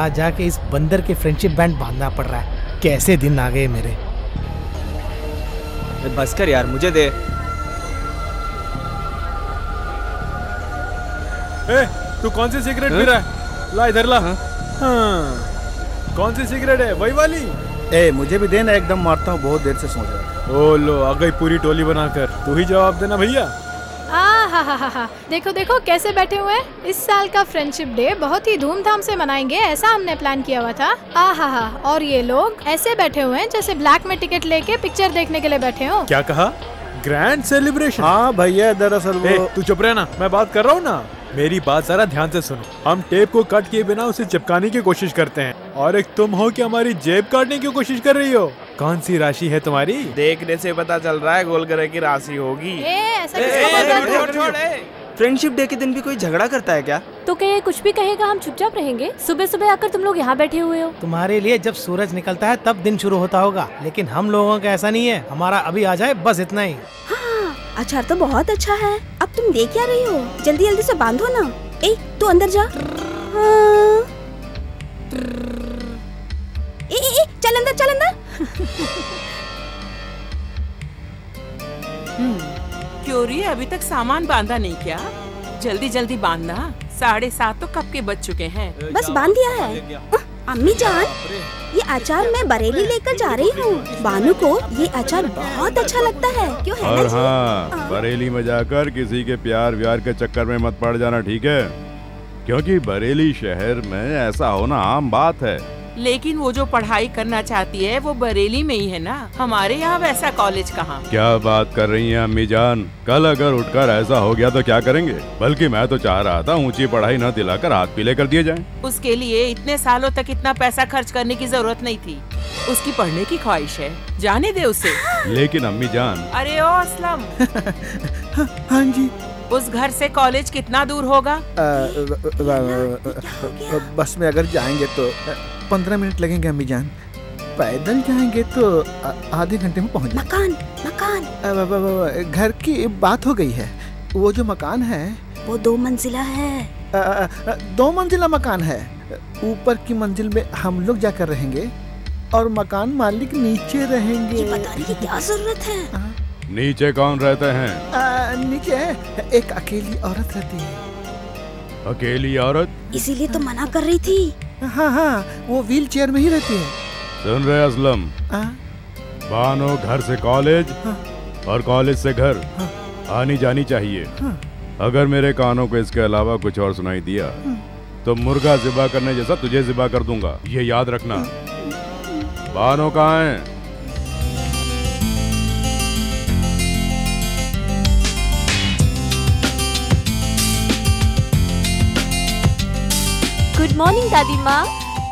जाके इस बंदर के फ्रेंडशिप बैंड बांधना पड़ रहा है। कैसे दिन आ गए मेरे। बस कर यार, मुझे दे। तू कौन सी सिगरेट पी रहा है? ला इधर ला। कौन सी सिगरेट है? वही वाली? मुझे भी देना, एकदम मारता हूँ, बहुत देर से सोच रहा था। ओ लो, आ गई पूरी टोली बनाकर। तू ही जवाब देना भैया। हा। देखो देखो कैसे बैठे हुए हैं। इस साल का फ्रेंडशिप डे बहुत ही धूमधाम से मनाएंगे, ऐसा हमने प्लान किया हुआ था। हा। और ये लोग ऐसे बैठे हुए हैं जैसे ब्लैक में टिकट लेके पिक्चर देखने के लिए बैठे हो। क्या कहा? Grand celebration? हाँ भैया, दरअसल वो। तू चुप रहना, मैं बात कर रहा हूँ ना। मेरी बात जरा ध्यान से सुनो। हम टेप को कट किए बिना उसे चिपकाने की कोशिश करते हैं, और एक तुम हो कि हमारी जेब काटने की कोशिश कर रही हो। कौन सी राशि है तुम्हारी? देखने से पता चल रहा है गोल ग्रह की राशि होगी। फ्रेंडशिप डे के दिन भी कोई झगड़ा करता है क्या? तो क्या ये कुछ भी कहेगा हम चुपचाप रहेंगे? सुबह सुबह आकर तुम लोग यहाँ बैठे हुए हो। तुम्हारे लिए जब सूरज निकलता है तब दिन शुरू होता होगा, लेकिन हम लोगों का ऐसा नहीं है। हमारा अभी आ जाए बस इतना ही। हाँ, अचार तो बहुत अच्छा है। अब तुम देख क्या रही हो? जल्दी जल्दी से बांधो ना। तू अंदर जा। हाँ। चल अंदर, चल अंदर। क्योरी, अभी तक सामान बांधा नहीं क्या? जल्दी जल्दी बांधना। 7:30 तो कब के बज चुके हैं। बस बांध दिया है। अम्मी जान, ये अचार मैं बरेली लेकर जा रही हूँ। बानू को ये अचार बहुत अच्छा लगता है, क्यों है और ना जी? हाँ, बरेली में जाकर किसी के प्यार व्यार के चक्कर में मत पड़ जाना, ठीक है? क्योंकि बरेली शहर में ऐसा होना आम बात है। लेकिन वो जो पढ़ाई करना चाहती है वो बरेली में ही है ना। हमारे यहाँ वैसा कॉलेज कहाँ। क्या बात कर रही हैं अम्मी जान? कल अगर उठकर ऐसा हो गया तो क्या करेंगे? बल्कि मैं तो चाह रहा था ऊंची पढ़ाई न दिलाकर हाथ पीले कर दिए जाएं। उसके लिए इतने सालों तक इतना पैसा खर्च करने की जरूरत नहीं थी। उसकी पढ़ने की ख्वाहिश है, जाने दे उसे। लेकिन अम्मी जान। अरे ओ असलम। हाँ जी। उस घर से कॉलेज कितना दूर होगा? बस में अगर जाएंगे तो 15 मिनट लगेंगे अम्मी जान। पैदल जाएंगे तो आधे घंटे में पहुंच जाएंगे। मकान घर की बात हो गई है। वो जो मकान है वो 2 मंजिला है। 2 मंजिला मकान है। ऊपर की मंजिल में हम लोग जाकर रहेंगे और मकान मालिक नीचे रहेंगे। ये बताने की क्या जरूरत है? नीचे कौन रहते हैं? नीचे एक अकेली औरत रहती है। अकेली औरत? इसीलिए तो मना कर रही थी। हाँ, वो व्हील चेयर में ही रहती है। सुन रहे असलम? बानो घर से कॉलेज और कॉलेज से घर आनी जानी चाहिए। अगर मेरे कानों को इसके अलावा कुछ और सुनाई दिया तो मुर्गा ज़िबा करने जैसा तुझे ज़िबा कर दूंगा, ये याद रखना। बानो कहाँ है? गुड मॉर्निंग दादी माँ।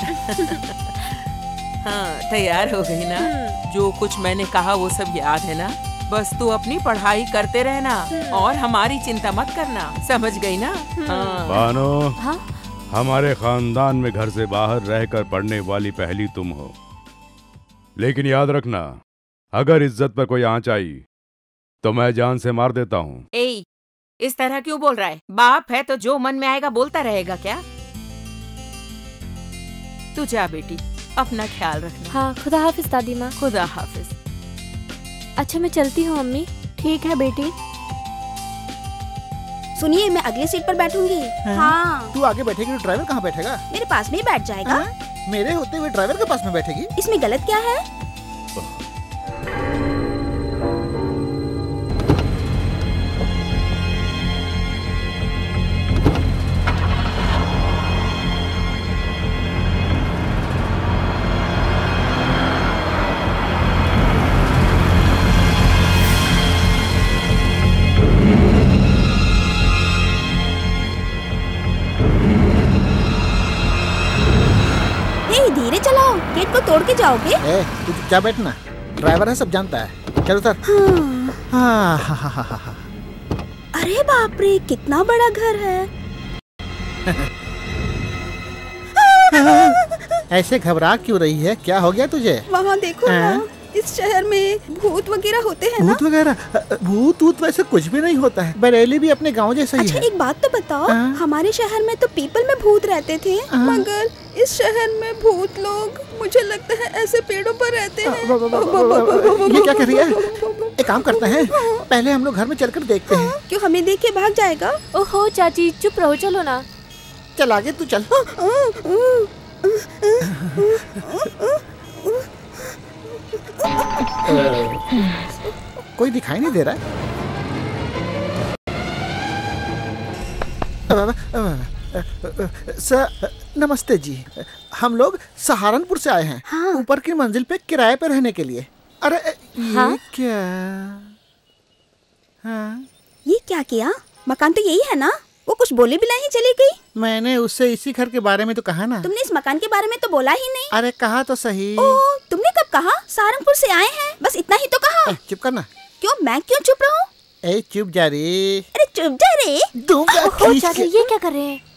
हाँ, तैयार हो गई ना? जो कुछ मैंने कहा वो सब याद है ना? बस तू अपनी पढ़ाई करते रहना और हमारी चिंता मत करना, समझ गई ना? हाँ। बानो, हाँ? हमारे खानदान में घर से बाहर रहकर पढ़ने वाली पहली तुम हो। लेकिन याद रखना, अगर इज्जत पर कोई आंच आई तो मैं जान से मार देता हूँ। इस तरह क्यों बोल रहा है? बाप है तो जो मन में आएगा बोलता रहेगा क्या? तू जा बेटी, अपना ख्याल रखना। हाँ, खुदा हाफिज दादी माँ। खुदा हाफिज। अच्छा, मैं चलती हूँ अम्मी। ठीक है बेटी। सुनिए, मैं अगली सीट पर बैठूंगी। हाँ। तू आगे बैठेगी तो ड्राइवर कहाँ बैठेगा? मेरे पास में ही बैठ जाएगा। मेरे होते हुए ड्राइवर के पास में बैठेगी? इसमें गलत क्या है? धीरे चलाओ, गेट को तोड़ के जाओगे। तू क्या बैठना, ड्राइवर है, सब जानता है। चलो सर। हाँ। अरे बाप रे, कितना बड़ा घर है। ऐसे घबरा क्यों रही है? क्या हो गया तुझे? वहाँ देखो ना। इस शहर में भूत वगैरह होते हैं ना? भूत वगैरह? भूत वैसे कुछ भी नहीं होता है। बरेली भी अपने गांव जैसा ही अच्छा, है। एक बात तो बताओ, हमारे शहर में तो पीपल में भूत रहते थे, मगर इस शहर में भूत लोग मुझे लगता है ऐसे पेड़ों पर रहते हैं। ये क्या कर रही है? एक काम करते हैं, पहले हम लोग घर में चलकर देखते हैं। क्यों, हमें देख के भाग जाएगा? ओहो चाची, चुप रहो, चलो ना। चल आगे तू चल। कोई दिखाई नहीं दे रहा है। सर नमस्ते जी, हम लोग सहारनपुर से आए हैं। हाँ। ऊपर की मंजिल पे किराए पे रहने के लिए। अरे ये हाँ? क्या? हाँ? ये क्या किया? मकान तो यही है ना? वो कुछ बोले बिना ही चली गई। मैंने उससे इसी घर के बारे में तो कहा ना। तुमने इस मकान के बारे में तो बोला ही नहीं। अरे कहा तो सही। ओह, तुमने कब कहा? सहारनपुर से आए हैं, बस इतना ही तो कहा। चुप करना। क्यों, मैं क्यों चुप रहूं? ए चुप जा रे। अरे चुप जा रे। दूंगा ओहो खींच चाची, के। ये क्या कर रहे हैं?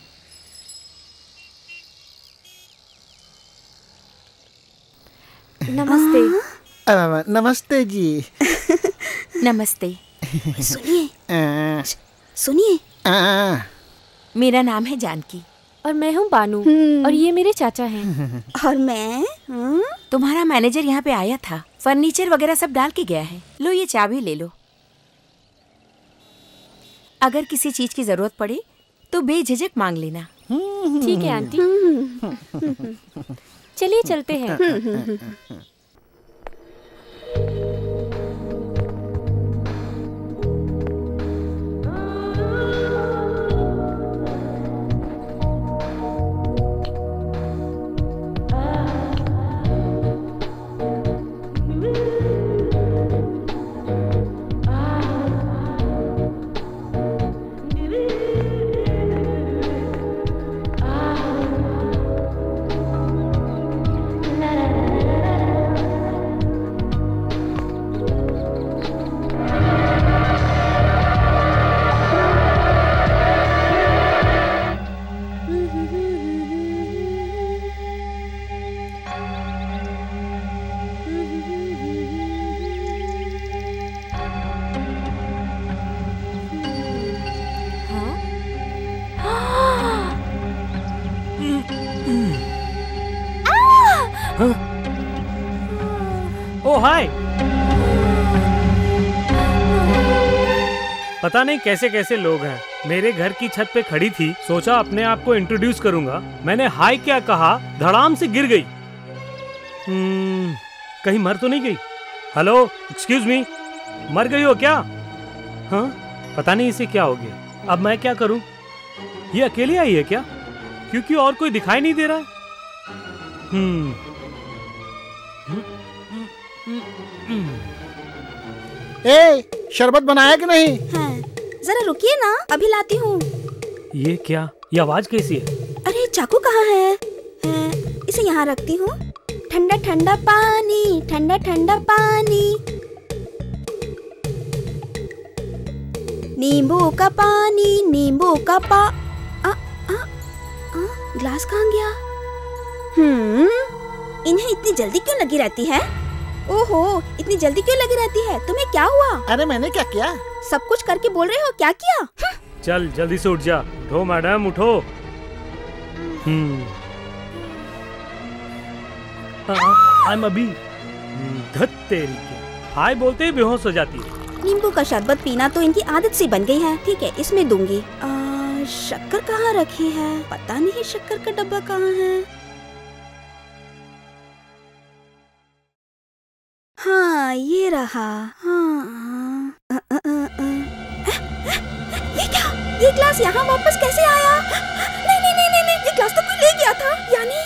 नमस्ते। नमस्ते जी। नमस्ते। सुनिए, सुनिए। मेरा नाम है जानकी और मैं हूँ बानू, और ये मेरे चाचा हैं। और मैं तुम्हारा मैनेजर यहाँ पे आया था, फर्नीचर वगैरह सब डाल के गया है। लो ये चाबी ले लो। अगर किसी चीज की जरूरत पड़े तो बेझिझक मांग लेना। ठीक है आंटी, चलिए चलते हैं। ओ हाय। पता नहीं कैसे कैसे लोग हैं। मेरे घर की छत पे खड़ी थी, सोचा अपने आप को इंट्रोड्यूस करूंगा। मैंने हाय क्या कहा, धड़ाम से गिर गई। कहीं मर तो नहीं गई? हेलो, एक्सक्यूज मी, मर गई हो क्या? हाँ, पता नहीं इसे क्या हो गया। अब मैं क्या करूं? ये अकेली आई है क्या? क्योंकि और कोई दिखाई नहीं दे रहा है। ए, शरबत बनाया कि नहीं? हाँ, जरा रुकिए ना, अभी लाती हूँ। ये क्या? ये आवाज कैसी है? अरे चाकू कहाँ है? इसे यहाँ रखती हूँ। ठंडा ठंडा पानी, ठंडा ठंडा पानी, नींबू का पानी, नींबू का ग्लास कहाँ गया? इन्हें इतनी जल्दी क्यों लगी रहती है? ओहो, इतनी जल्दी क्यों लगी रहती है? तुम्हें क्या हुआ? अरे मैंने क्या किया? सब कुछ करके बोल रहे हो, क्या किया? चल जल्दी से उठ जा। उठो मैडम, उठो। I'm अभी धत तेरी के हाय बोलते ही बेहोश हो जाती है। नींबू का शरबत पीना तो इनकी आदत सी बन गई है। ठीक है, इसमें दूंगी। शक्कर कहाँ रखी है? पता नहीं शक्कर का डब्बा कहाँ है। हाँ, ये रहा। हाँ। ये क्या? ये ग्लास यहाँ वापस कैसे आया? नहीं नहीं नहीं नहीं, ये ग्लास तो कोई ले गया था। यानी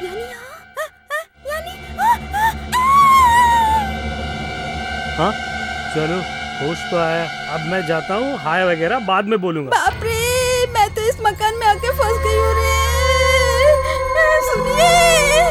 हाँ, चलो होश तो आया। अब मैं जाता हूँ, हाय वगैरह बाद में बोलूंगा। बाप रे, मैं तो इस मकान में आके फंस गई हूँ रे। सुनिए।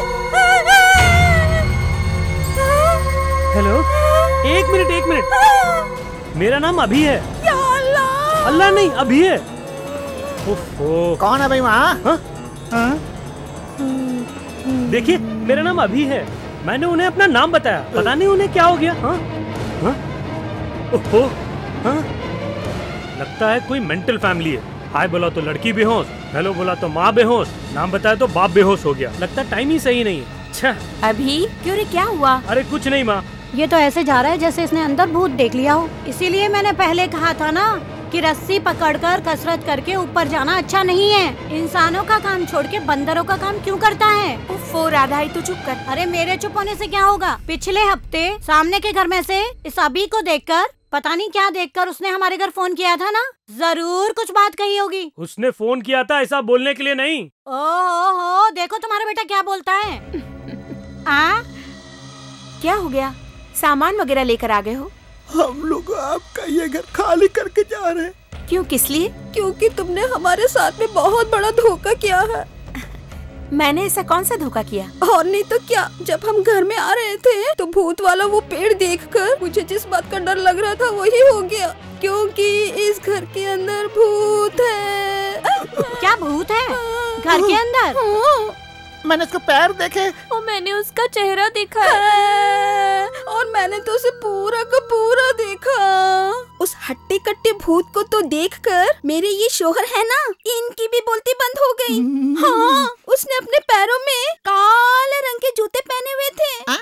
हेलो, एक मिनट। मेरा नाम अभी है। या अल्लाह। अल्लाह नहीं, अभी है। ओफो, कौन है भाई वहाँ? देखिए, मेरा नाम अभी है। मैंने उन्हें अपना नाम बताया, पता नहीं उन्हें क्या हो गया। हाँ हाँ ओहो हाँ, लगता है कोई मेंटल फैमिली है। हाय बोला तो लड़की बेहोश, हेलो बोला तो माँ बेहोश, नाम बताया तो बाप बेहोश हो गया। लगता है टाइम ही सही नहीं है। अच्छा अभी क्यों रे, क्या हुआ? अरे कुछ नहीं माँ। ये तो ऐसे जा रहा है जैसे इसने अंदर भूत देख लिया हो। इसीलिए मैंने पहले कहा था ना कि रस्सी पकड़कर कसरत करके ऊपर जाना अच्छा नहीं है। इंसानों का काम छोड़ के बंदरों का काम क्यों करता है? उफ़ राधा, तू चुप कर। अरे मेरे चुप होने से क्या होगा? पिछले हफ्ते सामने के घर में से इस अभी को देखकर, पता नहीं क्या देखकर उसने हमारे घर फोन किया था ना। जरूर कुछ बात कही होगी। उसने फोन किया था ऐसा बोलने के लिए नहीं। ओहो, देखो तुम्हारा बेटा क्या बोलता है। आ? क्या हो गया? सामान वगैरह लेकर आ गए हो? हम लोग आपका ये घर खाली करके जा रहे हैं। क्यों, किस लिए? क्योंकि तुमने हमारे साथ में बहुत बड़ा धोखा किया है। मैंने ऐसा कौन सा धोखा किया? और नहीं तो क्या, जब हम घर में आ रहे थे तो भूत वाला वो पेड़ देखकर मुझे जिस बात का डर लग रहा था वही हो गया, क्योंकि इस घर के अंदर भूत है। क्या भूत है घर के अंदर? हाँ। मैंने उसका पैर देखे और मैंने उसका चेहरा देखा और मैंने तो उसे पूरा का पूरा देखा। उस हट्टे कट्टे भूत को तो देखकर मेरे ये शोहर है ना, इनकी भी बोलती बंद हो गई। हाँ, उसने अपने पैरों में काले रंग के जूते पहने हुए थे।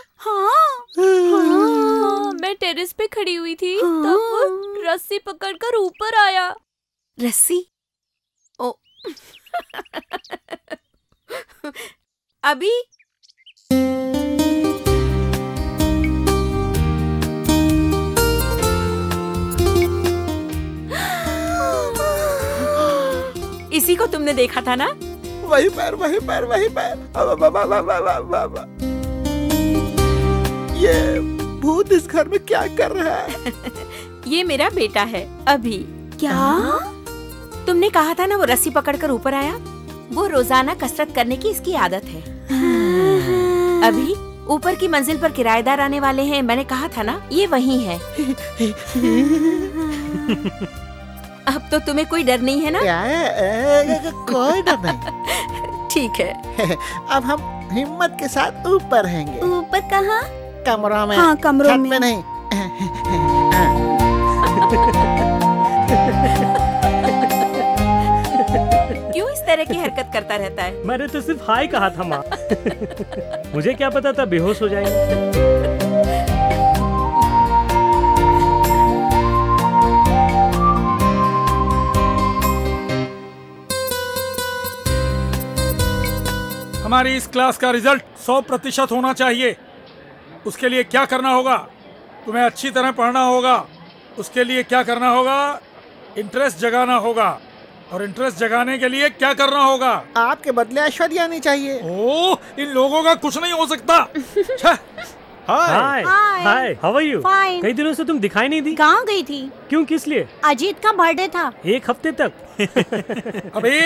हाँ, मैं टेरेस पे खड़ी हुई थी, तब वो रस्सी पकड़कर ऊपर आया। रस्सी? ओ अभी इसी को तुमने देखा था ना? वही पैर वही पैर वही पैर। ये भूत इस घर में क्या कर रहा है? ये मेरा बेटा है अभी। क्या? तुमने कहा था ना वो रस्सी पकड़कर ऊपर आया, वो रोजाना कसरत करने की इसकी आदत है। अभी ऊपर की मंजिल पर किराएदार आने वाले हैं, मैंने कहा था ना, ये वही है। अब तो तुम्हें कोई डर नहीं है ना? कोई डर नहीं। ठीक है। अब हम हिम्मत के साथ ऊपर रहेंगे। ऊपर कहाँ? कमरों में। हाँ, कमरों में। छत पे नहीं। क्यों इस तरह की हरकत करता रहता है? मैंने तो सिर्फ हाय कहा था माँ। मुझे क्या पता था बेहोश हो जाएंगे। हमारी इस क्लास का रिजल्ट 100% होना चाहिए। उसके लिए क्या करना होगा? तुम्हें अच्छी तरह पढ़ना होगा। उसके लिए क्या करना होगा? इंटरेस्ट जगाना होगा। और इंटरेस्ट जगाने के लिए क्या करना होगा? आपके बदले ऐश्वर्या आनी चाहिए। ओह, इन लोगों का कुछ नहीं हो सकता। Hi hi, how are you? Fine. कई दिनों से तुम दिखाई नहीं दी। गाँव गई थी। क्यों, किस लिए? अजीत का बर्थडे था। एक हफ्ते तक। अभी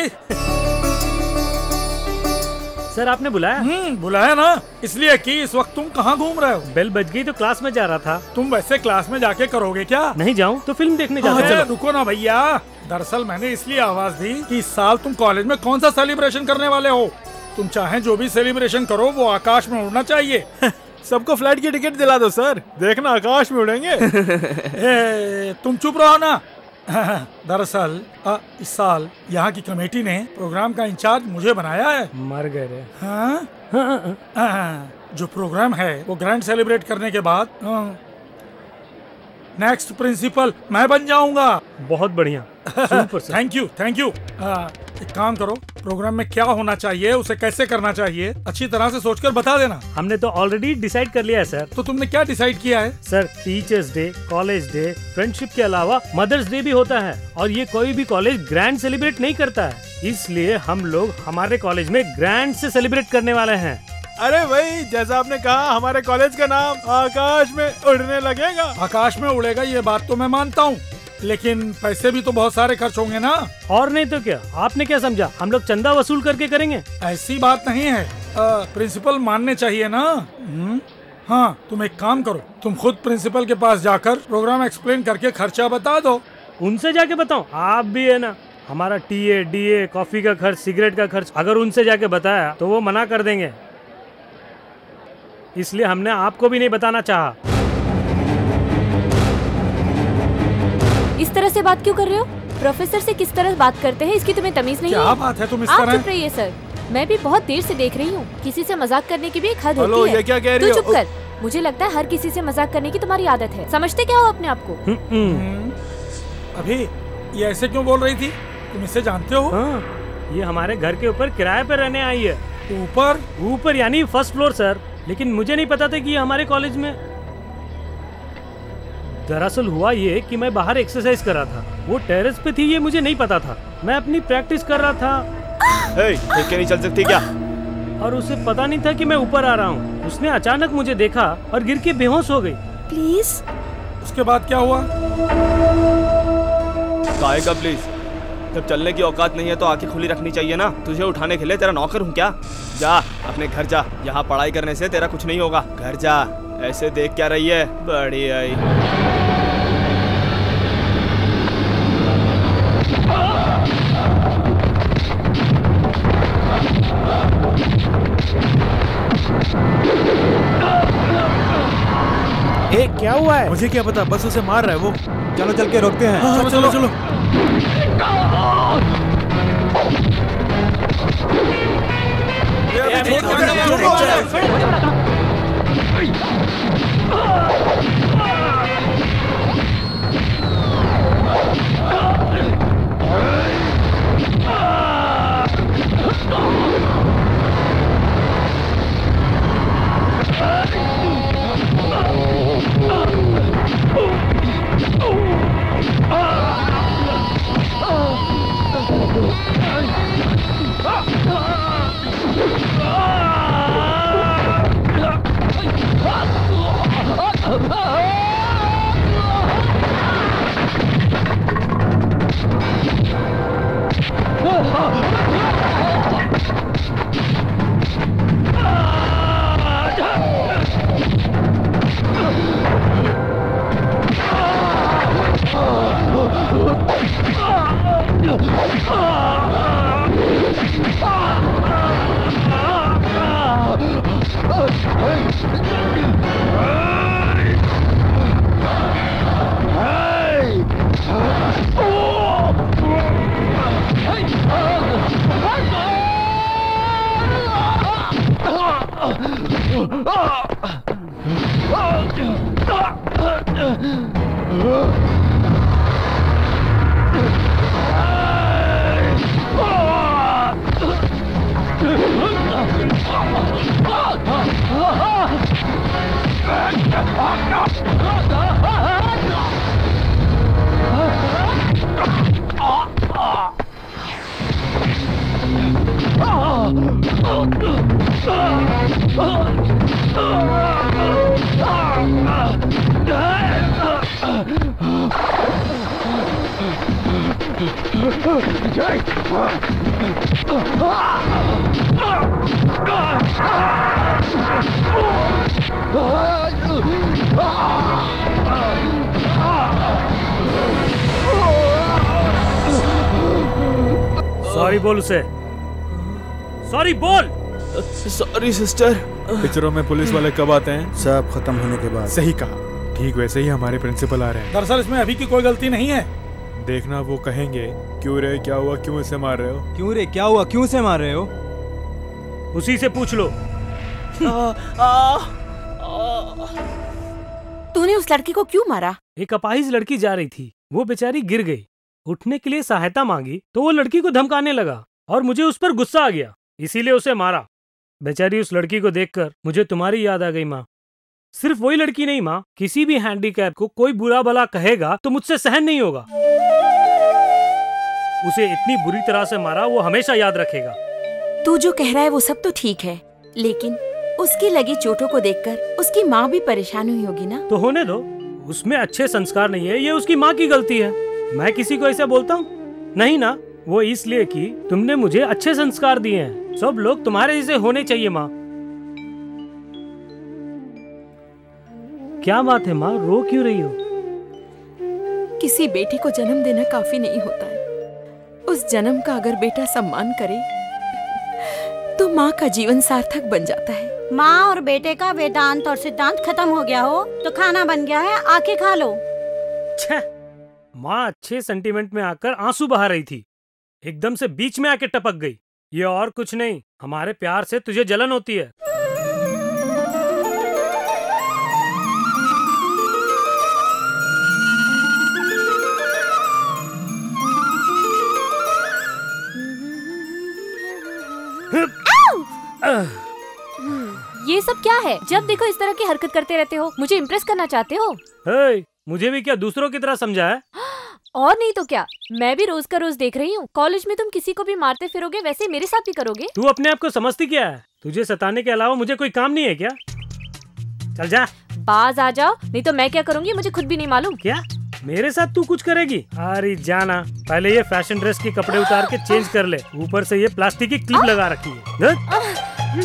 सर आपने बुलाया? बुलाया ना, इसलिए कि इस वक्त तुम कहाँ घूम रहे हो? बेल बज गई तो क्लास में जा रहा था। तुम वैसे क्लास में जाके करोगे क्या? नहीं जाऊँ तो फिल्म देखने जाऊँ। चलो रुको ना भैया, दरअसल मैंने इसलिए आवाज दी कि इस साल तुम कॉलेज में कौन सा सेलिब्रेशन करने वाले हो। तुम चाहे जो भी सेलिब्रेशन करो वो आकाश में उड़ना चाहिए। सबको फ्लाइट की टिकट दिला दो सर, देखना आकाश में उड़ेंगे। तुम चुप रहो ना। दरअसल इस साल यहाँ की कमेटी ने प्रोग्राम का इंचार्ज मुझे बनाया है। मर गए रे। जो प्रोग्राम है वो ग्रैंड सेलिब्रेट करने के बाद नेक्स्ट प्रिंसिपल मैं बन जाऊंगा। बहुत बढ़िया, थैंक यू थैंक यू। एक काम करो, प्रोग्राम में क्या होना चाहिए, उसे कैसे करना चाहिए, अच्छी तरह से सोचकर बता देना। हमने तो ऑलरेडी डिसाइड कर लिया है सर। तो तुमने क्या डिसाइड किया है? Sir teachers day, college day, friendship के अलावा मदर्स डे भी होता है और ये कोई भी कॉलेज ग्रैंड सेलिब्रेट नहीं करता है, इसलिए हम लोग हमारे कॉलेज में ग्रैंड से सेलिब्रेट करने वाले हैं। अरे भाई, जैसा आपने कहा हमारे कॉलेज का नाम आकाश में उड़ने लगेगा। आकाश में उड़ेगा ये बात तो मैं मानता हूँ, लेकिन पैसे भी तो बहुत सारे खर्च होंगे ना। और नहीं तो क्या, आपने क्या समझा हम लोग चंदा वसूल करके करेंगे? ऐसी बात नहीं है, प्रिंसिपल मानने चाहिए ना। हाँ, तुम एक काम करो, तुम खुद प्रिंसिपल के पास जाकर प्रोग्राम एक्सप्लेन करके खर्चा बता दो। उनसे जाके बताओ? आप भी है ना, हमारा टीए, डीए, कॉफी का खर्च, सिगरेट का खर्च अगर उनसे जाके बताया तो वो मना कर देंगे। इसलिए हमने आपको भी नहीं बताना चाहा। इस तरह से बात क्यों कर रहे हो? प्रोफेसर से किस तरह बात करते हैं इसकी तुम्हें तमीज नहीं है? क्या बात है तुम इस आप तरह? चुप रहिए सर, मैं भी बहुत देर से देख रही हूँ। किसी से मजाक करने की भी एक हद हेलो, होती है। ये क्या कह रही तू हो? चुप कर। मुझे लगता है हर किसी से मजाक करने की तुम्हारी आदत है। समझते क्या हो अपने आप को? अभी ये ऐसे क्यों बोल रही थी? तुम इसे जानते हो? हाँ, ये हमारे घर के ऊपर किराए पर रहने आई है। ऊपर यानी फर्स्ट फ्लोर सर। लेकिन मुझे नहीं पता था कि ये हमारे कॉलेज में। दरअसल हुआ ये कि मैं बाहर एक्सरसाइज कर रहा था, वो टेरेस पे थी, ये मुझे नहीं पता था। मैं अपनी प्रैक्टिस कर रहा था। देख के नहीं चल सकती क्या? और उसे पता नहीं था कि मैं ऊपर आ रहा हूँ। उसने अचानक मुझे देखा और गिर के बेहोश हो गई। प्लीज। उसके बाद क्या हुआ? काहे का प्लीज? जब चलने की औकात नहीं है तो आंखें खुली रखनी चाहिए ना। तुझे उठाने के लिए तेरा नौकर हूँ क्या? जा अपने घर जा, यहाँ पढ़ाई करने से तेरा कुछ नहीं होगा। घर जा। ऐसे देख क्या रही है? बड़ी आई। क्या हुआ है? मुझे क्या पता, बस उसे मार रहा है वो। चलो चल के रोकते हैं। हाँ, चलो चलो। सॉरी बोल उसे। सॉरी बोल। Sorry sister. पिक्चरों में पुलिस वाले कब आते हैं? सब खत्म होने के बाद। सही कहा। ठीक वैसे ही हमारे प्रिंसिपल आ रहे हैं। दरअसल इसमें अभी की कोई गलती नहीं है। देखना वो कहेंगे क्यों रे, क्या हुआ, क्यों इसे मार रहे हो? क्यों रे, क्या हुआ, क्यों इसे मार रहे हो? उसी से पूछ लो। तूने उस लड़की को क्यों मारा? एक अपाहिज लड़की जा रही थी, वो बेचारी गिर गई। उठने के लिए सहायता मांगी तो वो लड़की को धमकाने लगा और मुझे उस पर गुस्सा आ गया, इसीलिए उसे मारा। बेचारी उस लड़की को देखकर मुझे तुम्हारी याद आ गई माँ। सिर्फ वही लड़की नहीं माँ, किसी भी हैंडीकैप को कोई बुरा भला कहेगा तो मुझसे सहन नहीं होगा। उसे इतनी बुरी तरह से मारा, वो हमेशा याद रखेगा। तू जो कह रहा है वो सब तो ठीक है, लेकिन उसकी लगी चोटों को देखकर उसकी माँ भी परेशान हुई होगी ना? तो होने दो, उसमें अच्छे संस्कार नहीं है, ये उसकी माँ की गलती है। मैं किसी को ऐसा बोलता हूँ? नहीं ना। वो इसलिए कि तुमने मुझे अच्छे संस्कार दिए हैं। सब लोग तुम्हारे जैसे होने चाहिए माँ। क्या बात है माँ, रो क्यों रही हो? किसी बेटे को जन्म देना काफी नहीं होता है। उस जन्म का अगर बेटा सम्मान करे तो माँ का जीवन सार्थक बन जाता है। माँ और बेटे का वेदांत और सिद्धांत खत्म हो गया हो तो खाना बन गया है, आके खा लो। माँ अच्छे सेंटीमेंट में आकर आंसू बहा रही थी, एकदम से बीच में आके टपक गई। ये और कुछ नहीं, हमारे प्यार से तुझे जलन होती है। ये सब क्या है? जब देखो इस तरह की हरकत करते रहते हो। मुझे इम्प्रेस करना चाहते हो? मुझे भी क्या दूसरों की तरह समझा है? और नहीं तो क्या, मैं भी रोज का रोज देख रही हूँ। कॉलेज में तुम किसी को भी मारते फिरोगे, वैसे मेरे साथ भी करोगे। तू अपने आप को समझती क्या है? तुझे सताने के अलावा मुझे कोई काम नहीं है क्या? चल जा। बाज आ जाओ, नहीं तो मैं क्या करूँगी मुझे खुद भी नहीं मालूम। क्या मेरे साथ तू कुछ करेगी? अरे जाना, पहले ये फैशन ड्रेस के कपड़े उतार के चेंज कर ले, ऊपर से ये प्लास्टिक की क्लिप लगा रखी है।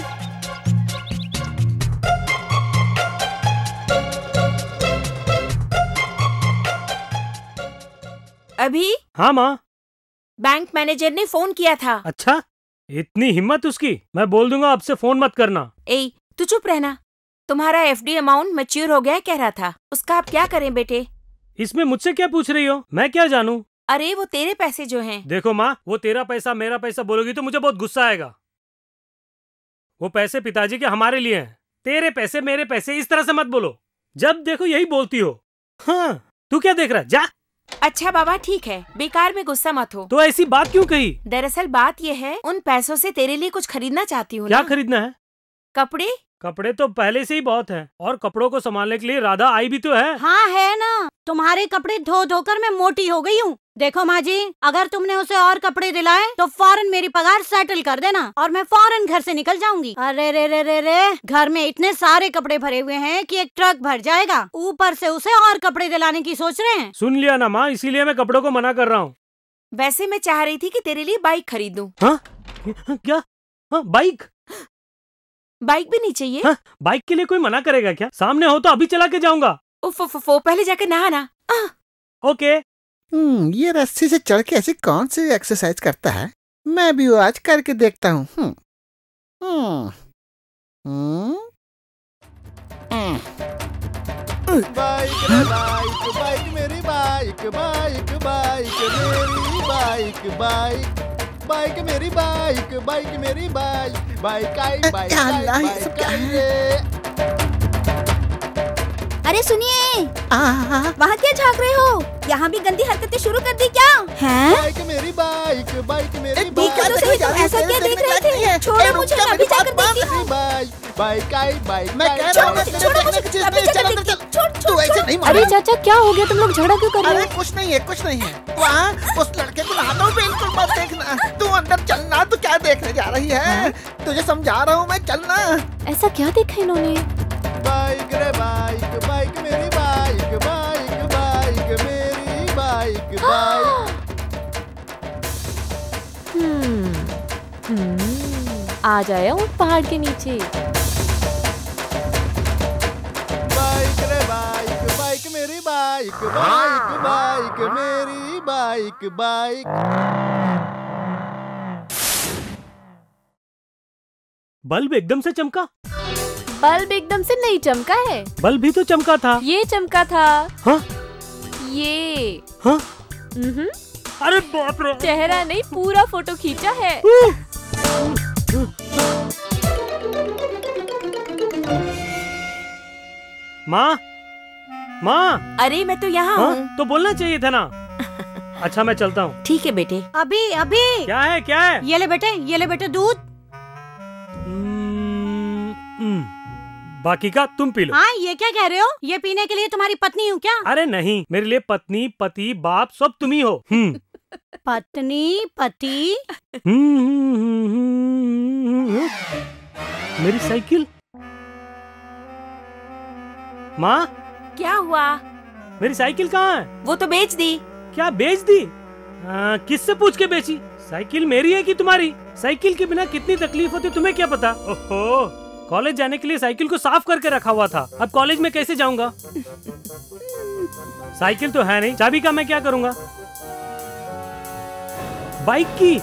अभी? हाँ माँ। बैंक मैनेजर ने फोन किया था। अच्छा, इतनी हिम्मत उसकी? मैं बोल दूंगा अब से फोन मत करना। ए, तू चुप रहना। तुम्हारा एफडी अमाउंट मैच्योर हो गया कह रहा था, उसका आप क्या करें बेटे? इसमें मुझसे क्या पूछ रही हो? मैं क्या जानूं? अरे वो तेरे पैसे जो हैं। देखो माँ, वो तेरा पैसा मेरा पैसा बोलोगी तो मुझे बहुत गुस्सा आएगा। वो पैसे पिताजी के हमारे लिए हैं। तेरे पैसे मेरे पैसे इस तरह से मत बोलो। जब देखो यही बोलती हो। हाँ, तू क्या देख रहा है? जा। अच्छा बाबा ठीक है, बेकार में गुस्सा मत हो। तो ऐसी बात क्यों कही? दरअसल बात ये है, उन पैसों से तेरे लिए कुछ खरीदना चाहती हूँ। क्या खरीदना है? कपड़े। कपड़े तो पहले से ही बहुत हैं, और कपड़ों को संभालने के लिए राधा आई भी तो है। हाँ है ना, तुम्हारे कपड़े धो धोकर मैं मोटी हो गई हूँ। देखो माँ जी, अगर तुमने उसे और कपड़े दिलाए तो फौरन मेरी पगार सेटल कर देना और मैं फौरन घर से निकल जाऊंगी। अरे रे रे रे रे, घर में इतने सारे कपड़े भरे हुए हैं कि एक ट्रक भर जाएगा, ऊपर से उसे और कपड़े दिलाने की सोच रहे हैं। सुन लिया ना माँ, इसीलिए मैं कपड़ों को मना कर रहा हूँ। वैसे मैं चाह रही थी कि तेरे लिए बाइक खरीदूं। हाँ? क्या? हाँ, बाइक? बाइक भी नहीं चाहिए? हाँ, बाइक के लिए कोई मना करेगा क्या? सामने हो तो अभी चला के जाऊंगा। पहले जाकर नहाना। ओके। ये रस्सी से चढ़ के ऐसी कौन सी एक्सरसाइज करता है? मैं भी वो आज करके देखता हूँ। बाइक रे बाइक, बाइक मेरी बाइक, बाइक बाइक मेरी बाइक, बाइक बाइक मेरी बाइक, बाइक मेरी बाइक, बाइक आई बाइक आई। अरे सुनिए, वहाँ क्या झांक रहे हो? यहाँ भी गंदी हरकतें शुरू कर दी क्या? हैं? बाइक मेरी बाइक, बाइक मेरी बाइक। ऐसा क्या देख रहे थे? छोड़ो मुझे, मैं अभी जाकर देखती हूँ। बाइक आई बाइक। मैं कह रहा हूँ छोड़ो मुझे, अभी जाकर देखती हूँ। छोड़। अरे चाचा क्या हो गया? तुम लोग झगड़ा क्यों कर रहे हो? अरे कुछ नहीं है, कुछ नहीं है। वहाँ उस लड़के को नहाता हूँ, बिल्कुल मत देखना। तू अंदर चलना, तू क्या देखने जा रही है? तुझे समझा रहा हूँ मैं, चलना। ऐसा क्या देखा इन्होंने? बाइक रे बाइक, बाइक मेरी बाइक, बाइक बाइक मेरी बाइक, बाइक। आज आया हूँ पहाड़ के नीचे। बाइक रे बाइक, बाइक मेरी बाइक, बाइक बाइक मेरी बाइक, बाइक। बल्ब एकदम से चमका? बल्ब एकदम से नहीं चमका है। बल्ब भी तो चमका था। ये चमका था। हाँ? ये। हाँ? अरे बाप रे। चेहरा नहीं, पूरा फोटो खींचा है। माँ, माँ। अरे मैं तो यहाँ हूँ। तो बोलना चाहिए था ना। अच्छा मैं चलता हूँ। ठीक है बेटे। अभी अभी। क्या है क्या है? ये ले बेटे, ये ले बेटे दूध। बाकी का तुम पी लो। हाँ, ये क्या कह रहे हो? ये पीने के लिए तुम्हारी पत्नी हूँ क्या? अरे नहीं, मेरे लिए पत्नी पति बाप सब तुम ही हो। पत्नी पति। मेरी साइकिल। माँ क्या हुआ? मेरी साइकिल कहाँ है? वो तो बेच दी। क्या बेच दी? किससे पूछ के बेची? साइकिल मेरी है कि तुम्हारी? साइकिल के बिना कितनी तकलीफ होती तुम्हें क्या पता? ओहो, कॉलेज जाने के लिए साइकिल को साफ करके रखा हुआ था, अब कॉलेज में कैसे जाऊंगा? साइकिल तो है नहीं, चाबी का मैं क्या करूंगा? बाइक की।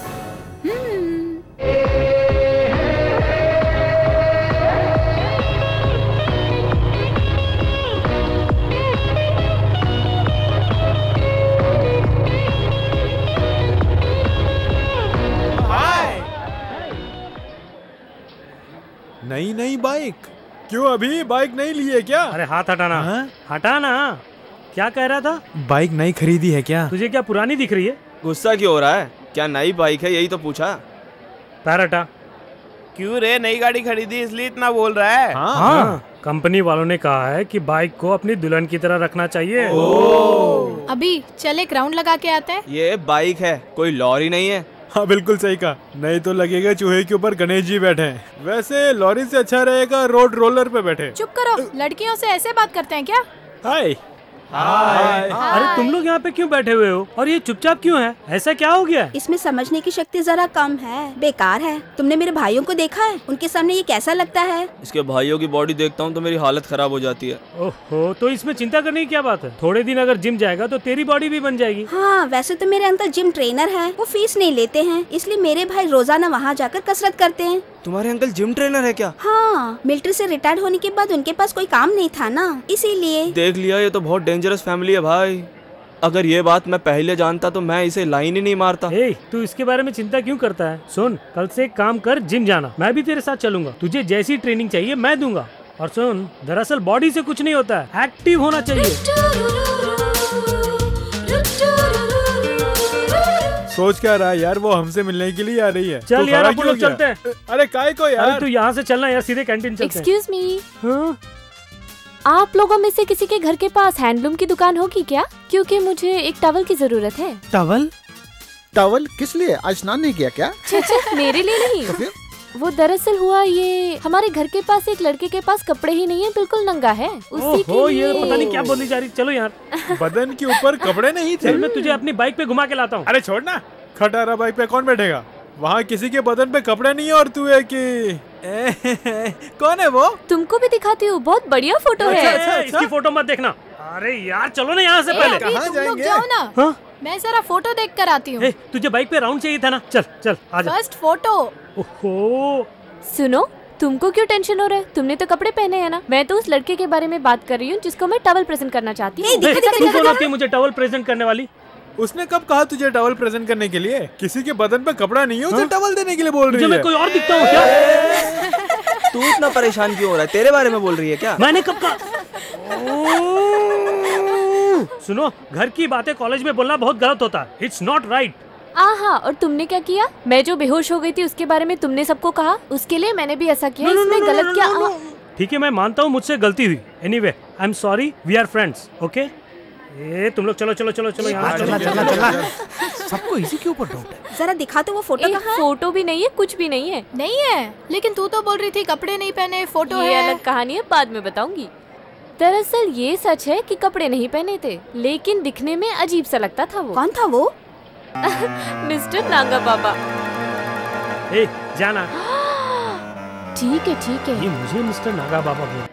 क्यों अभी बाइक नहीं ली है क्या? अरे हाथ हटाना। हटाना। क्या कह रहा था? बाइक नई खरीदी है क्या? तुझे क्या पुरानी दिख रही है? गुस्सा क्यों हो रहा है? क्या नई बाइक है, यही तो पूछा। पैर हटा। क्यों रे, नई गाड़ी खरीदी इसलिए इतना बोल रहा है? हाँ, कंपनी वालों ने कहा है कि बाइक को अपनी दुल्हन की तरह रखना चाहिए। अभी चल एक राउंड लगा के आते हैं। ये बाइक है, कोई लॉरी नहीं है। हाँ बिल्कुल सही कहा, नहीं तो लगेगा चूहे के ऊपर गणेश जी बैठे हैं। वैसे लॉरी से अच्छा रहेगा रोड रोलर पे बैठे। चुप करो, लड़कियों से ऐसे बात करते हैं क्या? हाय। अरे तुम लोग यहाँ पे क्यों बैठे हुए हो और ये चुपचाप क्यों है? ऐसा क्या हो गया? इसमें समझने की शक्ति जरा कम है, बेकार है। तुमने मेरे भाइयों को देखा है? उनके सामने ये कैसा लगता है? इसके भाइयों की बॉडी देखता हूँ तो मेरी हालत खराब हो जाती है। ओहो, तो इसमें चिंता करने की क्या बात है? थोड़े दिन अगर जिम जाएगा तो तेरी बॉडी भी बन जाएगी। हाँ, वैसे तो मेरे अंकल जिम ट्रेनर है, वो फीस नहीं लेते हैं, इसलिए मेरे भाई रोजाना वहाँ जाकर कसरत करते हैं। तुम्हारे अंकल जिम ट्रेनर है क्या? हाँ, मिलिट्री से रिटायर्ड होने के बाद उनके पास कोई काम नहीं था ना, इसीलिए। देख लिया, ये तो बहुत डेंजरस फैमिली है भाई। अगर ये बात मैं पहले जानता तो मैं इसे लाइन ही नहीं मारता। तू इसके बारे में चिंता क्यों करता है? सुन, कल से एक काम कर, जिम जाना। मैं भी तेरे साथ चलूंगा। तुझे जैसी ट्रेनिंग चाहिए मैं दूंगा। और सुन, दरअसल बॉडी से कुछ नहीं होता है, एक्टिव होना चाहिए। सोच क्या रहा है यार, वो हमसे मिलने के लिए आ रही है। चल यार, अपन लोग चलते हैं। अरे काय को यार? अरे तू यहाँ से चलना यार, सीधे कैंटीन चलते हैं। एक्सक्यूज मी, आप लोगों में से किसी के घर के पास हैंडलूम की दुकान होगी क्या? क्योंकि मुझे एक टॉवल की जरूरत है। टॉवल? टॉवल किस लिए? आज स्नान नहीं किया क्या? मेरे लिए नहीं। तो फिर? वो दरअसल हुआ ये, हमारे घर के पास एक लड़के के पास कपड़े ही नहीं है, बिल्कुल नंगा है। उसी के लिए। ये पता नहीं क्या बोली जा रही। चलो यार। बदन के ऊपर कपड़े नहीं थे। चल मैं तुझे अपनी बाइक पे घुमा के लाता हूँ। अरे छोड़ ना, खटारा बाइक पे कौन बैठेगा? वहाँ किसी के बदन पे कपड़े नहीं है और तू है कि कौन है वो? तुमको भी दिखाती हूँ, बहुत बढ़िया फोटो है। अच्छा। इसकी फोटो मत देखना। अरे यार चलो ना यहाँ से पहले। कहाँ जाएंगे? जाओ ना। मैं जरा फोटो देख कर आती हूँ। तुझे बाइक पे राउंड चाहिए था ना? चल चल आजा। First photo. ओहो। सुनो, तुमको क्यों टेंशन हो रहा है? तुमने तो कपड़े पहने हैं ना। मैं तो उस लड़के के बारे में बात कर रही हूँ जिसको मैं टॉवल प्रेजेंट करना चाहती हूँ। तू कौन होती है मुझे टॉवल प्रेजेंट करने वाली? उसने कब कहा तुझे टॉवल प्रेजेंट करने के लिए? किसी के बदन पे कपड़ा नहीं है, उसे टॉवल देने के लिए बोल रही है। मैं कोई और दिखता हूँ क्या? तू इतना परेशान क्यों हो रहा है? तेरे बारे में बोल रही है क्या? मैंने कब कहा? सुनो, घर की बातें कॉलेज में बोलना बहुत गलत होता है। It's not right. आहा, और तुमने क्या किया? मैं जो बेहोश हो गई थी उसके बारे में तुमने सबको कहा, उसके लिए मैंने भी ऐसा किया। इसमें गलत क्या? ठीक है, मैं मानता हूँ मुझसे गलती हुई। Anyway, I am sorry, we are friends, okay? तुम लोग चलो चलो चलो चलो यहाँ। सबको इसी के ऊपर डाउट है। जरा दिखा तो वो फोटो कहाँ है? फोटो भी नहीं है, कुछ भी नहीं है। नहीं है, लेकिन तू तो बोल रही थी कपड़े नहीं पहने, फोटो है। ये अलग कहानी है, बाद में बताऊंगी। दरअसल ये सच है कि कपड़े नहीं पहने थे, लेकिन दिखने में अजीब सा लगता था वो। कौन था वो? मिस्टर नागा बाबा। जाना। ठीक है ठीक है। ये मुझे मिस्टर नागा बाबा बोल।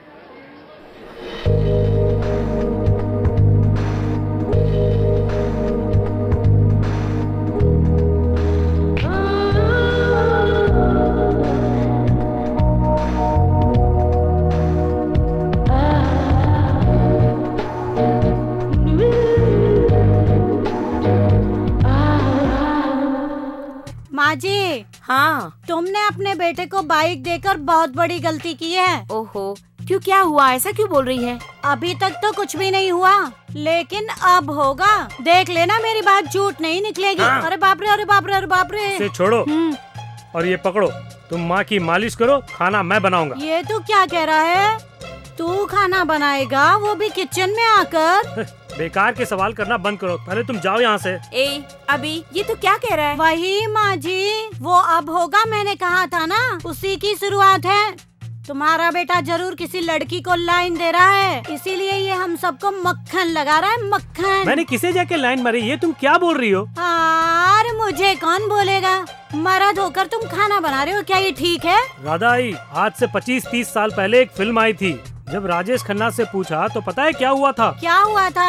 माँ जी। हाँ। तुमने अपने बेटे को बाइक देकर बहुत बड़ी गलती की है। ओहो, क्यों, क्या हुआ? ऐसा क्यों बोल रही है? अभी तक तो कुछ भी नहीं हुआ, लेकिन अब होगा। देख लेना, मेरी बात झूठ नहीं निकलेगी। हाँ। अरे बाप रे, अरे बाप रे, अरे बाप रे। इसे छोड़ो और ये पकड़ो। तुम माँ की मालिश करो, खाना मैं बनाऊंगा। ये तू क्या कह रहा है? तू खाना बनाएगा, वो भी किचन में आकर? बेकार के सवाल करना बंद करो, पहले तुम जाओ यहाँ से। अभी ये तो क्या कह रहा है? वही माँ जी, वो अब होगा, मैंने कहा था ना, उसी की शुरुआत है। तुम्हारा बेटा जरूर किसी लड़की को लाइन दे रहा है, इसीलिए ये हम सबको मक्खन लगा रहा है, मक्खन। मैंने किसे जाके लाइन मारी? ये तुम क्या बोल रही हो? यार मुझे कौन बोलेगा? मर्द होकर तुम खाना बना रहे हो, क्या ये ठीक है? राधा आई, आज से 25-30 साल पहले एक फिल्म आई थी। जब राजेश खन्ना से पूछा तो पता है क्या हुआ था? क्या हुआ था?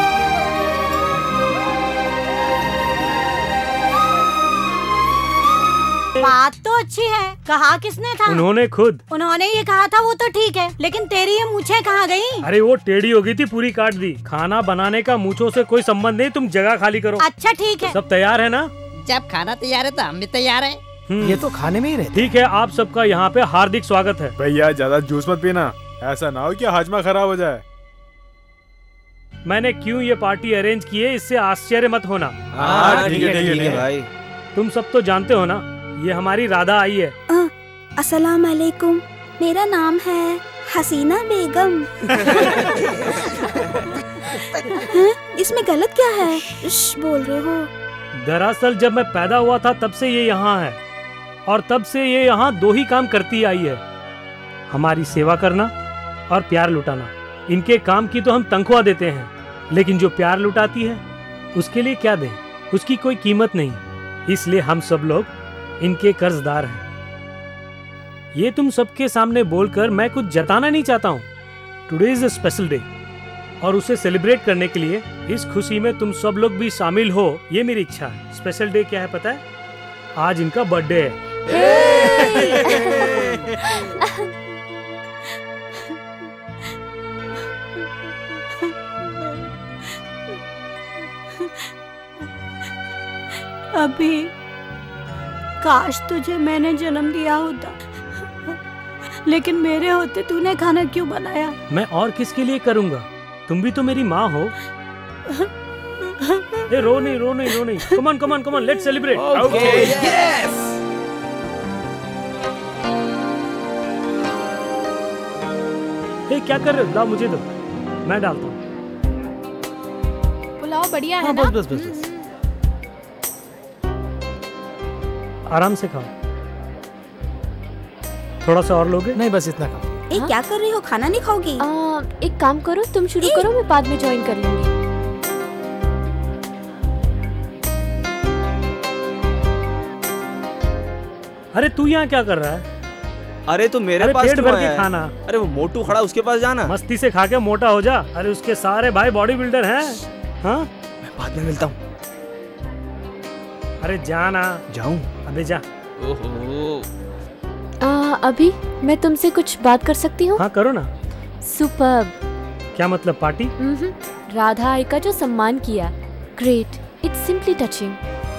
बात तो अच्छी है, कहा किसने था? उन्होंने खुद। उन्होंने ये कहा था वो तो ठीक है, लेकिन तेरी ये मूछें कहाँ गई? अरे वो टेढ़ी हो गई थी, पूरी काट दी। खाना बनाने का मूछों से कोई संबंध नहीं, तुम जगह खाली करो। अच्छा ठीक है। सब तैयार है ना? जब खाना तैयार है तो हम भी तैयार है। ये तो खाने में ही रहते। ठीक है, आप सबका यहाँ पे हार्दिक स्वागत है। भैया ज्यादा जूस मत पीना, ऐसा ना हो कि हाजमा खराब हो जाए। मैंने क्यों ये पार्टी अरेंज की है इससे आश्चर्य मत होना। ठीक है भाई। तुम सब तो जानते हो ना, ये हमारी राधा आई है। अस्सलाम वालेकुम, मेरा नाम है हसीना बेगम। इसमें गलत क्या है? बोल रहे हो? दरअसल जब मैं पैदा हुआ था तब से ये यहाँ है, और तब से ये यहाँ 2 ही काम करती आई है, हमारी सेवा करना और प्यार लुटाना। इनके काम की तो हम तनख्वाह देते हैं, लेकिन जो प्यार लुटाती है उसके लिए क्या दें, उसकी कोई कीमत नहीं। इसलिए हम सब लोग इनके कर्जदार हैं। ये तुम सबके सामने बोलकर मैं कुछ जताना नहीं चाहता हूँ। Today is a special day, और उसे सेलिब्रेट करने के लिए इस खुशी में तुम सब लोग भी शामिल हो, ये मेरी इच्छा है। स्पेशल डे क्या है पता है? आज इनका बर्थडे है। अभी काश तुझे मैंने जन्म दिया होता, लेकिन मेरे होते तूने खाना क्यों बनाया? मैं और किसके लिए करूंगा? तुम भी तो मेरी माँ हो। ए, रो नहीं। Come on, let's celebrate. Okay, yes. ए, क्या कर रहे हो? लाओ मुझे दो, मैं डालता हूँ। पुलाव बढ़िया है ना? बस। आराम से खाओ। थोड़ा सा और लोगे? नहीं, बस इतना खाओ। क्या कर रही हो? खाना नहीं खाओगी? एक काम करो, तुम शुरू करो, मैं बाद में ज्वाइन कर लूंगी। अरे तू यहाँ क्या कर रहा है? अरे तो मेरे पास पेट क्यों भर के आया है? खाना। अरे वो मोटू खड़ा, उसके पास जाना। मस्ती से खा के मोटा हो जा। अरे उसके सारे भाई बॉडी बिल्डर हैं। हाँ, मैं बाद में मिलता हूँ। अरे जाना। जाऊँ? अबे जा। ओहो। अभी मैं तुमसे कुछ बात कर सकती हूँ? हाँ करो ना। सुपर्ब। क्या मतलब? पार्टी? राधा आई का जो सम्मान किया, great, it's simply touching.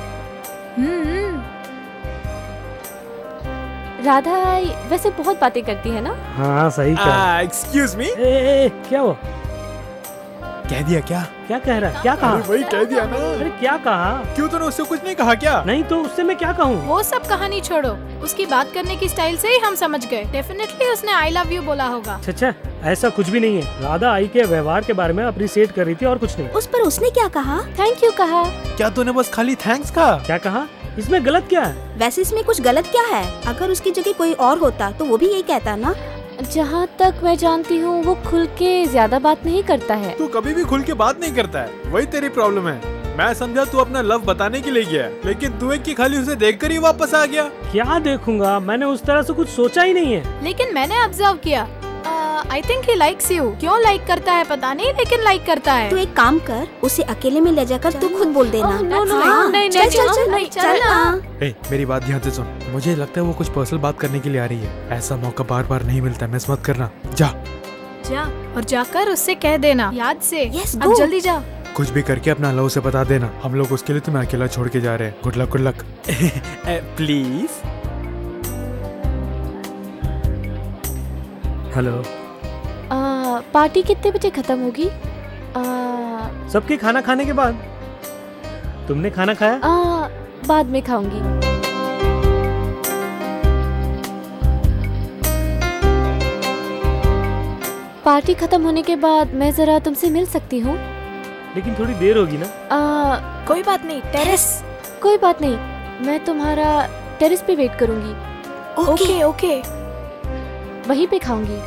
Radha आई वैसे बहुत बातें करती है ना? हाँ सही कहा। Excuse me. क्या हुआ? कह दिया क्या? क्या कह रहा है? क्या कहा? वही कह दिया ना। अरे क्या कहा? क्यों तूने उससे कुछ नहीं कहा क्या? नहीं तो उससे मैं क्या कहूँ? वो सब कहानी छोड़ो, उसकी बात करने की स्टाइल से ही हम समझ गए। डेफिनेटली उसने आई लव यू बोला होगा। अच्छा, ऐसा कुछ भी नहीं है। राधा आई के व्यवहार के बारे में अप्रिशिएट कर रही थी और कुछ नहीं। उस पर उसने क्या कहा? थैंक यू कहा। क्या तूने बस खाली थैंक्स कहा? क्या कहा? इसमें गलत क्या है? वैसे इसमें कुछ गलत क्या है? अगर उसकी जगह कोई और होता तो वो भी यही कहता ना। जहाँ तक मैं जानती हूँ वो खुल के ज्यादा बात नहीं करता है। तू कभी भी खुल के बात नहीं करता है, वही तेरी प्रॉब्लम है। मैं समझा तू अपना लव बताने के लिए गया है, लेकिन तू एक की खाली उसे देखकर ही वापस आ गया। क्या देखूंगा? मैंने उस तरह से कुछ सोचा ही नहीं है। लेकिन मैंने ऑब्जर्व किया। I think he likes you. क्यों लाइक करता है पता नहीं, लेकिन लाइक करता है। तू एक काम कर, उसे अकेले में ले जाकर तू खुद बोल देना। ए, मेरी बात ध्यान से सुन। मुझे लगता है वो कुछ पर्सनल बात करने के लिए आ रही है। ऐसा मौका बार बार नहीं मिलता, मिस मत करना। जा और जाकर उससे कह देना याद से। अब जल्दी जा। कुछ भी करके अपना लव से बता देना। हम लोग उसके लिए तुम्हें अकेला छोड़ के जा रहे हैं। Good luck. Please. Hello. Party कितने बजे खत्म होगी? सबके खाना खाने के बाद। तुमने खाना खाया? बाद में खाऊंगी। पार्टी खत्म होने के बाद मैं जरा तुमसे मिल सकती हूँ? लेकिन थोड़ी देर होगी ना। कोई बात नहीं, टेरेस। कोई बात नहीं, मैं तुम्हारा टेरेस पे वेट करूंगी। ओके। वहीं पे खाऊंगी।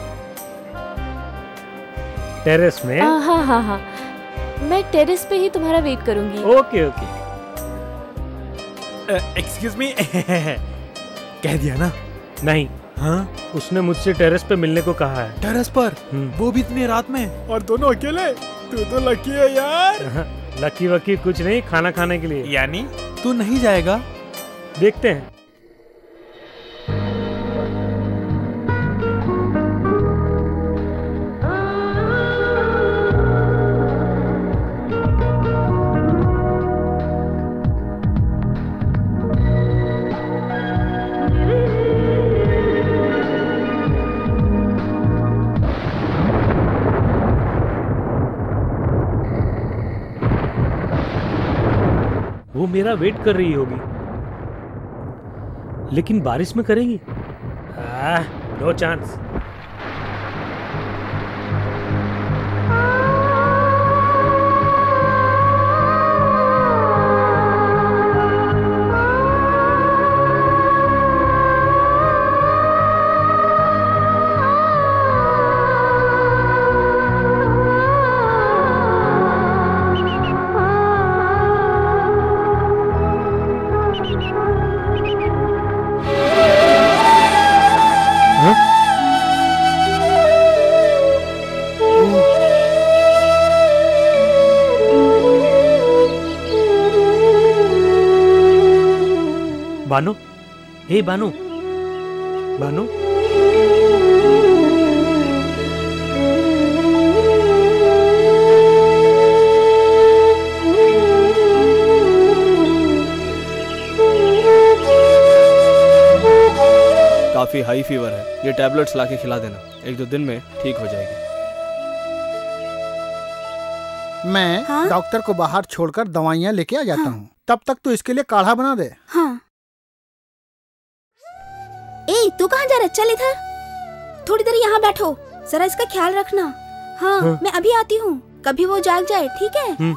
टेरेस में? हाँ, मैं टेरेस पे ही तुम्हारा वेट करूंगी। ओके। Excuse me. कह दिया ना? नहीं। हाँ? उसने मुझसे टेरेस पे मिलने को कहा है। टेरेस पर? वो भी इतनी रात में? और दोनों अकेले? तू तो लकी है यार। लकी वकी कुछ नहीं, खाना खाने के लिए। यानी तू नहीं जाएगा? देखते हैं। मेरा वेट कर रही होगी, लेकिन बारिश में करेगी? No chance. Bano, hey Bano, Bano, काफी हाई फीवर है, ये टैबलेट्स लाके खिला देना, 1-2 दिन में ठीक हो जाएगी। मैं डॉक्टर को बाहर छोड़कर दवाइयाँ लेके आ जाता हूँ, तब तक तू इसके लिए काढ़ा बना दे। हाँ। ए, तू कहाँ जा रहा है? चल इधर, थोड़ी देर यहाँ बैठो, जरा इसका ख्याल रखना। हाँ, मैं अभी आती हूँ, कभी वो जाग जाए, ठीक है?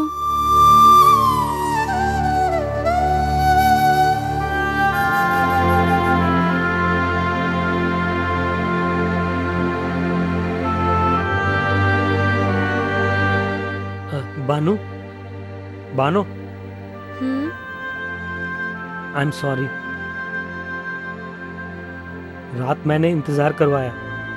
Bano, Bano, I am sorry. रात मैंने इंतजार करवाया।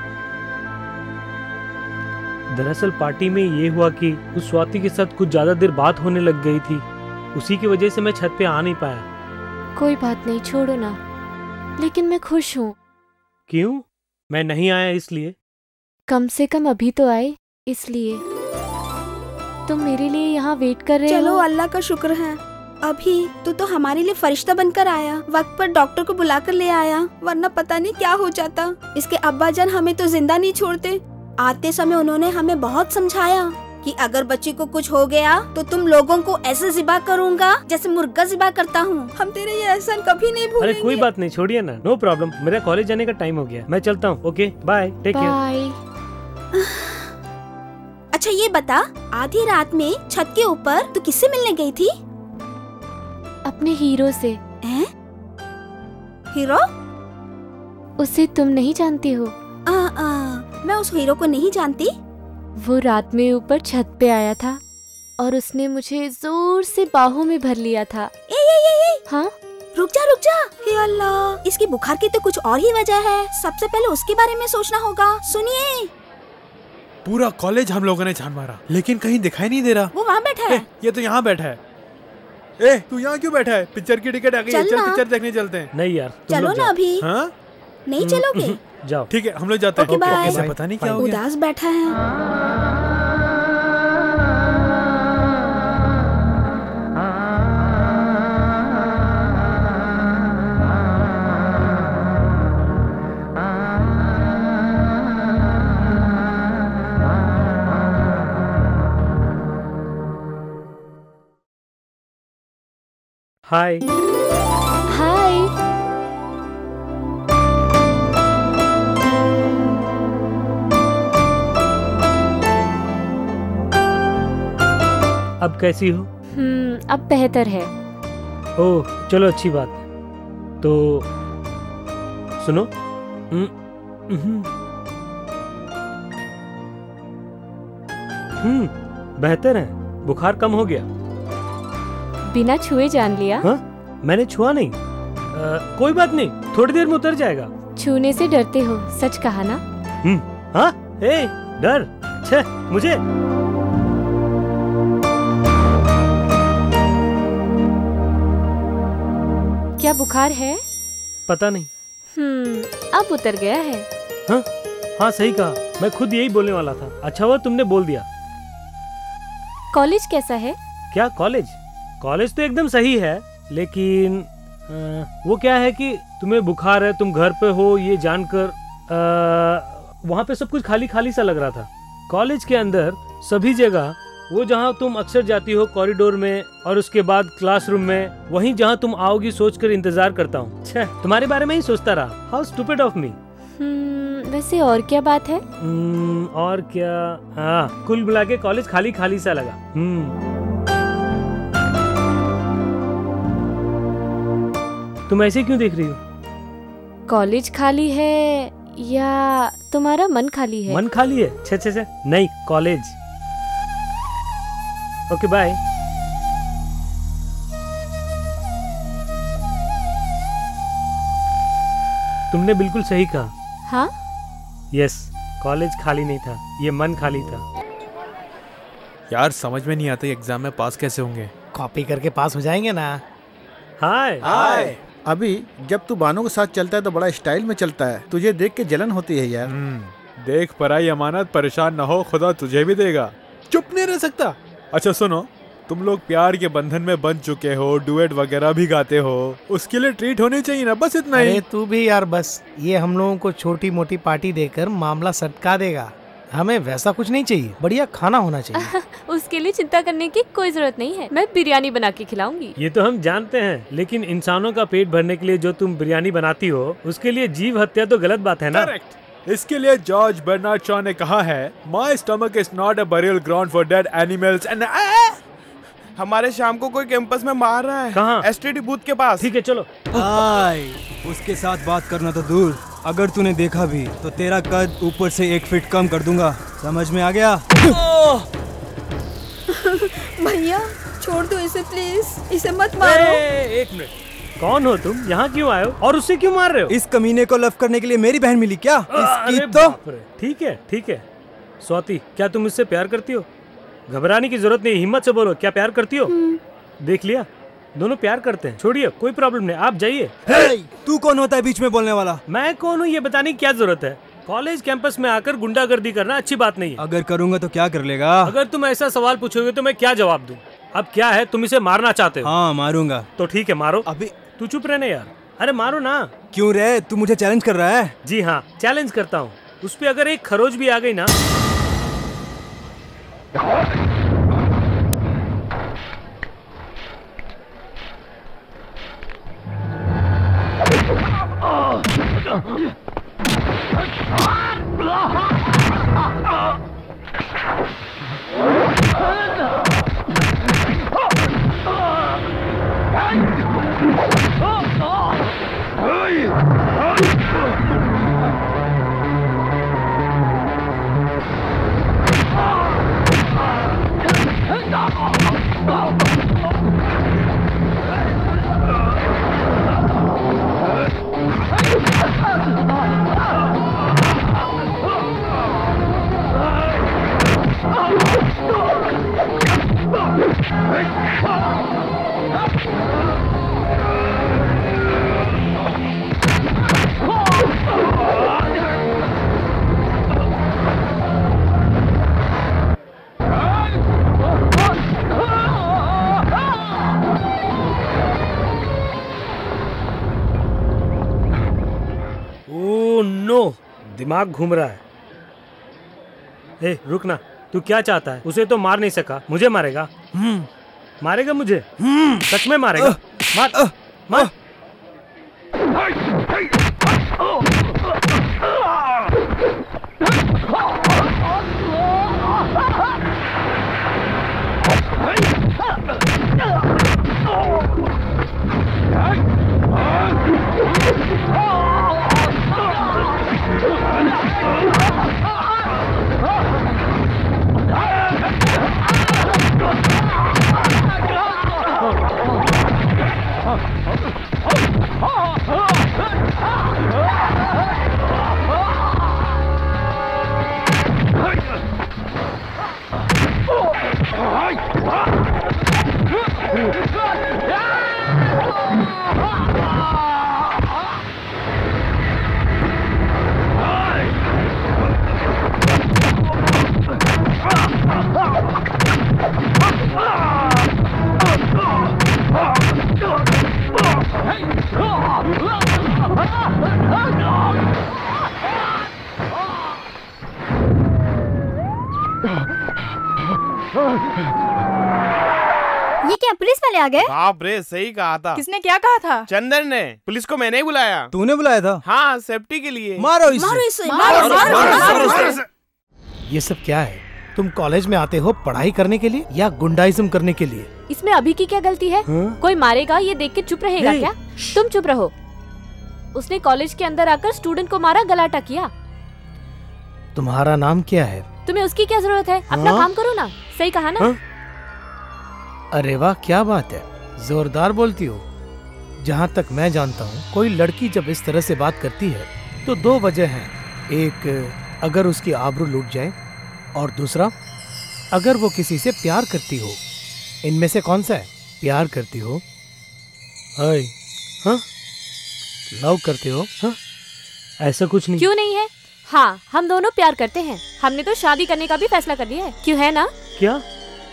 दरअसल पार्टी में ये हुआ कि उस स्वाति के साथ कुछ ज्यादा देर बात होने लग गई थी, उसी की वजह से मैं छत पे आ नहीं पाया। कोई बात नहीं, छोड़ो ना, लेकिन मैं खुश हूँ। क्यों? मैं नहीं आया इसलिए? कम से कम अभी तो आए, इसलिए। तुम मेरे लिए यहाँ वेट कर रहे हो? चलो, अल्लाह का शुक्र है, अभी तो हमारे लिए फरिश्ता बनकर आया, वक्त पर डॉक्टर को बुलाकर ले आया, वरना पता नहीं क्या हो जाता। इसके अब्बा जान हमें तो जिंदा नहीं छोड़ते। आते समय उन्होंने हमें बहुत समझाया कि अगर बच्ची को कुछ हो गया तो तुम लोगों को ऐसे ज़िबा करूँगा जैसे मुर्गा ज़िबा करता हूँ। हम तेरे ये एहसान कभी नहीं भूलेंगे। अरे कोई बात नहीं, छोड़िए ना, नो प्रॉब्लम। मेरा कॉलेज जाने का टाइम हो गया, मैं चलता हूँ। Okay, bye, take care. अच्छा ये बता, आधी रात में छत के ऊपर तू किससे मिलने गई थी? अपने हीरो से। हैं? हीरो? उसे तुम नहीं जानती हो? मैं उस हीरो को नहीं जानती। वो रात में ऊपर छत पे आया था और उसने मुझे जोर से बाहों में भर लिया था। हाँ? रुक जा। हे अल्लाह, इसकी बुखार की तो कुछ और ही वजह है। सबसे पहले उसके बारे में सोचना होगा। सुनिए, पूरा कॉलेज हम लोगों ने छान मारा, लेकिन कहीं दिखाई नहीं दे रहा। वो वहाँ बैठा है। ये तो यहाँ बैठा है। ए, तू यहाँ क्यों बैठा है? पिक्चर की टिकट आ गई है, चल पिक्चर देखने चलते हैं। नहीं यार, चलो ना अभी। हाँ? नहीं चलोगे? जाओ। ठीक है, हम लोग जाते हैं। ओके, पता नहीं क्या हो गया। उदास बैठा है। हाय। हाय। अब कैसी हो? अब बेहतर है। ओह, चलो अच्छी बात। तो सुनो, बेहतर है, बुखार कम हो गया। बिना छुए जान लिया? हाँ? मैंने छुआ नहीं। कोई बात नहीं, थोड़ी देर में उतर जाएगा। छूने से डरते हो, सच कहा ना? हाँ? ए, डर? छे, मुझे? क्या बुखार है? पता नहीं। अब उतर गया है। हाँ? हाँ सही कहा, मैं खुद यही बोलने वाला था। अच्छा हुआ तुमने बोल दिया। कॉलेज कैसा है? क्या कॉलेज? कॉलेज तो एकदम सही है, लेकिन वो क्या है कि तुम्हें बुखार है, तुम घर पे हो, ये जानकर वहाँ पे सब कुछ खाली खाली सा लग रहा था। कॉलेज के अंदर सभी जगह वो जहाँ तुम अक्सर जाती हो कॉरिडोर में और उसके बाद क्लासरूम में, वहीं जहाँ तुम आओगी सोचकर इंतजार करता हूँ। तुम्हारे बारे में ही सोचता रहा। How stupid of me. वैसे और क्या बात है? और क्या, हाँ, कुल मिला के कॉलेज खाली खाली सा लगा। तुम ऐसे क्यों देख रही हो? कॉलेज खाली है या तुम्हारा मन खाली है? मन खाली है? छे नहीं, कॉलेज। Okay bye. तुमने बिल्कुल सही कहा। हाँ? यस, कॉलेज खाली नहीं था, ये मन खाली था। यार समझ में नहीं आता एग्जाम में पास कैसे होंगे। कॉपी करके पास हो जाएंगे ना। हाय हाय। अभी जब तू बानों के साथ चलता है तो बड़ा स्टाइल में चलता है, तुझे देख के जलन होती है यार। देख पराई अमानत, परेशान न हो, खुदा तुझे भी देगा। चुप नहीं रह सकता। अच्छा सुनो, तुम लोग प्यार के बंधन में बंध चुके हो, डुएट वगैरह भी गाते हो, उसके लिए ट्रीट होनी चाहिए ना, बस इतना ही। अरे तू भी यार, बस ये हम लोगों को छोटी मोटी पार्टी देकर मामला सटका देगा। हमें वैसा कुछ नहीं चाहिए, बढ़िया खाना होना चाहिए। उसके लिए चिंता करने की कोई जरूरत नहीं है, मैं बिरयानी बना के खिलाऊंगी। ये तो हम जानते हैं, लेकिन इंसानों का पेट भरने के लिए जो तुम बिरयानी बनाती हो, उसके लिए जीव हत्या तो गलत बात है ना। करेक्ट। इसके लिए जॉर्ज बर्नार्ड शॉ ने कहा है, my stomach is not a burial ground for dead animals and. हमारे शाम को कोई कैंपस में मार रहा है। कहाँ? एसटीडी बूथ के पास। ठीक है चलो। उसके साथ बात करना तो दूर, अगर तूने देखा भी तो तेरा कद ऊपर से 1 फीट कम कर दूंगा, समझ में आ गया? भैया छोड़ दो इसे प्लीज, इसे मत मारो। एक मिनट, कौन हो तुम? यहाँ क्यों आए हो और उससे क्यों मार रहे हो? इस कमीने को लव करने के लिए मेरी बहन मिली क्या? इसकी तो ठीक है। स्वाति, क्या तुम इससे प्यार करती हो? घबराने की जरूरत नहीं, हिम्मत से बोलो, क्या प्यार करती हो? देख लिया, दोनों प्यार करते हैं। छोड़िए, कोई प्रॉब्लम नहीं, आप जाइए। तू कौन होता है बीच में बोलने वाला? मैं कौन हूँ ये बताने की क्या जरूरत है? कॉलेज कैंपस में आकर गुंडागर्दी करना अच्छी बात नहीं है। अगर करूँगा तो क्या कर लेगा? अगर तुम ऐसा सवाल पूछोगे तो मैं क्या जवाब दूँ? अब क्या है, तुम इसे मारना चाहते हो? हाँ मारूंगा। तो ठीक है, मारो। अभी तू चुप रहने यार। अरे मारो ना। क्यों रे, तू मुझे चैलेंज कर रहा है? जी हाँ, चैलेंज करता हूँ। उस पे अगर एक खरोच भी आ गई ना। दिमाग घूम रहा है। ए, रुक ना, तू क्या चाहता है? उसे तो मार नहीं सका, मुझे मारेगा? मारेगा मुझे? सच में मारेगा? मार मार। ये क्या पुलिस वाले आ गए? बाप रे, सही कहा था। किसने क्या कहा था? चंदन ने। पुलिस को मैंने ही बुलाया। तूने बुलाया था? हाँ, सेफ्टी के लिए। मारो इसे। मारो इसे। ये सब क्या है? तुम कॉलेज में आते हो पढ़ाई करने के लिए या गुंडाइज्म करने के लिए? इसमें अभी की क्या गलती है? कोई मारेगा ये देख के चुप रहेगा क्या? तुम चुप रहो। उसने कॉलेज के अंदर आकर स्टूडेंट को मारा, गलाटा किया। तुम्हारा नाम क्या है? तुम्हें उसकी क्या जरूरत है? अपना काम करो ना। सही कहा ना? अरे वाह, क्या बात है, जोरदार बोलती हो। जहाँ तक मैं जानता हूँ, कोई लड़की जब इस तरह से बात करती है तो दो वजह हैं। एक, अगर उसकी आबरू लूट जाए, और दूसरा, अगर वो किसी से प्यार करती हो। इनमें से कौन सा है? प्यार करती हो? हाय, हाँ, लव करते हो? हाँ, ऐसा कुछ नहीं। क्यों नहीं है? हाँ, हम दोनों प्यार करते हैं। हमने तो शादी करने का भी फैसला कर लिया है। क्यों, है ना? क्या?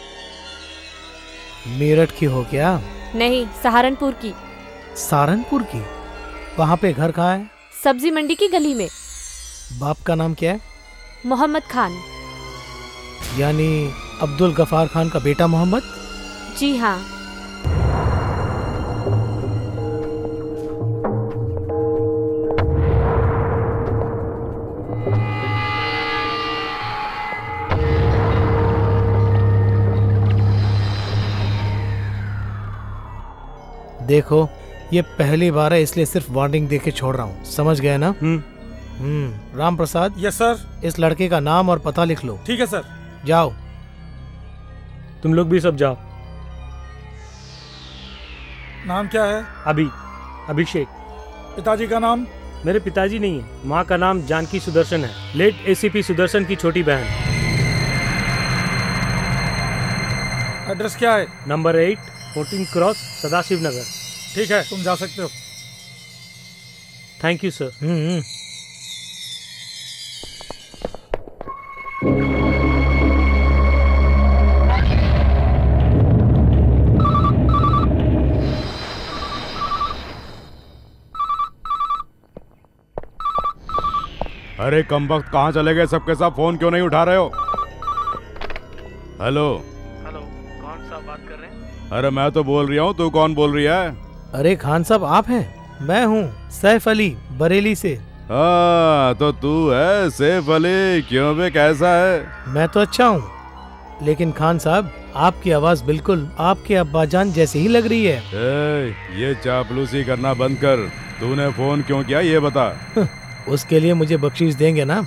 मेरठ की हो क्या? नहीं, सहारनपुर की। सहारनपुर की? वहाँ पे घर कहाँ है? सब्जी मंडी की गली में। बाप का नाम क्या है? मोहम्मद खान। यानी अब्दुल गफार खान का बेटा मोहम्मद? जी हाँ। देखो, ये पहली बार है, इसलिए सिर्फ वार्निंग देके छोड़ रहा हूँ। समझ गए ना? राम प्रसाद। Yes sir. इस लड़के का नाम और पता लिख लो। ठीक है सर। जाओ। तुम लोग भी सब जाओ। नाम क्या है? अभिषेक। पिताजी का नाम? मेरे पिताजी नहीं है, माँ का नाम जानकी सुदर्शन है, लेट एसीपी सुदर्शन की छोटी बहन। एड्रेस क्या है? Number 8, 14 cross, Sadashiv Nagar. ठीक है, तुम जा सकते हो। Thank you sir. अरे कमबख्त, कहाँ चले गए सबके सब? फोन क्यों नहीं उठा रहे हो? हेलो। कौन सा बात कर रहे हैं? अरे मैं तो बोल रहा हूँ, तू कौन बोल रही है? अरे खान साहब, आप हैं? मैं हूँ सैफ अली, बरेली से। हाँ, तो तू है सैफ अली? क्यों बे, कैसा है? मैं तो अच्छा हूँ, लेकिन खान साहब आपकी आवाज बिल्कुल आपके अब्बाजान जैसी ही लग रही है। ये चापलूसी करना बंद कर। तूने फोन क्यों किया ये बता। उसके लिए मुझे बख्शीश देंगे ना?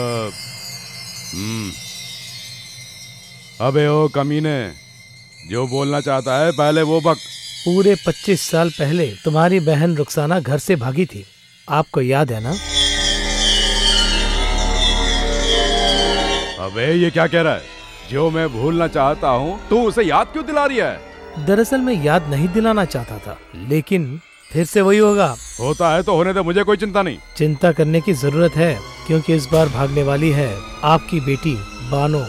अबे ओ कमीने, जो बोलना चाहता है पहले वो बक। पूरे 25 साल पहले तुम्हारी बहन रुखसाना घर से भागी थी, आपको याद है ना? अबे ये क्या कह रहा है? जो मैं भूलना चाहता हूँ तू उसे याद क्यों दिला रही है? दरअसल मैं याद नहीं दिलाना चाहता था, लेकिन फिर से वही होगा। होता है तो होने दे, मुझे कोई चिंता नहीं। चिंता करने की जरूरत है, क्योंकि इस बार भागने वाली है आपकी बेटी बानो।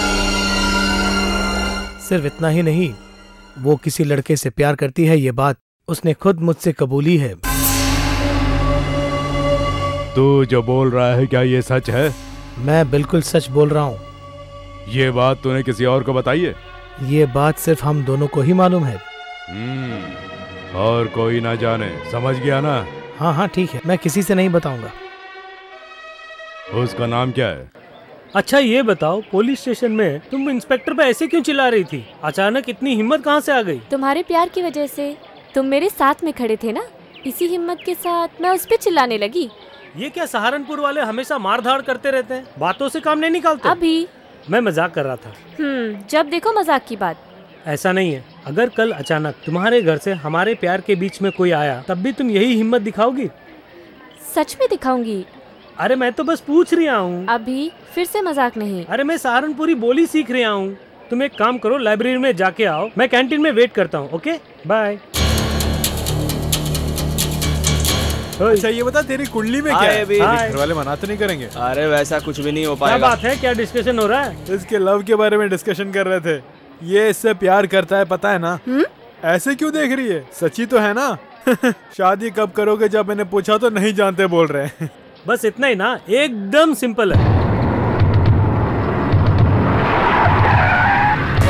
सिर्फ इतना ही नहीं, वो किसी लड़के से प्यार करती है, ये बात उसने खुद मुझसे कबूली है। तू जो बोल रहा है क्या ये सच है? मैं बिल्कुल सच बोल रहा हूँ। ये बात तूने किसी और को बताई है? ये बात सिर्फ हम दोनों को ही मालूम है। और कोई ना जाने, समझ गया ना? हाँ हाँ ठीक है, मैं किसी से नहीं बताऊंगा। उसका नाम क्या है? अच्छा ये बताओ, पुलिस स्टेशन में तुम इंस्पेक्टर पे ऐसे क्यों चिल्ला रही थी? अचानक इतनी हिम्मत कहाँ से आ गई? तुम्हारे प्यार की वजह से। तुम मेरे साथ में खड़े थे ना, इसी हिम्मत के साथ मैं उस पे चिल्लाने लगी। ये क्या सहारनपुर वाले हमेशा मार धाड़ करते रहते हैं, बातों से काम नहीं निकालते? अभी मैं मजाक कर रहा था। जब देखो मजाक की बात। ऐसा नहीं है, अगर कल अचानक तुम्हारे घर से हमारे प्यार के बीच में कोई आया, तब भी तुम यही हिम्मत दिखाओगी? सच में दिखाऊंगी। अरे मैं तो बस पूछ रहा हूँ। अभी फिर से मजाक नहीं। अरे मैं सहारनपुरी बोली सीख रहा हूँ। तुम एक काम करो, लाइब्रेरी में जाके आओ, मैं कैंटीन में वेट करता हूँ। Okay bye. अच्छा ये बता, तेरी कुंडली में क्या है? घर वाले मना तो नहीं करेंगे? अरे वैसा कुछ भी नहीं हो पाएगा। क्या बात है, क्या डिस्कशन हो रहा है? इसके लव के बारे में डिस्कशन कर रहे थे। ये इससे प्यार करता है, पता है ना? ऐसे क्यों देख रही है? सच्ची तो है ना? शादी कब करोगे जब मैंने पूछा तो नहीं जानते बोल रहे हैं। बस इतना ही ना, एकदम सिंपल है।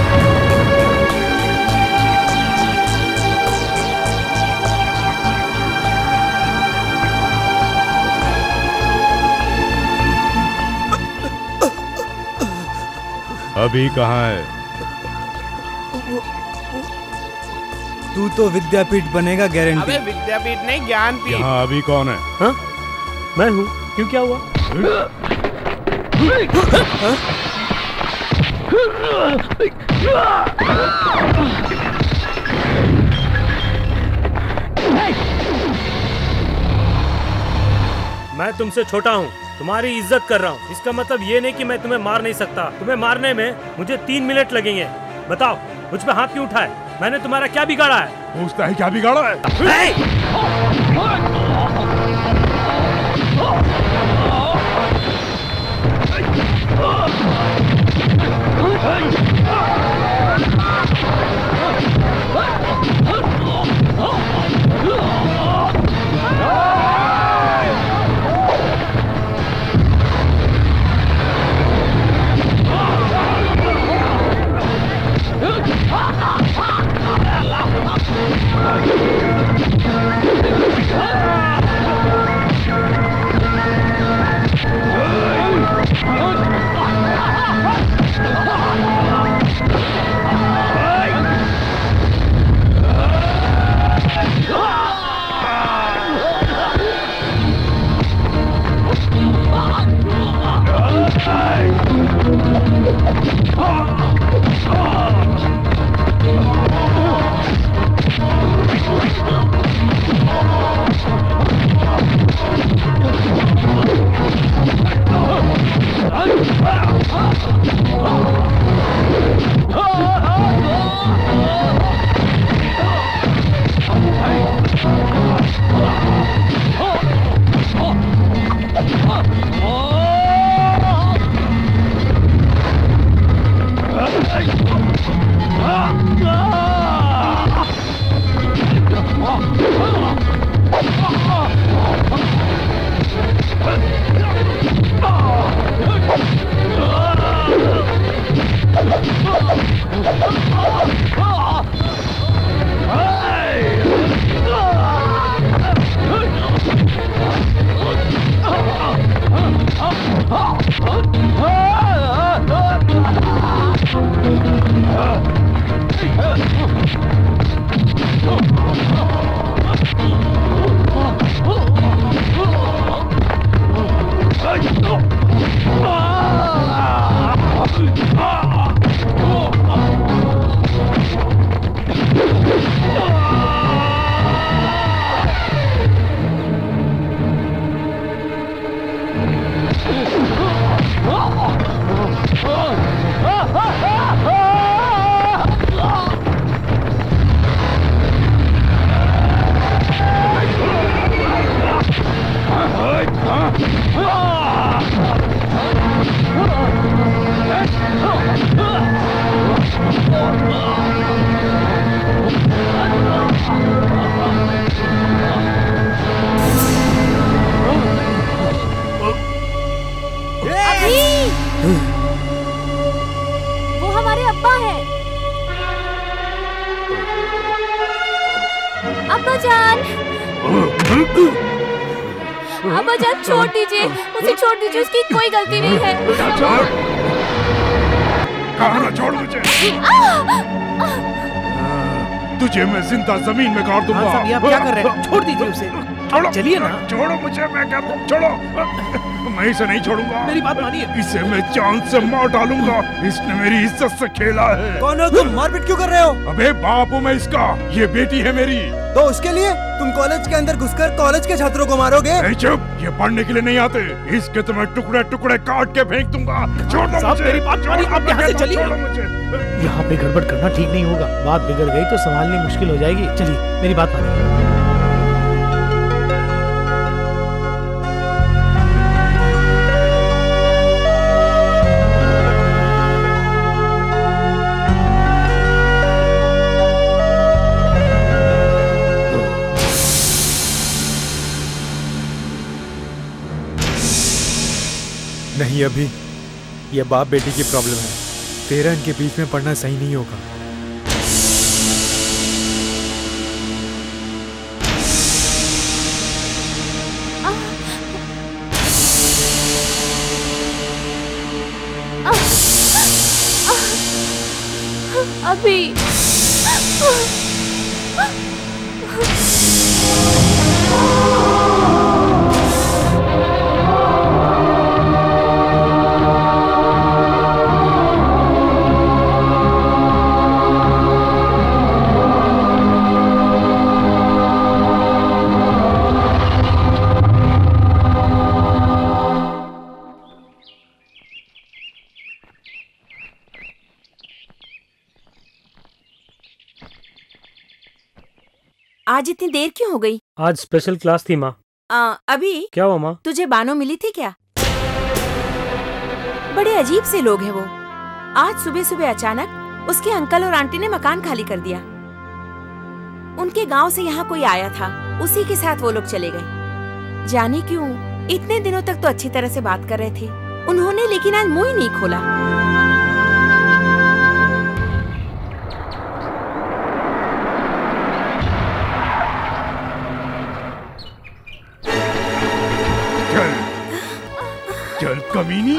अभी कहाँ है? तू तो विद्यापीठ बनेगा गारंटी। अबे विद्यापीठ नहीं, ज्ञानपीठ। यहाँ अभी कौन है? हाँ? मैं हूँ। क्यों, क्या हुआ? मैं तुमसे छोटा हूँ, तुम्हारी इज्जत कर रहा हूँ। इसका मतलब ये नहीं कि मैं तुम्हें मार नहीं सकता। तुम्हें मारने में मुझे 3 मिनट लगेंगे। बताओ, मुझ पे हाथ क्यों उठाए? मैंने तुम्हारा क्या बिगाड़ा है? पूछता है क्या बिगाड़ा है? वो हमारे अब्बा हैं। अब्बा जान, अब्बा जान छोड़ दीजिए, उसे छोड़ दीजिए, उसकी कोई गलती नहीं है। कहाँ छोड़ मुझे? तुझे मैं जिंदा जमीन में गाड़ दूंगा। हाँ, आप क्या कर रहे हैं? छोड़ दीजिए उसे। चलिए ना। छोड़ो मुझे, मैं कह रहा हूँ छोड़ो। मैं इसे नहीं छोड़ूंगा। मेरी बात मानिए। इसे मैं जान से मार डालूंगा। इसने मेरी इज्जत से खेला है। कौन हो तुम? मारपीट क्यों कर रहे हो? अबे बाप हूँ मैं इसका, ये बेटी है मेरी। तो उसके लिए तुम कॉलेज के अंदर घुसकर कॉलेज के छात्रों को मारोगे? चुप, ये पढ़ने के लिए नहीं आते। इसके तो मैं टुकड़े टुकड़े काट के फेंक दूंगा। छोड़ दो मुझे। मेरी बात मानिए, आप यहाँ से चलिए। यहाँ पे गड़बड़ करना ठीक नहीं होगा। बात बिगड़ गई तो संभालनी मुश्किल हो जाएगी। चलिए, मेरी बात मानिए। नहीं, अभी ये बाप बेटी की प्रॉब्लम है। तेरा इनके बीच में पड़ना सही नहीं होगा। अभी आज इतनी देर क्यों हो गई? आज स्पेशल क्लास थी माँ। अभी क्या हुआ माँ? तुझे बानो मिली थी क्या? बड़े अजीब से लोग हैं वो। आज सुबह सुबह अचानक उसके अंकल और आंटी ने मकान खाली कर दिया। उनके गांव से यहाँ कोई आया था, उसी के साथ वो लोग चले गए। जाने क्यों इतने दिनों तक तो अच्छी तरह से बात कर रहे थे उन्होंने, लेकिन आज मुंह ही नहीं खोला। चल कमीनी,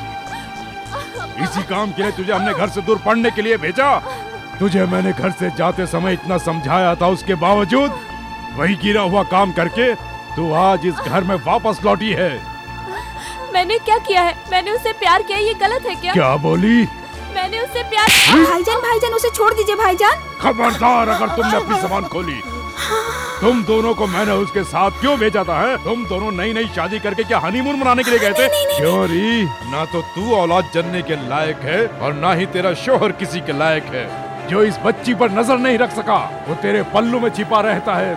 इसी काम के लिए तुझे हमने घर से दूर पढ़ने के लिए भेजा। तुझे मैंने घर से जाते समय इतना समझाया था, उसके बावजूद वही गिरा हुआ काम करके तू आज इस घर में वापस लौटी है। मैंने क्या किया है? मैंने उससे प्यार किया, ये गलत है क्या? क्या बोली? मैंने उससे प्यार। भाईजान उसे छोड़ दीजिए भाईजान। खबरदार अगर तुमने अपनी जबान खोली। तुम दोनों को मैंने उसके साथ क्यों भेजा था? है? तुम दोनों नई नई शादी करके क्या हनीमून मनाने के लिए गए थे? क्यों री? ना तो तू औलाद जनने के लायक है और ना ही तेरा शोहर किसी के लायक है। जो इस बच्ची पर नजर नहीं रख सका वो तेरे पल्लू में छिपा रहता है।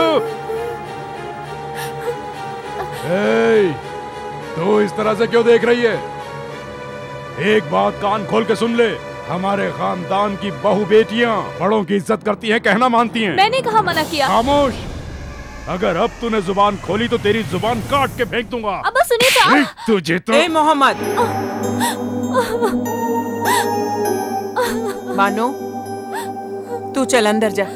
तू इस तरह से क्यों देख रही है? एक बात कान खोल के सुन ले, हमारे खानदान की बहू बेटियां बड़ों की इज्जत करती हैं, कहना मानती हैं। मैंने कहाँ मना किया? खामोश। अगर अब तूने जुबान खोली तो तेरी जुबान काट के फेंक दूंगा। अब सुनिए तो। तुझे तो। ए मोहम्मद। बानो, तू चल अंदर जा।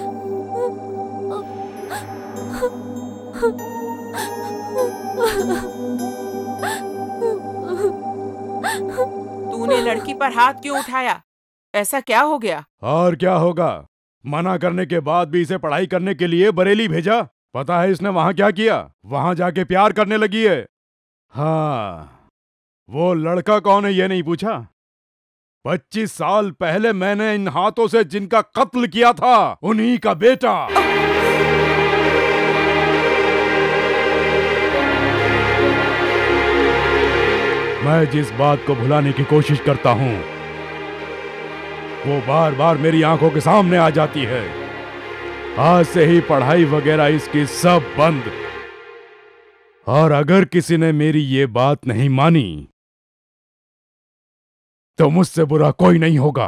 तूने लड़की पर हाथ क्यों उठाया? ऐसा क्या हो गया? और क्या होगा? मना करने के बाद भी इसे पढ़ाई करने के लिए बरेली भेजा। पता है इसने वहां क्या किया? वहां जाके प्यार करने लगी है। हाँ, वो लड़का कौन है ये नहीं पूछा? 25 साल पहले मैंने इन हाथों से जिनका कत्ल किया था उन्हीं का बेटा। मैं जिस बात को भुलाने की कोशिश करता हूं वो बार बार मेरी आंखों के सामने आ जाती है। आज से ही पढ़ाई वगैरह इसकी सब बंद। और अगर किसी ने मेरी ये बात नहीं मानी तो मुझसे बुरा कोई नहीं होगा।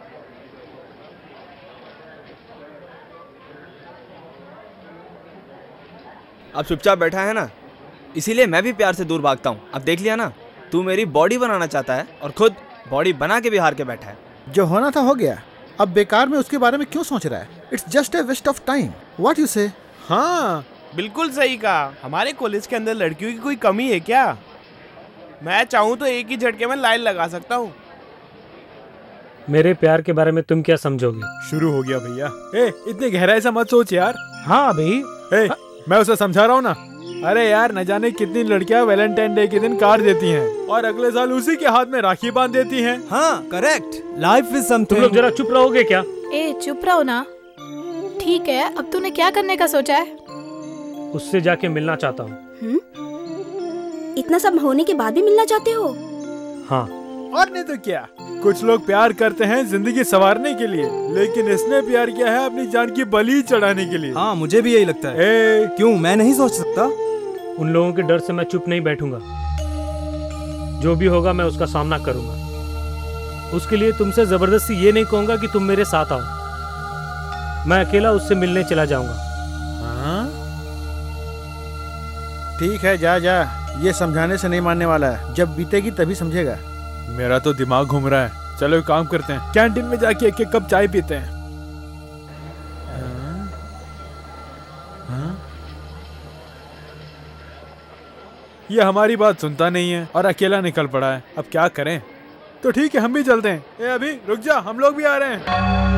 अब चुपचाप बैठा है ना, इसीलिए मैं भी प्यार से दूर भागता हूँ। अब देख लिया ना, तू मेरी बॉडी बनाना चाहता है और खुद बॉडी बना के भी हार के बैठा है। जो होना था हो गया, अब बेकार में उसके बारे में क्यों सोच रहा है? It's just a waste of time. What you say? हाँ बिल्कुल सही कहा। हमारे कॉलेज के अंदर लड़कियों की कोई कमी है क्या? मैं चाहूँ तो एक ही झटके में लाइन लगा सकता हूँ। मेरे प्यार के बारे में तुम क्या समझोगे? शुरू हो गया भैया। इतनी गहराई से मत सोच यार। हाँ भाई, मैं उसे समझा रहा हूँ ना। अरे यार, न जाने कितनी लड़कियां वैलेंटाइन डे के दिन कार्ड देती हैं और अगले साल उसी के हाथ में राखी बांध देती हैं। हाँ करेक्ट। Life is something. तुम लोग जरा चुप रहोगे क्या? चुप रहो ना। ठीक है, अब तूने क्या करने का सोचा है? उससे जाके मिलना चाहता हूँ। इतना सब होने के बाद भी मिलना चाहते हो? हाँ। और नहीं तो क्या। कुछ लोग प्यार करते हैं जिंदगी संवारने के लिए, लेकिन इसने प्यार किया है अपनी जान की बलि चढ़ाने के लिए। हाँ मुझे भी यही लगता है। क्यों, मैं नहीं सोच सकता? उन लोगों के डर से मैं चुप नहीं बैठूंगा। जो भी होगा मैं उसका सामना करूंगा। उसके लिए तुमसे जबरदस्ती ये नहीं कहूंगा कि तुम मेरे साथ आओ। मैं अकेला उससे मिलने चला जाऊंगा। ठीक है, जा जा। ये समझाने से नहीं मानने वाला है। जब बीतेगी तभी समझेगा। मेरा तो दिमाग घूम रहा है। चलो एक काम करते हैं, कैंटीन में जाके एक एक कप चाय पीते हैं। ये हमारी बात सुनता नहीं है और अकेला निकल पड़ा है। अब क्या करें? तो ठीक है, हम भी चलते हैं। ए अभी रुक जा, हम लोग भी आ रहे हैं।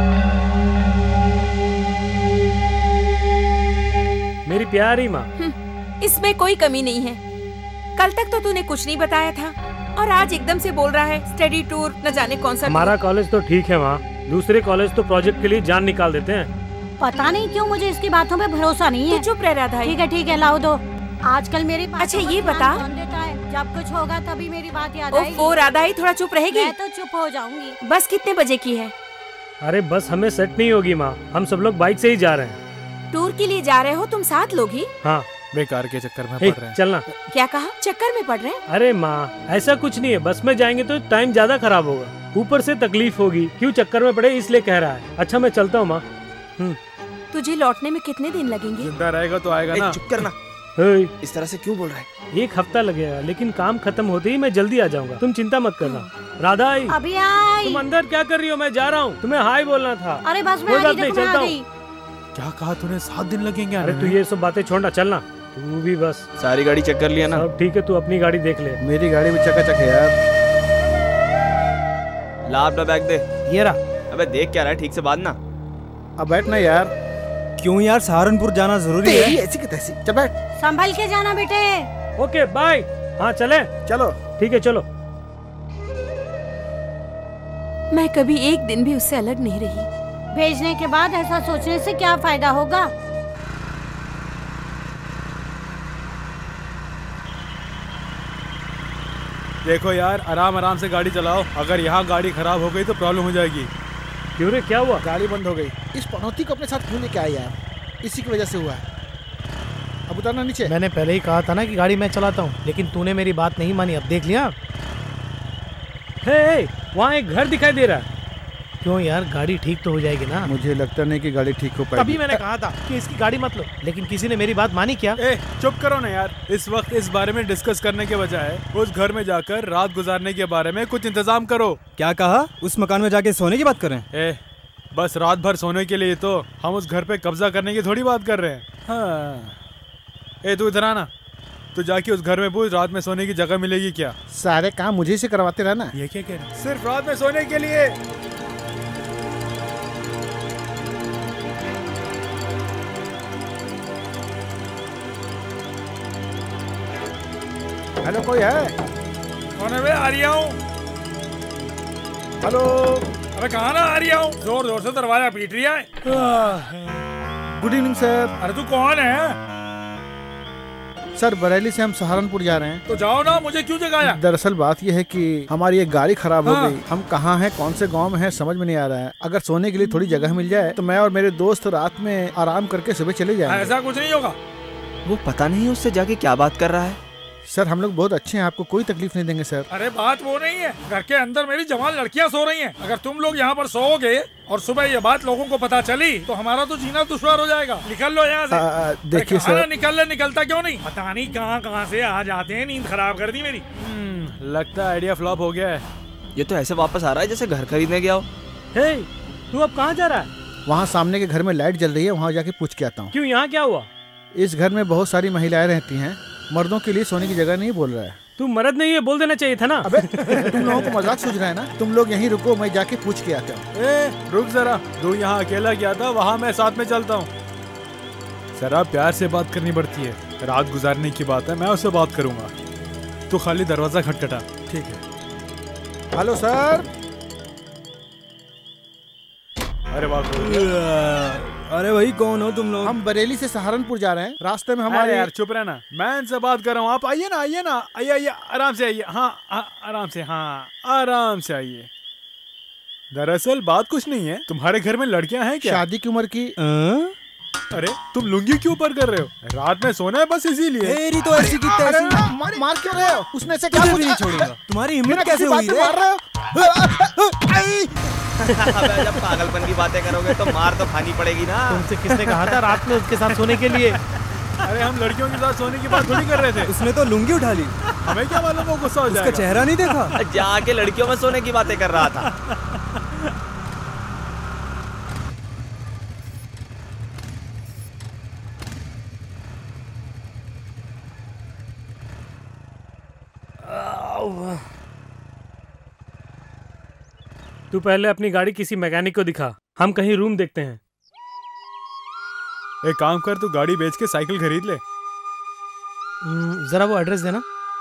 मेरी प्यारी माँ। इसमें कोई कमी नहीं है। कल तक तो तूने कुछ नहीं बताया था और आज एकदम से बोल रहा है स्टडी टूर, न जाने कौन सा। हमारा कॉलेज तो ठीक है माँ, दूसरे कॉलेज तो प्रोजेक्ट के लिए जान निकाल देते हैं। पता नहीं क्यों मुझे इसकी बातों पे भरोसा नहीं है। चुप रह रहा था। ठीक है लाओ दो। आजकल मेरी बात अच्छा ये बता, देता है जब कुछ होगा तभी मेरी बात याद आएगी। ओह राधा ही थोड़ा चुप रहेगी। मैं तो चुप हो जाऊंगी। बस कितने बजे की है? अरे बस हमें सेट नहीं होगी माँ, हम सब लोग बाइक से ही जा रहे हैं। टूर के लिए जा रहे हो तुम 7 लोग ही? हाँ। बेकार के चक्कर में पड़ रहे हैं। चलना। क्या कहा? चक्कर में पड़ रहे हैं? अरे माँ ऐसा कुछ नहीं है, बस में जाएंगे तो टाइम ज्यादा खराब होगा, ऊपर से तकलीफ होगी, क्यों चक्कर में पड़े इसलिए कह रहा है। अच्छा मैं चलता हूँ माँ। तुझे लौटने में कितने दिन लगेंगे? जिंदा रहेगा तो आएगा ना। चुप करना। इस तरह से क्यों बोल रहा है? 1 हफ्ता लगेगा, लेकिन काम खत्म होते ही मैं जल्दी आ जाऊंगा, तुम चिंता मत करना। राधा आई। अभी आई। तुम अंदर क्या कर रही हो? मैं जा रहा हूँ, तुम्हें हाय बोलना था। अरे बस कोई बात नहीं, चलता हूँ। क्या कहा तूने? 7 दिन लगेंगे? अरे तू ये सब बातें छोड़ना, चलना तू भी। बस सारी गाड़ी चेक कर लिया ना? सब ठीक है, तू अपनी गाड़ी देख ले। मेरी गाड़ी भी चकाचक है यार। ला अपना बैग दे। ये रहा। अबे देख क्या रहा है, ठीक से बांध ना। अब बैठना यार। क्यों यार, सहारनपुर जाना जरूरी है? ऐसी की तैसी। चल बैठ। संभल के जाना बेटे। Okay bye. हाँ चले। चलो ठीक है चलो। मैं कभी एक दिन भी उससे अलग नहीं रही। भेजने के बाद ऐसा सोचने से क्या फायदा होगा? देखो यार, आराम आराम से गाड़ी चलाओ। अगर यहाँ गाड़ी खराब हो गई तो प्रॉब्लम हो जाएगी। क्यों रे, क्या हुआ? गाड़ी बंद हो गई। इस पनौती को अपने साथ क्यों लेके आया यार? इसी की वजह से हुआ है। अब उतरना नीचे। मैंने पहले ही कहा था ना कि गाड़ी मैं चलाता हूँ, लेकिन तूने मेरी बात नहीं मानी। अब देख लिया। हे, वहाँ एक घर दिखाई दे रहा है। क्यों यार, गाड़ी ठीक तो हो जाएगी ना? मुझे लगता नहीं कि गाड़ी ठीक हो पाएगी। तभी मैंने कहा था कि इसकी गाड़ी मत लो, लेकिन किसी ने मेरी बात मानी क्या? चुप करो ना यार। इस वक्त इस बारे में डिस्कस करने के बजाय उस घर में जाकर रात गुजारने के बारे में कुछ इंतजाम करो। क्या कहा? उस मकान में जाके सोने की बात कर रहे हैं? बस रात भर सोने के लिए तो हम उस घर पे कब्जा करने की थोड़ी बात कर रहे हैं। हाँ। तू इधर आना। तो जाके उस घर में पूछ रात में सोने की जगह मिलेगी क्या। सारे काम मुझे से करवाते रहना। ये क्या कह रहे हैं? सिर्फ रात में सोने के लिए। हेलो, कोई है? कौन है? आ रही हूँ। हेलो। अरे कहाँ ना आ रही हूँ? जोर जोर से दरवाजा पीट रही है। Good evening sir. अरे तू कौन है? सर बरेली से हम सहारनपुर जा रहे हैं। तो जाओ ना, मुझे क्यों जगाया? दरअसल बात यह है कि हमारी एक गाड़ी खराब हो गई। हम कहाँ हैं, कौन से गांव में हैं, समझ में नहीं आ रहा है। अगर सोने के लिए थोड़ी जगह मिल जाए तो मैं और मेरे दोस्त रात में आराम करके सुबह चले जाएंगे। ऐसा कुछ नहीं होगा। वो पता नहीं उससे जाके क्या बात कर रहा है। सर हम लोग बहुत अच्छे हैं, आपको कोई तकलीफ नहीं देंगे सर। अरे बात वो नहीं है, घर के अंदर मेरी जवान लड़कियां सो रही हैं। अगर तुम लोग यहाँ पर सोओगे और सुबह ये बात लोगों को पता चली तो हमारा तो जीना दुश्वार हो जाएगा। निकल लो यहाँ से। देखिए सर। निकलता क्यों नहीं? पता नहीं कहाँ से आ जाते हैं, नींद खराब कर दी मेरी। लगता है आइडिया फ्लॉप हो गया है। ये तो ऐसे वापस आ रहा है जैसे घर खरीदने गया हो। तू अब कहाँ जा रहा है? वहाँ सामने के घर में लाइट जल रही है, वहाँ जाके पूछ के आता हूँ। क्यों, यहाँ क्या हुआ? इस घर में बहुत सारी महिलाएं रहती हैं, मर्दों के लिए सोने की जगह नहीं बोल रहा है। तू मर्द नहीं है बोल देना चाहिए था ना। अबे तुम लोगों को मजाक सूझ रहा है ना? तुम लोग यहीं रुको, मैं जाके पूछ के आता हूँ। रुक जरा, तू यहाँ अकेला गया था, वहाँ मैं साथ में चलता हूँ। जरा प्यार से बात करनी पड़ती है। रात गुजारने की बात है, मैं उससे बात करूंगा। तू खाली दरवाजा खटखटा। ठीक है। Hello sir. अरे वाह। अरे भाई कौन हो तुम लोग? हम बरेली से सहारनपुर जा रहे हैं, रास्ते में हमारे। यार चुप रहना, मैं इनसे बात कर रहा हूँ। आप आइए ना, आइए ना, आइए आराम से आइए। हाँ आराम से, हाँ आराम से आइए। दरअसल बात कुछ नहीं है। तुम्हारे घर में लड़कियां हैं क्या? शादी की उम्र की। अरे तुम लुंगी क्यों ऊपर कर रहे हो? रात में सोना है बस इसीलिए। तेरी तो ऐसी की तैसी। मार क्यों रहे हो? उसने से क्या भी नहीं छोड़ूंगा। तुम्हारी हिम्मत कैसे हुई रे? मार रहे हो? जब पागलपन की बातें करोगे तो मार तो खानी पड़ेगी ना। तुमसे किसने कहा था रात में उसके साथ सोने के लिए? अरे हम लड़कियों के साथ सोने की बात थोड़ी कर रहे थे। उसने तो लुंगी उठा ली। हमें क्या मालूम वो गुस्सा हो जाएगा। उसका चेहरा नहीं देखा? जाके लड़कियों में सोने की बातें कर रहा था। तू पहले अपनी गाड़ी किसी मैकेनिक को दिखा, हम कहीं रूम देखते हैं। एक काम कर, तू गाड़ी बेच के साइकिल खरीद ले। जरा वो एड्रेस देना।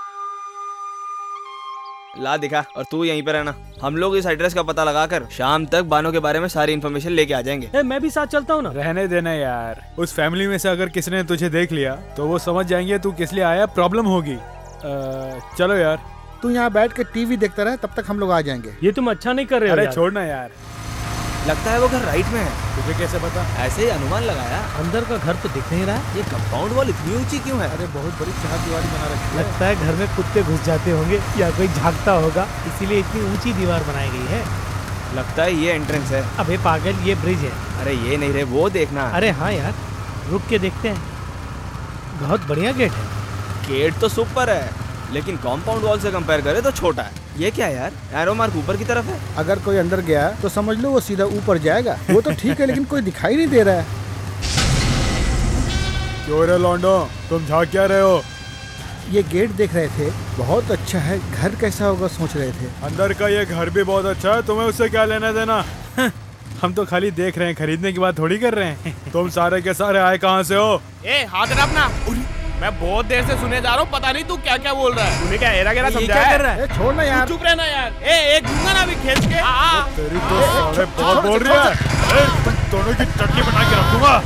ला दिखा, और तू यहीं पे रहना। हम लोग इस एड्रेस का पता लगाकर शाम तक बानो के बारे में सारी इन्फॉर्मेशन लेके आ जाएंगे। मैं भी साथ चलता हूँ ना। रहने देना यार, उस फैमिली में से अगर किसी ने तुझे देख लिया तो वो समझ जाएंगे तू किस लिए आया, प्रॉब्लम होगी। चलो यार, तू यहाँ बैठ के टीवी देखता रहे, तब तक हम लोग आ जाएंगे। ये तुम अच्छा नहीं कर रहे हो। अरे छोड़ना यार। लगता है वो घर राइट में है। तुझे कैसे पता? ऐसे ही अनुमान लगाया। अंदर का घर तो दिख नहीं रहा। ये कंपाउंड वॉल इतनी ऊंची क्यों है? अरे बहुत बड़ी चारदीवारी बना रखी है। लगता है घर में कुत्ते घुस जाते होंगे या कोई झांकता होगा, इसीलिए इतनी ऊंची दीवार बनाई गई है। लगता है ये एंट्रेंस है। अबे पागल, ये ब्रिज है। अरे ये नहीं रे, वो देखना। अरे हाँ यार, रुक के देखते हैं। बहुत बढ़िया गेट है। गेट तो सुपर है, लेकिन कॉम्पाउंड वॉल से कंपेयर करे तो छोटा है। ये क्या यार, एरो मार्क ऊपर की तरफ है। अगर कोई अंदर गया तो समझ लो वो सीधा ऊपर जाएगा। वो तो ठीक है, लेकिन कोई दिखाई नहीं दे रहा है। क्यों रे लौंडो, तुम झांक क्या रहे हो? ये गेट देख रहे थे, बहुत अच्छा है। घर कैसा होगा सोच रहे थे। अंदर का ये घर भी बहुत अच्छा है, तुम्हें उससे क्या लेना देना? हम तो खाली देख रहे हैं, खरीदने की बात थोड़ी कर रहे हैं। तुम सारे के सारे आए कहाँ से हो? ए हाथ रख अपना। मैं बहुत देर से सुने जा रहा हूँ, पता नहीं तू क्या क्या बोल रहा है। तूने क्या एरा गेरा समझा है? छोड़ना यार, चुप रहना यार। एक दूंगा ना अभी खेच के। तेरी तो साले बहुत बोल रही है। तुम दोनों की चटनी बना के रखूंगा।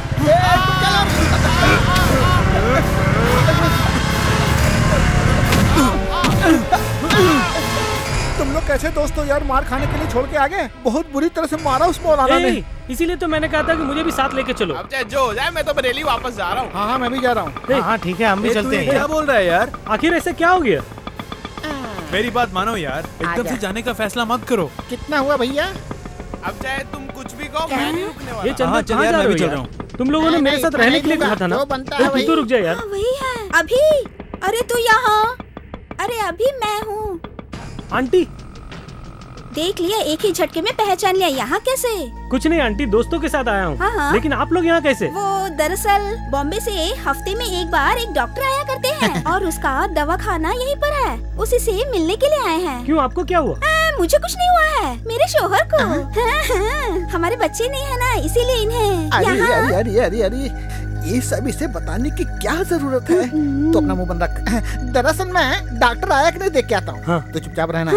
तुम लोग कैसे दोस्त हो यार? मार खाने के लिए छोड़ के आ गए। बहुत बुरी तरह से मारा उस मौलाना ने। इसीलिए तो मैंने कहा था कि मुझे भी साथ लेके चलो। अब चाहे जो हो जाए, मैं तो बरेली वापस जा रहा हूँ। हाँ मैं भी जा रहा हूँ। हाँ ठीक है, हम भी चलते हैं। क्या बोल रहा है यार? आखिर ऐसे क्या हो गया? मेरी बात मानो यार, एकदम से जाने का फैसला मत करो। कितना हुआ भैया? अब चाहे तुम कुछ भी कहो, मैं नहीं रुकने वाला। ये चंदन कहाँ जा रहे हो यार? तुम लोगों ने मेरे साथ रहने के लिए कहा था ना। तू तो रुक जा यार। वही है अभी। अरे तू यहाँ। अरे अभी मैं हूँ। आंटी देख लिया, एक ही झटके में पहचान लिया। यहाँ कैसे? कुछ नहीं आंटी, दोस्तों के साथ आया हूँ। हाँ। लेकिन आप लोग यहाँ कैसे? वो दरअसल बॉम्बे से हफ्ते में एक बार एक डॉक्टर आया करते हैं और उसका दवाखाना यहीं पर है, उसी से मिलने के लिए आए हैं। क्यों, आपको क्या हुआ? मुझे कुछ नहीं हुआ है, मेरे शोहर को। हाँ, हमारे बच्चे नहीं है ना, इसीलिए इन्हें। अरे अरे अरे अरे, ये सब इसे बताने की क्या जरूरत है? तो अपना मुंह बंद रख। दरअसल मैं डॉक्टर आया कि नहीं देख के आता हूँ। हाँ। तो चुपचाप रहना।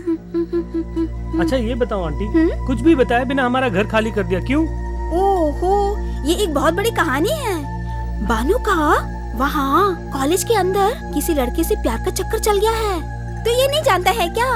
अच्छा ये बताओ आंटी, कुछ भी बताए बिना हमारा घर खाली कर दिया, क्यों? ओहो, ये एक बहुत बड़ी कहानी है। बानू का वहाँ कॉलेज के अंदर किसी लड़के से प्यार का चक्कर चल गया है। तो ये नहीं जानता है क्या?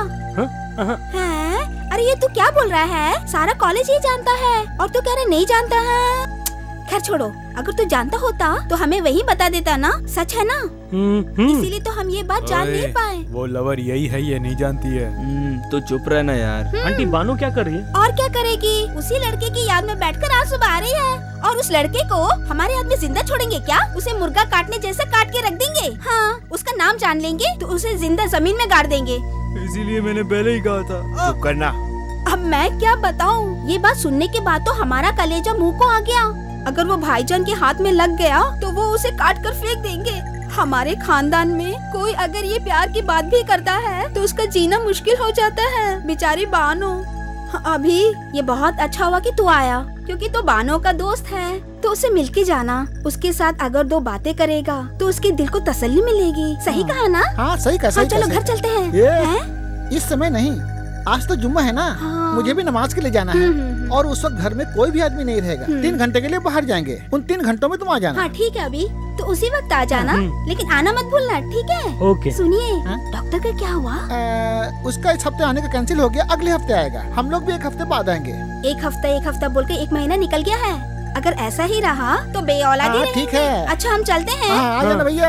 है? अरे ये तू क्या बोल रहा है? सारा कॉलेज ही जानता है और तू कह रहा नहीं जानता है। खैर छोड़ो, अगर तू जानता होता तो हमें वही बता देता ना। सच है ना? इसीलिए तो हम ये बात जान नहीं पाए। वो लवर यही है, ये नहीं जानती है। तो चुप रहना यार। आंटी बानो क्या कर रही है? और क्या करेगी? उसी लड़के की याद में बैठकर आज सुबह आ रही है। और उस लड़के को हमारे हाथ में जिंदा छोड़ेंगे क्या? उसे मुर्गा काटने जैसा काट के रख देंगे। हाँ, उसका नाम जान लेंगे तो उसे जिंदा जमीन में गाड़ देंगे। इसीलिए मैंने पहले ही कहा था। चुप करना। अब मैं क्या बताऊँ? ये बात सुनने के बाद तो हमारा कलेजा मुँह को आ गया। अगर वो भाईजान के हाथ में लग गया तो वो उसे काट कर फेंक देंगे। हमारे खानदान में कोई अगर ये प्यार की बात भी करता है तो उसका जीना मुश्किल हो जाता है। बेचारी बानो। अभी ये बहुत अच्छा हुआ कि तू आया, क्योंकि तू बानो का दोस्त है। तो उसे मिलके जाना। उसके साथ अगर दो बातें करेगा तो उसके दिल को तसल्ली मिलेगी। सही कहा ना? हाँ सही कहा। हाँ, चलो घर चलते हैं। इस समय नहीं, आज तो जुम्मा है ना। मुझे भी नमाज के लिए जाना है और उस वक्त घर में कोई भी आदमी नहीं रहेगा। 3 घंटे के लिए बाहर जाएंगे, उन 3 घंटों में तुम आ जाना। हाँ ठीक है, अभी तो उसी वक्त आ जाना, लेकिन आना मत भूलना, ठीक है? ओके। सुनिए, डॉक्टर का क्या हुआ? उसका इस हफ्ते आने का कैंसिल हो गया, अगले हफ्ते आएगा। हम लोग भी 1 हफ्ते बाद आएंगे। एक हफ्ता बोल के 1 महीना निकल गया है। अगर ऐसा ही रहा तो बेऔलादी रहेंगे। ठीक है। अच्छा हम चलते हैं। आ जाना भैया।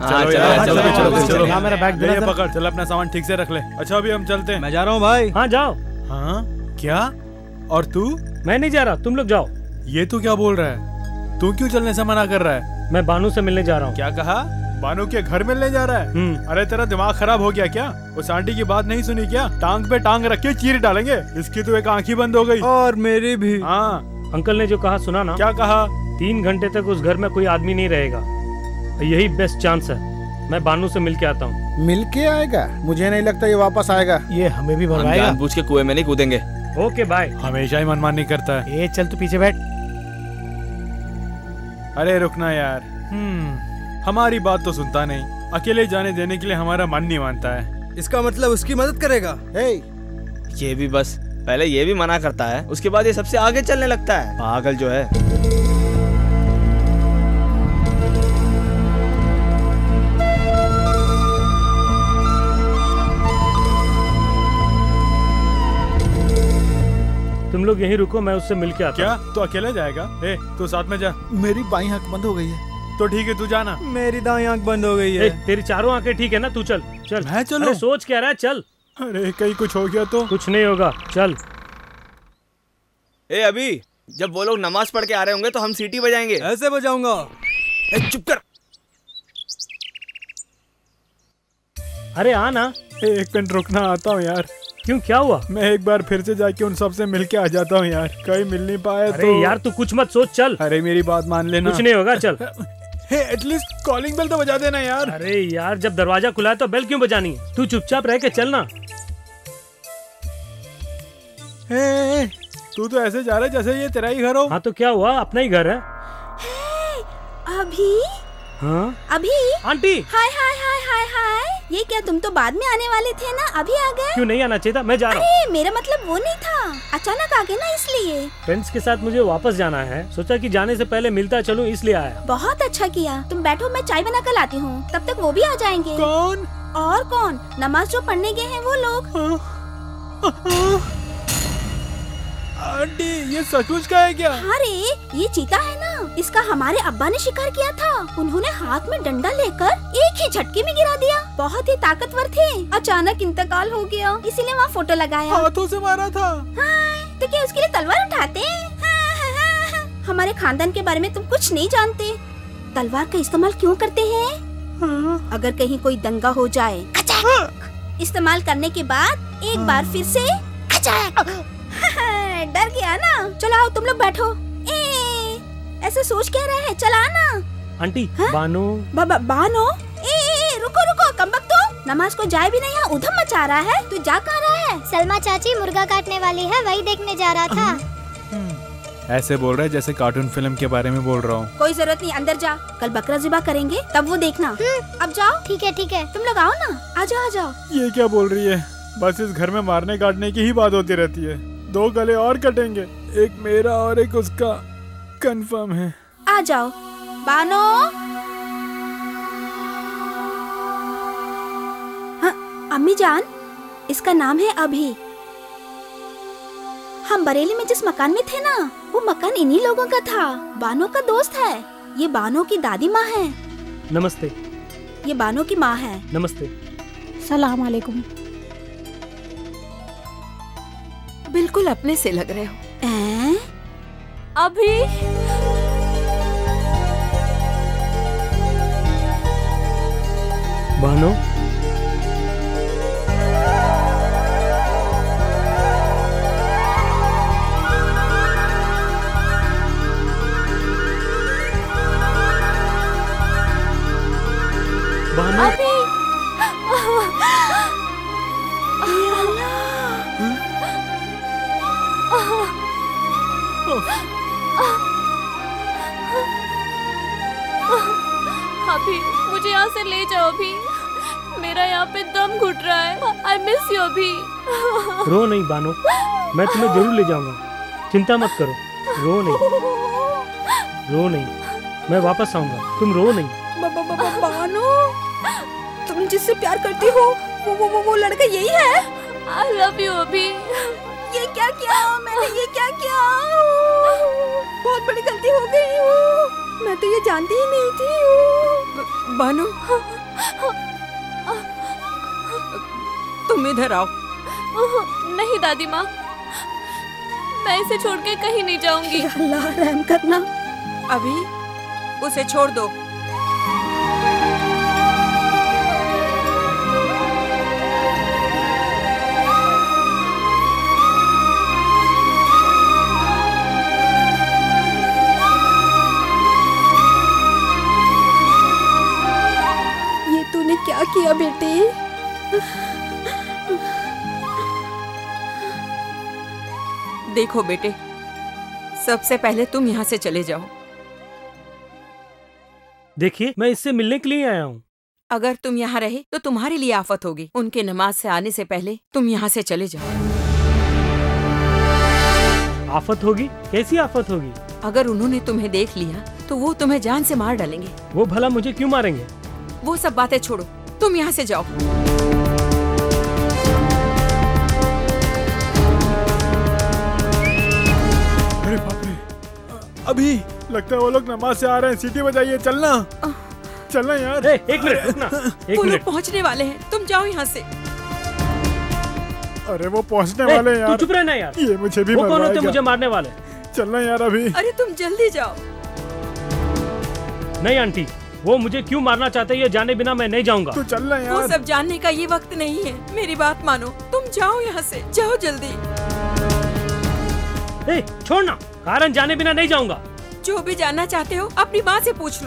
चलो मेरा बैग दे दे। पकड़, चल अपना सामान ठीक से रख ले। अच्छा अभी हम चलते हैं। मैं जा रहा हूँ भाई। हाँ जाओ। हाँ क्या? और तू? मैं नहीं जा रहा, तुम लोग जाओ। ये तू क्या बोल रहा है? तू क्यों चलने से मना कर रहा है? मैं बानू से मिलने जा रहा हूँ। क्या कहा? बानू के घर मिलने जा रहा है? अरे तेरा दिमाग खराब हो गया क्या? उस आंटी की बात नहीं सुनी क्या? टांग पे टांग रख के चीर डालेंगे। इसकी तो एक आंख ही बंद हो गई। और मेरी भी। हाँ अंकल ने जो कहा सुना ना? क्या कहा? 3 घंटे तक उस घर में कोई आदमी नहीं रहेगा। यही बेस्ट चांस है। मैं बानू से मिल के आता हूँ। मिल के आएगा? मुझे नहीं लगता ये वापस आएगा। ये हमें भी भगाएगा। जानबूझ के कुएं में नहीं कूदेंगे। Okay bye. हमेशा ही मनमानी करता है। ए चल तू पीछे बैठ। अरे रुकना यार। हमारी बात तो सुनता नहीं, अकेले जाने देने के लिए हमारा मन नहीं मानता है। इसका मतलब उसकी मदद करेगा। ये भी बस पहले ये भी मना करता है, उसके बाद ये सबसे आगे चलने लगता है। पागल जो है। तुम लोग यहीं रुको, मैं उससे मिल के आता। क्या तू अकेला जाएगा? ए तू साथ में जा। मेरी बाईं आंख बंद हो गई है। तो ठीक है तू जाना। मेरी दाईं आंख बंद हो गई है। तेरी चारों आंखें ठीक है ना? तू चल चल। मैं चलूं? अरे सोच क्या रहा है, चल। अरे कहीं कुछ हो गया तो? कुछ नहीं होगा, चल। अभी जब वो लोग नमाज पढ़ के आ रहे होंगे तो हम सीटी बजाएंगे। ऐसे बजाऊंगा। चुप कर। अरे आना। एक मिनट रुकना, आता हूँ यार। क्यों, क्या हुआ? मैं एक बार फिर से जाके उन सब से मिल के आ जाता हूँ यार। कहीं मिल नहीं पाए अरे तो यार तू कुछ मत सोच, चल। अरे मेरी बात मान लेना। कुछ नहीं होगा, चल। एटलीस्ट कॉलिंग बेल तो बजा देना यार। अरे यार जब दरवाजा खुला है तो बेल क्यों बजानी है? तू चुपचाप रह के चलना। तू तो ऐसे जा रहा है जैसे ये तेरा ही घर हो। हाँ तो क्या हुआ, अपना ही घर है। अभी हाँ अभी आंटी। हाय हाय हाय हाय हाय। ये क्या, तुम तो बाद में आने वाले थे ना, अभी आ गए? क्यों नहीं आना चाहिए था? मैं जा रहा हूँ। अरे मेरा मतलब वो नहीं था, अचानक आ गए ना इसलिए। फ्रेंड्स के साथ मुझे वापस जाना है, सोचा कि जाने से पहले मिलता चलूं, इसलिए आया। बहुत अच्छा किया। तुम बैठो, मैं चाय बना कर लाती हूँ, तब तक वो भी आ जाएंगे। कौन? और कौन, नमाज जो पढ़ने गए हैं वो लोग। आंटी ये सचमुच का है क्या? अरे ये चीता है ना, इसका हमारे अब्बा ने शिकार किया था। उन्होंने हाथ में डंडा लेकर एक ही झटके में गिरा दिया। बहुत ही ताकतवर थे। अचानक इंतकाल हो गया, इसीलिए वहाँ फोटो लगाया। हाथों से मारा था। हाँ, तो क्या उसके लिए तलवार उठाते? हमारे खानदान के बारे में तुम कुछ नहीं जानते। तलवार का इस्तेमाल क्यों करते हैं? अगर कहीं कोई दंगा हो जाए, इस्तेमाल करने के बाद एक बार फिर से डर गया ना। चलो आओ तुम लोग बैठो। ऐसे सोच क्या रहे हैं, चला ना। आंटी बानो। बानो? रुको रुको, कमबख्तो, नमाज को जाए भी नहीं, यहाँ उधम मचा रहा है। तू जा कहाँ रहा है? सलमा चाची मुर्गा काटने वाली है, वही देखने जा रहा था। ऐसे बोल रहा है जैसे कार्टून फिल्म के बारे में बोल रहा हूँ। कोई जरूरत नहीं, अंदर जा, कल बकरा ज़िबा करेंगे तब वो देखना। अब जाओ। ठीक है ठीक है, तुम लोग आओ ना, आ जाओ आ जाओ। ये क्या बोल रही है? बस इस घर में मारने काटने की ही बात होती रहती है। 2 गले और कटेंगे, एक मेरा और एक उसका, कंफर्म है। आ जाओ बानो। हाँ, अम्मी जान, इसका नाम है अभी। हम बरेली में जिस मकान में थे ना, वो मकान इन्हीं लोगों का था। बानो का दोस्त है। ये बानो की दादी माँ है। नमस्ते। ये बानो की माँ है। नमस्ते। सलाम अलैकुम। बिल्कुल अपने से लग रहे हो। अभी बानो, बानो। अभी अभी मुझे यहाँ से ले जाओ। अभी मेरा यहाँ पे दम घुट रहा है। आई मिस यू अभी। रो नहीं बानो, मैं तुम्हें जरूर ले जाऊंगा, चिंता मत करो। रो नहीं, रो नहीं, मैं वापस आऊंगा, तुम रो नहीं। बानो, तुम जिससे प्यार करती हो वो लड़का यही है। आई लव यू अभी। ये क्या किया मैंने, ये क्या किया? बहुत बड़ी गलती हो गई। मैं तो ये जानती ही नहीं थी। बानो, तुम इधर आओ। नहीं दादी माँ, मैं इसे छोड़ के कहीं नहीं जाऊंगी। अल्लाह रहम करना। अभी उसे छोड़ दो। ये तूने क्या किया बेटे? देखो बेटे, सबसे पहले तुम यहाँ से चले जाओ। देखिए, मैं इससे मिलने के लिए आया हूँ। अगर तुम यहाँ रहे तो तुम्हारे लिए आफत होगी। उनके नमाज से आने से पहले तुम यहाँ से चले जाओ। आफत होगी? कैसी आफत होगी? अगर उन्होंने तुम्हें देख लिया तो वो तुम्हें जान से मार डालेंगे। वो भला मुझे क्यों मारेंगे? वो सब बातें छोड़ो, तुम यहाँ से जाओ। अरे बाप रे, अभी लगता है वो लोग नमाज से आ रहे हैं। सीटी बजाइए, चलना चलना यार। एक मिनट रुकना, एक वो मिनट। लोग पहुँचने वाले हैं, तुम जाओ यहाँ से। अरे वो पहुँचने वाले हैं यार। तू चुप रहना यार। ये मुझे भी वो कौन होते मरवाएगा। मुझे मारने वाले? चलना यार अभी। अरे तुम जल्दी जाओ। नहीं आंटी, वो मुझे क्यों मारना चाहते हैं ये जाने बिना मैं नहीं जाऊंगा। तू चलना यार। वो सब जानने का ये वक्त नहीं है, मेरी बात मानो, तुम जाओ यहाँ से, जाओ जल्दी। छोड़ना, कारण जाने बिना नहीं जाऊंगा। जो भी जानना चाहते हो अपनी माँ से पूछ लो।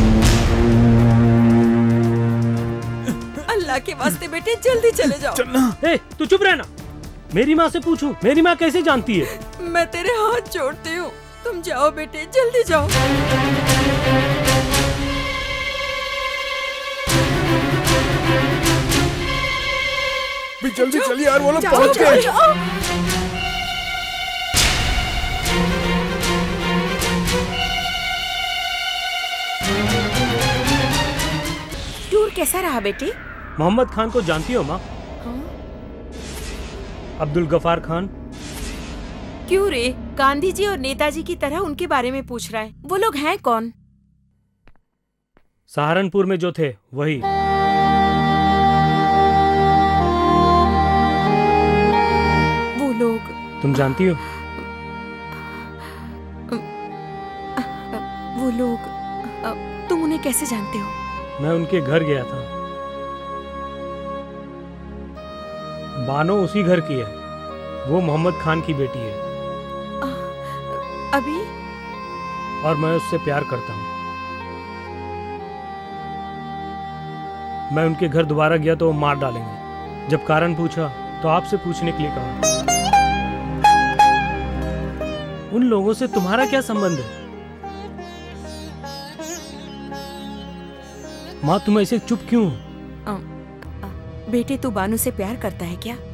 अल्लाह के वास्ते बेटे जल्दी चले जाओ। तू चुप रहना। मेरी माँ से पूछूं? मेरी माँ कैसे जानती है? मैं तेरे हाथ जोड़ती हूँ, तुम जाओ बेटे, जल्दी जाओ। जल्दी चलिए यार, वो लोग पहुँच गए। टूर कैसा रहा बेटे? मोहम्मद खान को जानती हो माँ? अब्दुल गफार खान। क्यों रे, गांधी जी और नेताजी की तरह उनके बारे में पूछ रहा है? वो लोग हैं कौन? सहारनपुर में जो थे वही। वो लोग तुम जानती हो? वो लोग तुम उन्हें कैसे जानते हो? मैं उनके घर गया था। बानो उसी घर की है। वो मोहम्मद खान की बेटी है। अभी? और मैं उससे प्यार करता हूँ। मैं उनके घर दोबारा गया तो वो मार डालेंगे। जब कारण पूछा तो आपसे पूछने के लिए कहा। उन लोगों से तुम्हारा क्या संबंध है? माँ, तुम ऐसे चुप क्यों? बेटे, तू बानू से प्यार करता है क्या?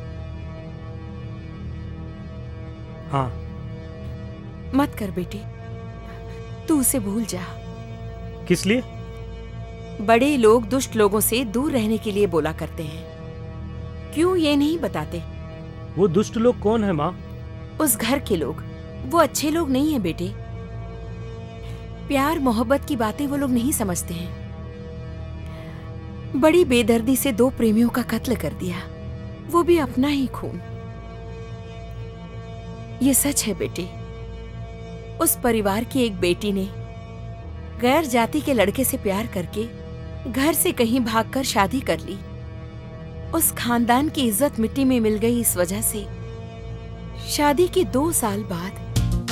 हाँ। मत कर बेटे, तू उसे भूल जा। किस लिए? बड़े लोग दुष्ट लोगों से दूर रहने के लिए बोला करते हैं। क्यों ये नहीं बताते? वो दुष्ट लोग कौन है माँ? उस घर के लोग। वो अच्छे लोग नहीं है बेटे। प्यार मोहब्बत की बातें वो लोग नहीं समझते हैं। बड़ी बेदर्दी से दो प्रेमियों का कत्ल कर दिया, वो भी अपना ही खून। ये सच है बेटे। उस परिवार की एक बेटी ने गैर जाति के लड़के से प्यार करके घर से कहीं भागकर शादी कर ली। उस खानदान की इज्जत मिट्टी में मिल गई। इस वजह से शादी के 2 साल बाद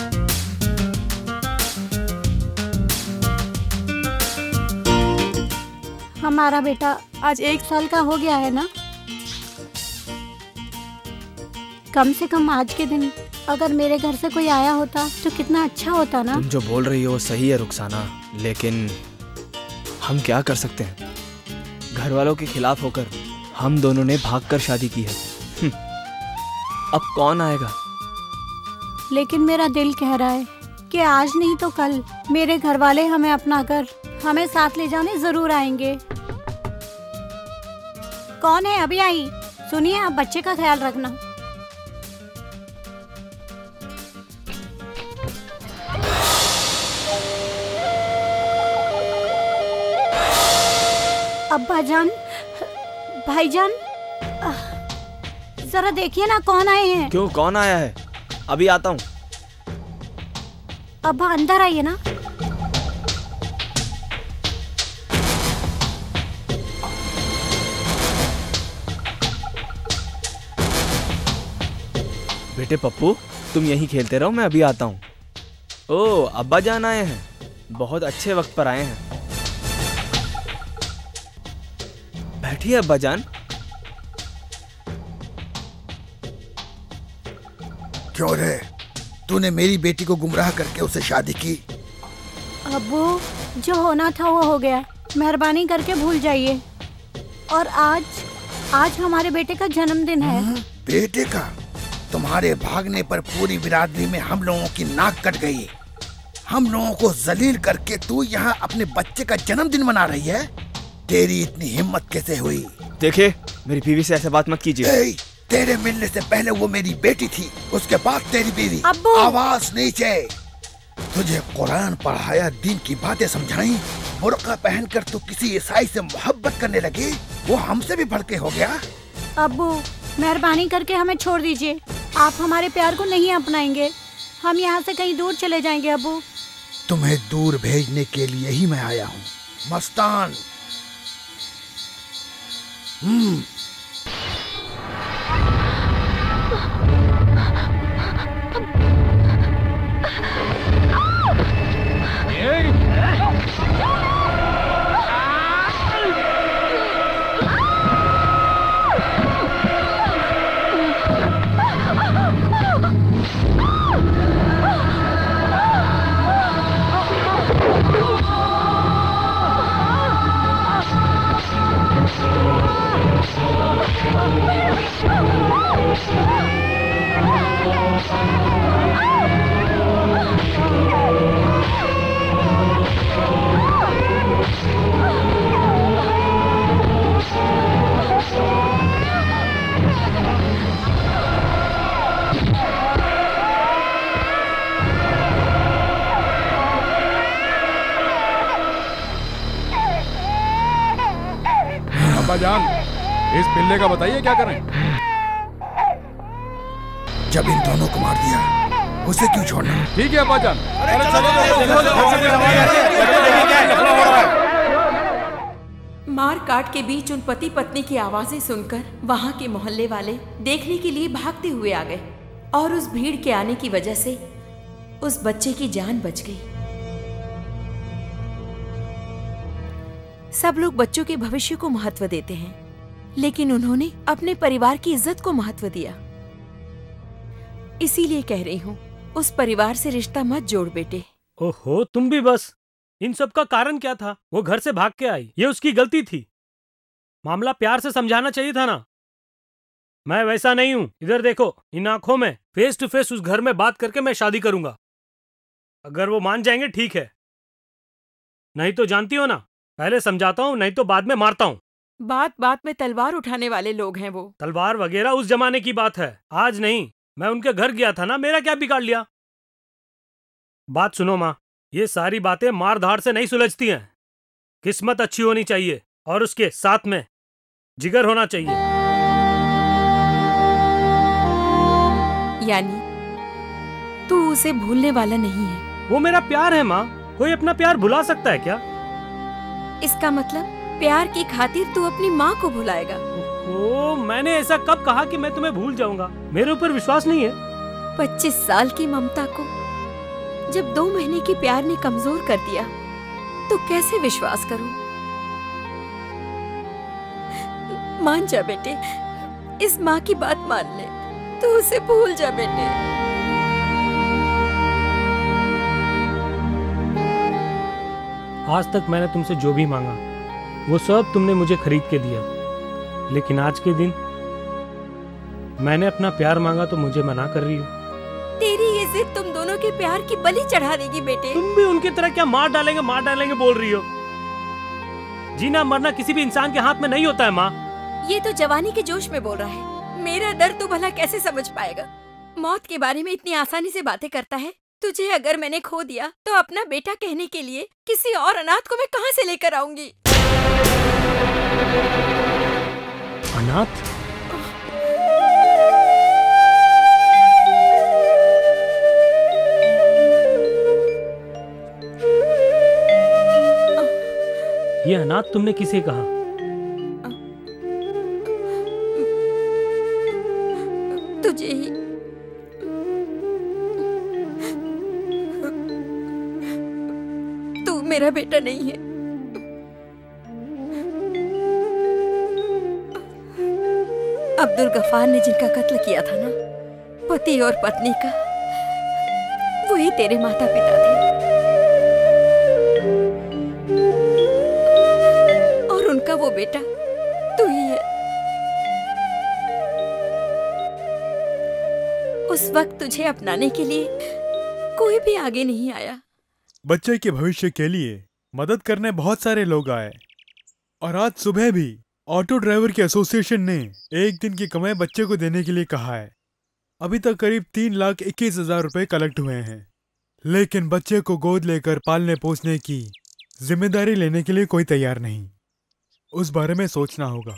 हमारा बेटा आज 1 साल का हो गया है ना। कम से कम आज के दिन अगर मेरे घर से कोई आया होता तो कितना अच्छा होता ना। तुम जो बोल रही हो वो सही है रुखसाना, लेकिन हम क्या कर सकते हैं? घर वालों के खिलाफ होकर हम दोनों ने भागकर शादी की है। अब कौन आएगा? लेकिन मेरा दिल कह रहा है कि आज नहीं तो कल मेरे घर वाले हमें अपना कर हमें साथ ले जाने जरूर आएंगे। कौन है? अभी आई। सुनिए, आप बच्चे का ख्याल रखना। अब्बा जान, भाईजान, जरा देखिए ना कौन आए हैं। क्यों, कौन आया है? अभी आता हूँ। अब्बा अंदर आइए ना। बेटे पप्पू, तुम यहीं खेलते रहो, मैं अभी आता हूँ। ओह, अब्बा जान आए हैं। बहुत अच्छे वक्त पर आए हैं। बैठिए अब्बा जान। क्यों रे, तूने मेरी बेटी को गुमराह करके उससे शादी की। अब्बू, जो होना था वो हो गया, मेहरबानी करके भूल जाइए। और आज हमारे बेटे का जन्मदिन है। बेटे का? तुम्हारे भागने पर पूरी बिरादरी में हम लोगों की नाक कट गई। हम लोगों को जलील करके तू यहाँ अपने बच्चे का जन्मदिन मना रही है? तेरी इतनी हिम्मत कैसे हुई? देखिए, मेरी बीवी से ऐसे बात मत कीजिए। तेरे मिलने से पहले वो मेरी बेटी थी, उसके बाद तेरी बीवी। आवाज नीचे। तुझे कुरान पढ़ाया, दीन की बातें समझाई, बुर्का पहनकर तू किसी ईसाई से मोहब्बत करने लगी, वो हमसे भी भड़के हो गया। अब्बू, मेहरबानी करके हमें छोड़ दीजिए। आप हमारे प्यार को नहीं अपनाएंगे, हम यहाँ से कहीं दूर चले जाएंगे। अब्बू, तुम्हें दूर भेजने के लिए ही मैं आया हूँ। मस्तान। जान, इस पिल्ले का बताइए क्या करें? जब इन दोनों को मार दिया, उसे क्यों छोड़ना? ठीक है अब्बा जान। मार काट के बीच उन पति पत्नी की आवाजें सुनकर वहाँ के मोहल्ले वाले देखने के लिए भागते हुए आ गए और उस भीड़ के आने की वजह से उस बच्चे की जान बच गई। सब लोग बच्चों के भविष्य को महत्व देते हैं, लेकिन उन्होंने अपने परिवार की इज्जत को महत्व दिया। इसीलिए कह रही हूँ, उस परिवार से रिश्ता मत जोड़ बेटे। ओहो, तुम भी बस। इन सब का कारण क्या था? वो घर से भाग के आई, ये उसकी गलती थी। मामला प्यार से समझाना चाहिए था ना। मैं वैसा नहीं हूँ। इधर देखो, इन आंखों में फेस टू फेस उस घर में बात करके मैं शादी करूंगा। अगर वो मान जाएंगे ठीक है, नहीं तो जानती हो ना, पहले समझाता हूँ, नहीं तो बाद में मारता हूँ। बात बात में तलवार उठाने वाले लोग हैं वो। तलवार वगैरह उस जमाने की बात है, आज नहीं। मैं उनके घर गया था ना, मेरा क्या बिगाड़ लिया? बात सुनो माँ, ये सारी बातें मार धाड़ से नहीं सुलझती हैं। किस्मत अच्छी होनी चाहिए और उसके साथ में जिगर होना चाहिए। यानी तू उसे भूलने वाला नहीं है? वो मेरा प्यार है माँ, कोई अपना प्यार भुला सकता है क्या? इसका मतलब प्यार की खातिर तू अपनी माँ को भुलाएगा? ओ, मैंने ऐसा कब कहा कि मैं तुम्हें भूल जाऊंगा? मेरे ऊपर विश्वास नहीं है? 25 साल की ममता को जब 2 महीने के प्यार ने कमजोर कर दिया तो कैसे विश्वास करूं? मान जा बेटे, इस माँ की बात मान ले, तू उसे भूल जा बेटे। आज तक मैंने तुमसे जो भी मांगा वो सब तुमने मुझे खरीद के दिया, लेकिन आज के दिन मैंने अपना प्यार मांगा तो मुझे मना कर रही हो। तेरी ये जिद तुम दोनों के प्यार की बलि चढ़ा देगी बेटे। तुम भी उनकी तरह क्या मार डालेंगे बोल रही हो? जीना मरना किसी भी इंसान के हाथ में नहीं होता है माँ। ये तो जवानी के जोश में बोल रहा है, मेरा दर्द तू भला कैसे समझ पाएगा? मौत के बारे में इतनी आसानी से बातें करता है। तुझे अगर मैंने खो दिया तो अपना बेटा कहने के लिए किसी और अनाथ को मैं कहाँ से लेकर आऊंगी? अनाथ? ये अनाथ तुमने किसे कहा? तुझे ही। तू मेरा बेटा नहीं है। अब्दुल गफार ने जिनका कत्ल किया था ना, पति और पत्नी का, तेरे माता पिता थे और उनका वो बेटा तू ही है। उस वक्त तुझे अपनाने के लिए कोई भी आगे नहीं आया। बच्चे के भविष्य के लिए मदद करने बहुत सारे लोग आए और आज सुबह भी ऑटो ड्राइवर के एसोसिएशन ने एक दिन की कमाई बच्चे को देने के लिए कहा है। अभी तक करीब 3,21,000 रुपए कलेक्ट हुए हैं, लेकिन बच्चे को गोद लेकर पालने पोसने की जिम्मेदारी लेने के लिए कोई तैयार नहीं। उस बारे में सोचना होगा।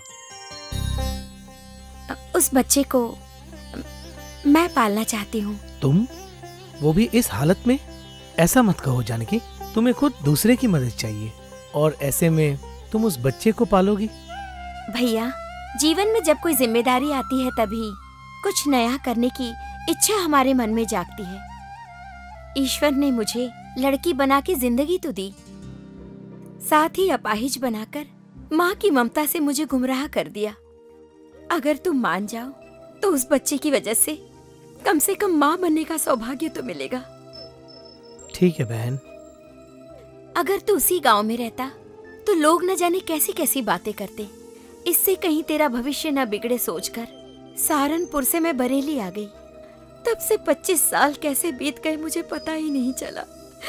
उस बच्चे को मैं पालना चाहती हूँ। तुम? वो भी इस हालत में? ऐसा मत कहो जानकी, तुम्हें खुद दूसरे की मदद चाहिए और ऐसे में तुम उस बच्चे को पालोगी? भैया, जीवन में जब कोई जिम्मेदारी आती है तभी कुछ नया करने की इच्छा हमारे मन में जागती है। ईश्वर ने मुझे लड़की बना के जिंदगी तो दी, साथ ही अपाहिज बनाकर माँ की ममता से मुझे गुमराह कर दिया। अगर तुम मान जाओ तो उस बच्चे की वजह से कम माँ बनने का सौभाग्य तो मिलेगा। ठीक है बहन। अगर तू उसी गांव में रहता तो लोग न जाने कैसी कैसी बातें करते। इससे कहीं तेरा भविष्य न बिगड़े सोचकर सहारनपुर से मैं बरेली आ गई। तब से 25 साल कैसे बीत गए मुझे पता ही नहीं चला।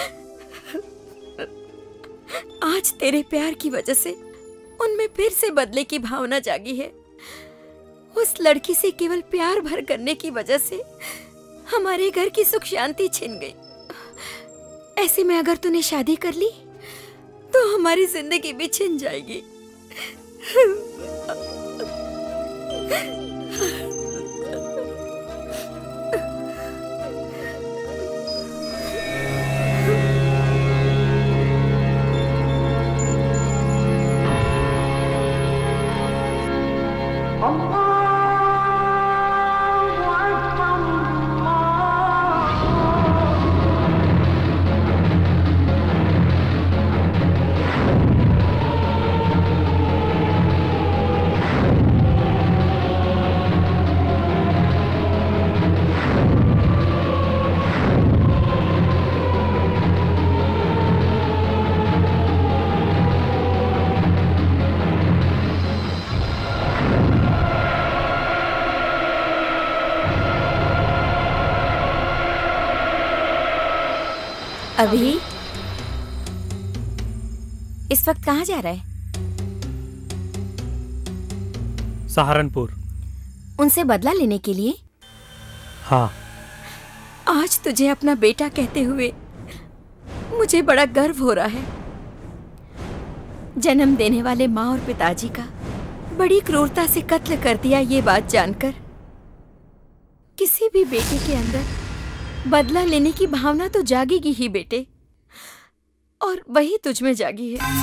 आज तेरे प्यार की वजह से उनमें फिर से बदले की भावना जागी है। उस लड़की से केवल प्यार भर करने की वजह से हमारे घर की सुख शांति छिन गई। ऐसे में अगर तूने शादी कर ली तो हमारी जिंदगी भी छिन जाएगी। अभी इस वक्त कहाँ जा रहा है? सहारनपुर। उनसे बदला लेने के लिए? हाँ। आज तुझे अपना बेटा कहते हुए मुझे बड़ा गर्व हो रहा है। जन्म देने वाले माँ और पिताजी का बड़ी क्रूरता से कत्ल कर दिया, ये बात जानकर किसी भी बेटे के अंदर बदला लेने की भावना तो जागेगी ही बेटे, और वही तुझ में जागी है।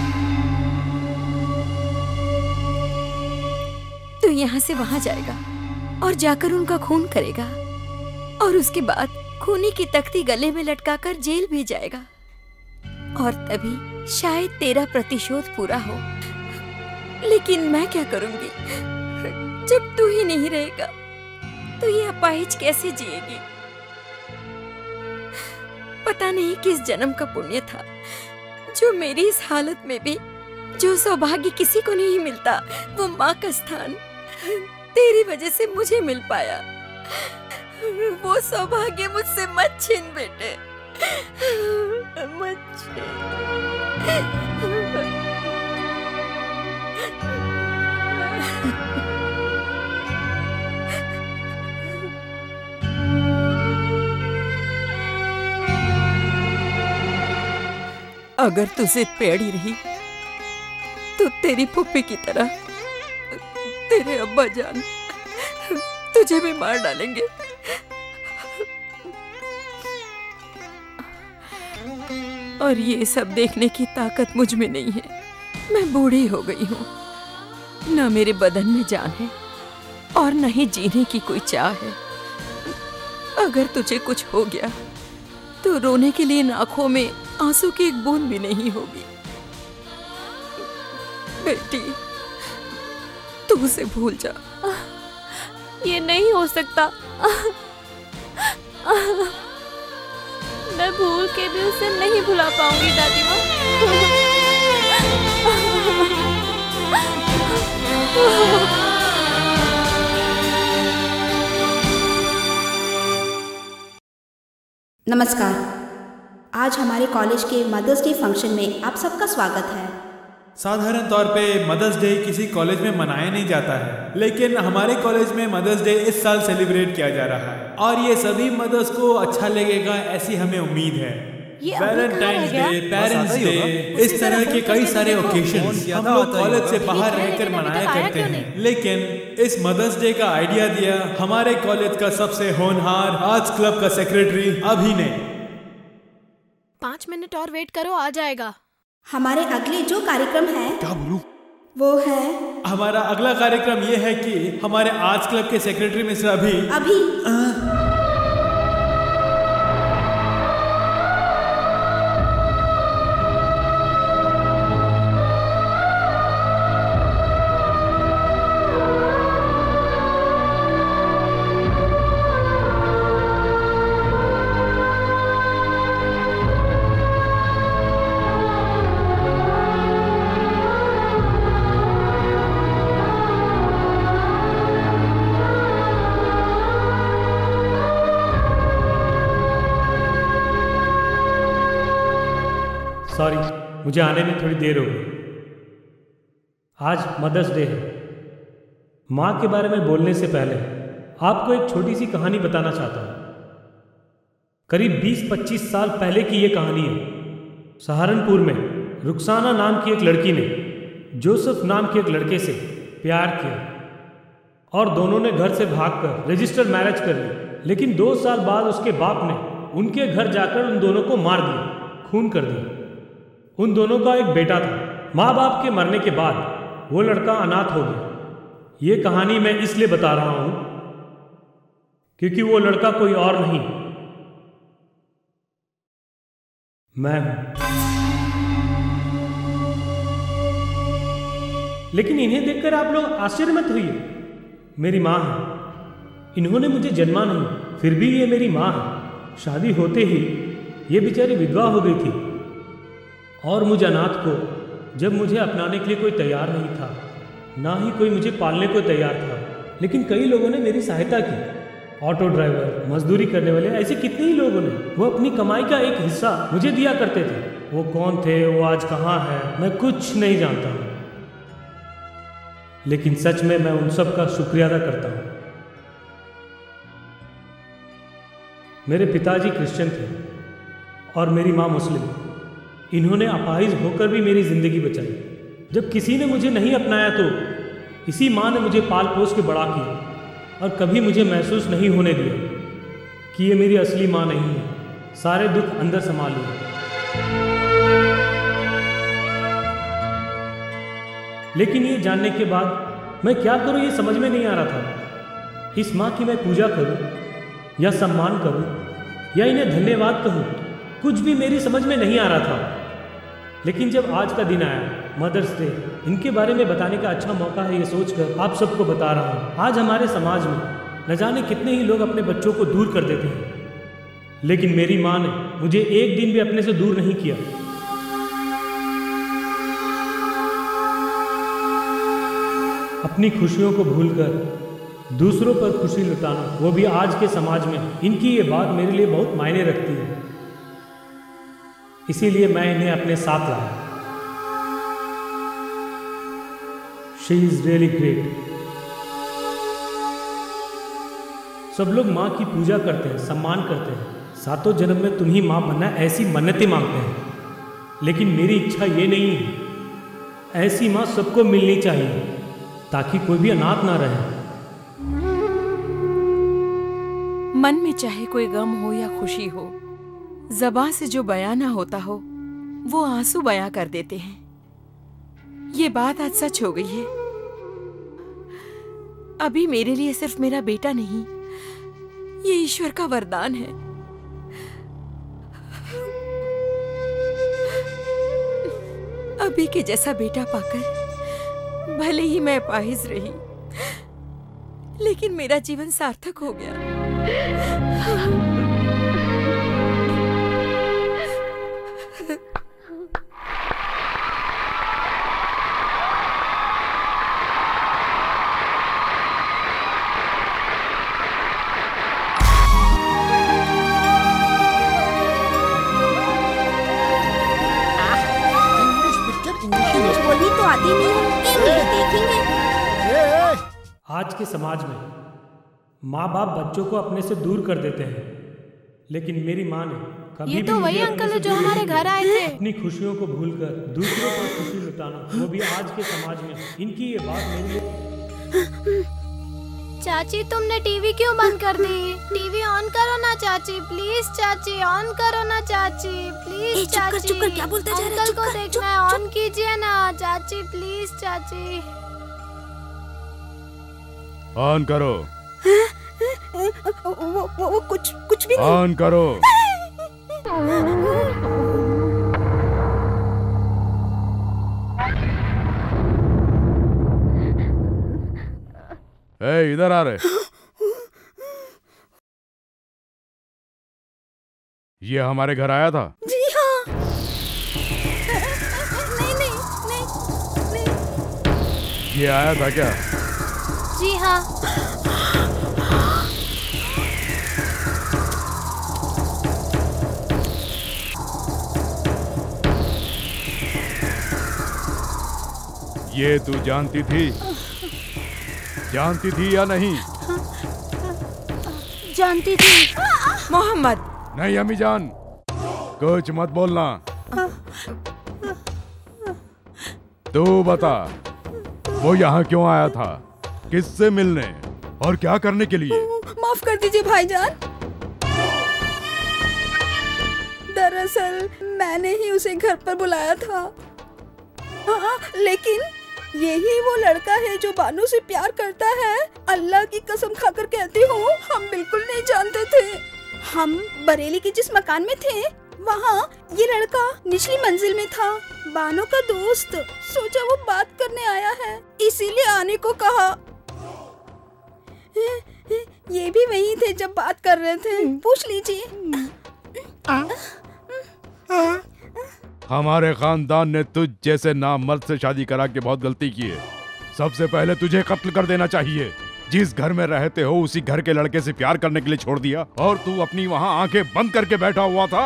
तू यहाँ से वहां जाएगा और जाकर उनका खून करेगा और उसके बाद खूनी की तख्ती गले में लटकाकर जेल भी जाएगा, और तभी शायद तेरा प्रतिशोध पूरा हो। लेकिन मैं क्या करूंगी जब तू ही नहीं रहेगा? तो ये अपाहिज कैसे जिएगी? पता नहीं किस जन्म का पुण्य था जो मेरी इस हालत में भी, जो सौभाग्य किसी को नहीं मिलता, वो माँ का स्थान तेरी वजह से मुझे मिल पाया। वो सौभाग्य मुझसे मत छीन बेटे, मत छीन। अगर तुझे पेड़ी रही तो तेरी फुप्पी की तरह तेरे अब्बा जान तुझे भी मार डालेंगे। और ये सब देखने की ताकत मुझ में नहीं है। मैं बूढ़ी हो गई हूँ, न मेरे बदन में जान है और न ही जीने की कोई चाह है। अगर तुझे कुछ हो गया तो रोने के लिए आंखों में आंसू की एक बूंद भी नहीं होगी। बेटी, तू उसे भूल जा। ये नहीं हो सकता। मैं भूल के भी उसे नहीं भुला पाऊंगी दादी माँ। नमस्कार। आज हमारे कॉलेज के मदर्स डे फंक्शन में आप सबका स्वागत है। साधारण तौर पे मदर्स डे किसी कॉलेज में मनाया नहीं जाता है, लेकिन हमारे कॉलेज में मदर्स डे इस साल सेलिब्रेट किया जा रहा है और ये सभी मदर्स को अच्छा लगेगा ऐसी हमें उम्मीद है। वैलेंटाइंस डे, पेरेंट्स डे, इस तरह के कई सारे ओकेशंस हम लोग कॉलेज से बाहर रहकर मनाया करते हैं, लेकिन इस मदर्स डे का आइडिया दिया हमारे कॉलेज का सबसे होनहार आर्ट्स क्लब का सेक्रेटरी अभी ने। 5 मिनट और वेट करो, आ जाएगा। हमारे अगले जो कार्यक्रम है, क्या बोलूं? वो है, हमारा अगला कार्यक्रम ये है कि हमारे आर्ट्स क्लब के सेक्रेटरी मिस्टर अभी सॉरी, मुझे आने में थोड़ी देर हो गई। आज मदर्स डे है। माँ के बारे में बोलने से पहले आपको एक छोटी सी कहानी बताना चाहता हूँ। करीब 20-25 साल पहले की ये कहानी है। सहारनपुर में रुखसाना नाम की एक लड़की ने जोसेफ नाम के एक लड़के से प्यार किया और दोनों ने घर से भागकर रजिस्टर मैरिज कर ली। लेकिन 2 साल बाद उसके बाप ने उनके घर जाकर उन दोनों को मार दिया, खून कर दिया। उन दोनों का एक बेटा था। माँ बाप के मरने के बाद वो लड़का अनाथ हो गया। ये कहानी मैं इसलिए बता रहा हूं क्योंकि वो लड़का कोई और नहीं, मैं हूं। लेकिन इन्हें देखकर आप लोग आश्चर्य मत होइए। मेरी माँ है। इन्होंने मुझे जन्मा नहीं, फिर भी ये मेरी माँ है। शादी होते ही ये बेचारी विधवा हो गई थी और मुझ अनाथ को जब मुझे अपनाने के लिए कोई तैयार नहीं था, ना ही कोई मुझे पालने को तैयार था, लेकिन कई लोगों ने मेरी सहायता की। ऑटो ड्राइवर, मजदूरी करने वाले, ऐसे कितने ही लोगों ने। वो अपनी कमाई का एक हिस्सा मुझे दिया करते थे। वो कौन थे, वो आज कहाँ है, मैं कुछ नहीं जानता हूँ, लेकिन सच में मैं उन सब का शुक्रिया अदा करता हूँ। मेरे पिताजी क्रिश्चियन थे और मेरी माँ मुस्लिम। इन्होंने अपाहिज होकर भी मेरी जिंदगी बचाई। जब किसी ने मुझे नहीं अपनाया तो इसी माँ ने मुझे पाल पोस के बड़ा किया और कभी मुझे महसूस नहीं होने दिया कि ये मेरी असली माँ नहीं है। सारे दुख अंदर संभाल लिए। लेकिन ये जानने के बाद मैं क्या करूँ ये समझ में नहीं आ रहा था। इस माँ की मैं पूजा करूँ या सम्मान करूँ या इन्हें धन्यवाद कहूँ, कुछ भी मेरी समझ में नहीं आ रहा था। लेकिन जब आज का दिन आया, मदर्स डे, इनके बारे में बताने का अच्छा मौका है ये सोचकर आप सबको बता रहा हूँ। आज हमारे समाज में न जाने कितने ही लोग अपने बच्चों को दूर कर देते हैं, लेकिन मेरी माँ ने मुझे एक दिन भी अपने से दूर नहीं किया। अपनी खुशियों को भूलकर दूसरों पर खुशी लुटाना, वो भी आज के समाज में, इनकी ये बात मेरे लिए बहुत मायने रखती है। इसीलिए मैं इन्हें अपने साथ लाया। She is really great. सब लोग माँ की पूजा करते हैं, सम्मान करते हैं। 7 जन्म में तुम ही माँ बनना, ऐसी मन्नतें मांगते हैं। लेकिन मेरी इच्छा ये नहीं है। ऐसी माँ सबको मिलनी चाहिए ताकि कोई भी अनाथ ना रहे। मन में चाहे कोई गम हो या खुशी हो, ज़बां से जो बयां ना होता हो वो आंसू बयां कर देते हैं। ये बात आज सच हो गई है। अभी मेरे लिए सिर्फ मेरा बेटा नहीं, ये ईश्वर का वरदान है। अभी के जैसा बेटा पाकर भले ही मैं अपाहिज रही, लेकिन मेरा जीवन सार्थक हो गया। आती नहीं है, ये देखेंगे। आज के समाज में माँ बाप बच्चों को अपने से दूर कर देते हैं, लेकिन मेरी माँ ने कभी ये तो भी वही मुझे अंकल अपने है से जो दूर हमारे नहीं घर किया। आए थे। अपनी खुशियों को भूलकर दूसरों पर खुशी लुटाना, वो भी आज के समाज में। इनकी ये बात मेरे लिए। चाची तुमने टीवी क्यों बंद कर दी? टीवी ऑन करो ना चाची, प्लीज चाची ऑन करो ना चाची, प्लीज चाची। चुप कर, क्या बोलता जा रहा है? अंकल चुप को कर, देखना है, ऑन कीजिए ना चाची, प्लीज चाची। ऑन करो। वो कुछ भी नहीं। ऑन करो। ए, इधर आ रहे। ये हमारे घर आया था? जी हाँ। नहीं। ये आया था क्या? जी हाँ। ये तू जानती थी? जानती थी या नहीं? जानती थी। मोहम्मद। नहीं अम्मी जान, कुछ मत बोलना। तू बता, वो यहाँ क्यों आया था? किससे मिलने और क्या करने के लिए? माफ कर दीजिए भाईजान, दरअसल मैंने ही उसे घर पर बुलाया था। हाँ, लेकिन यही वो लड़का है जो बानू से प्यार करता है। अल्लाह की कसम खाकर कहती हूँ, हम बिल्कुल नहीं जानते थे। हम बरेली के जिस मकान में थे, वहाँ ये लड़का निचली मंजिल में था। बानू का दोस्त, सोचा वो बात करने आया है, इसीलिए आने को कहा। ये भी वही थे जब बात कर रहे थे, पूछ लीजिए। हमारे खानदान ने तुझ जैसे नामर्द से शादी करा के बहुत गलती की है। सबसे पहले तुझे कत्ल कर देना चाहिए। जिस घर में रहते हो उसी घर के लड़के से प्यार करने के लिए छोड़ दिया, और तू अपनी वहाँ आंखें बंद करके बैठा हुआ था।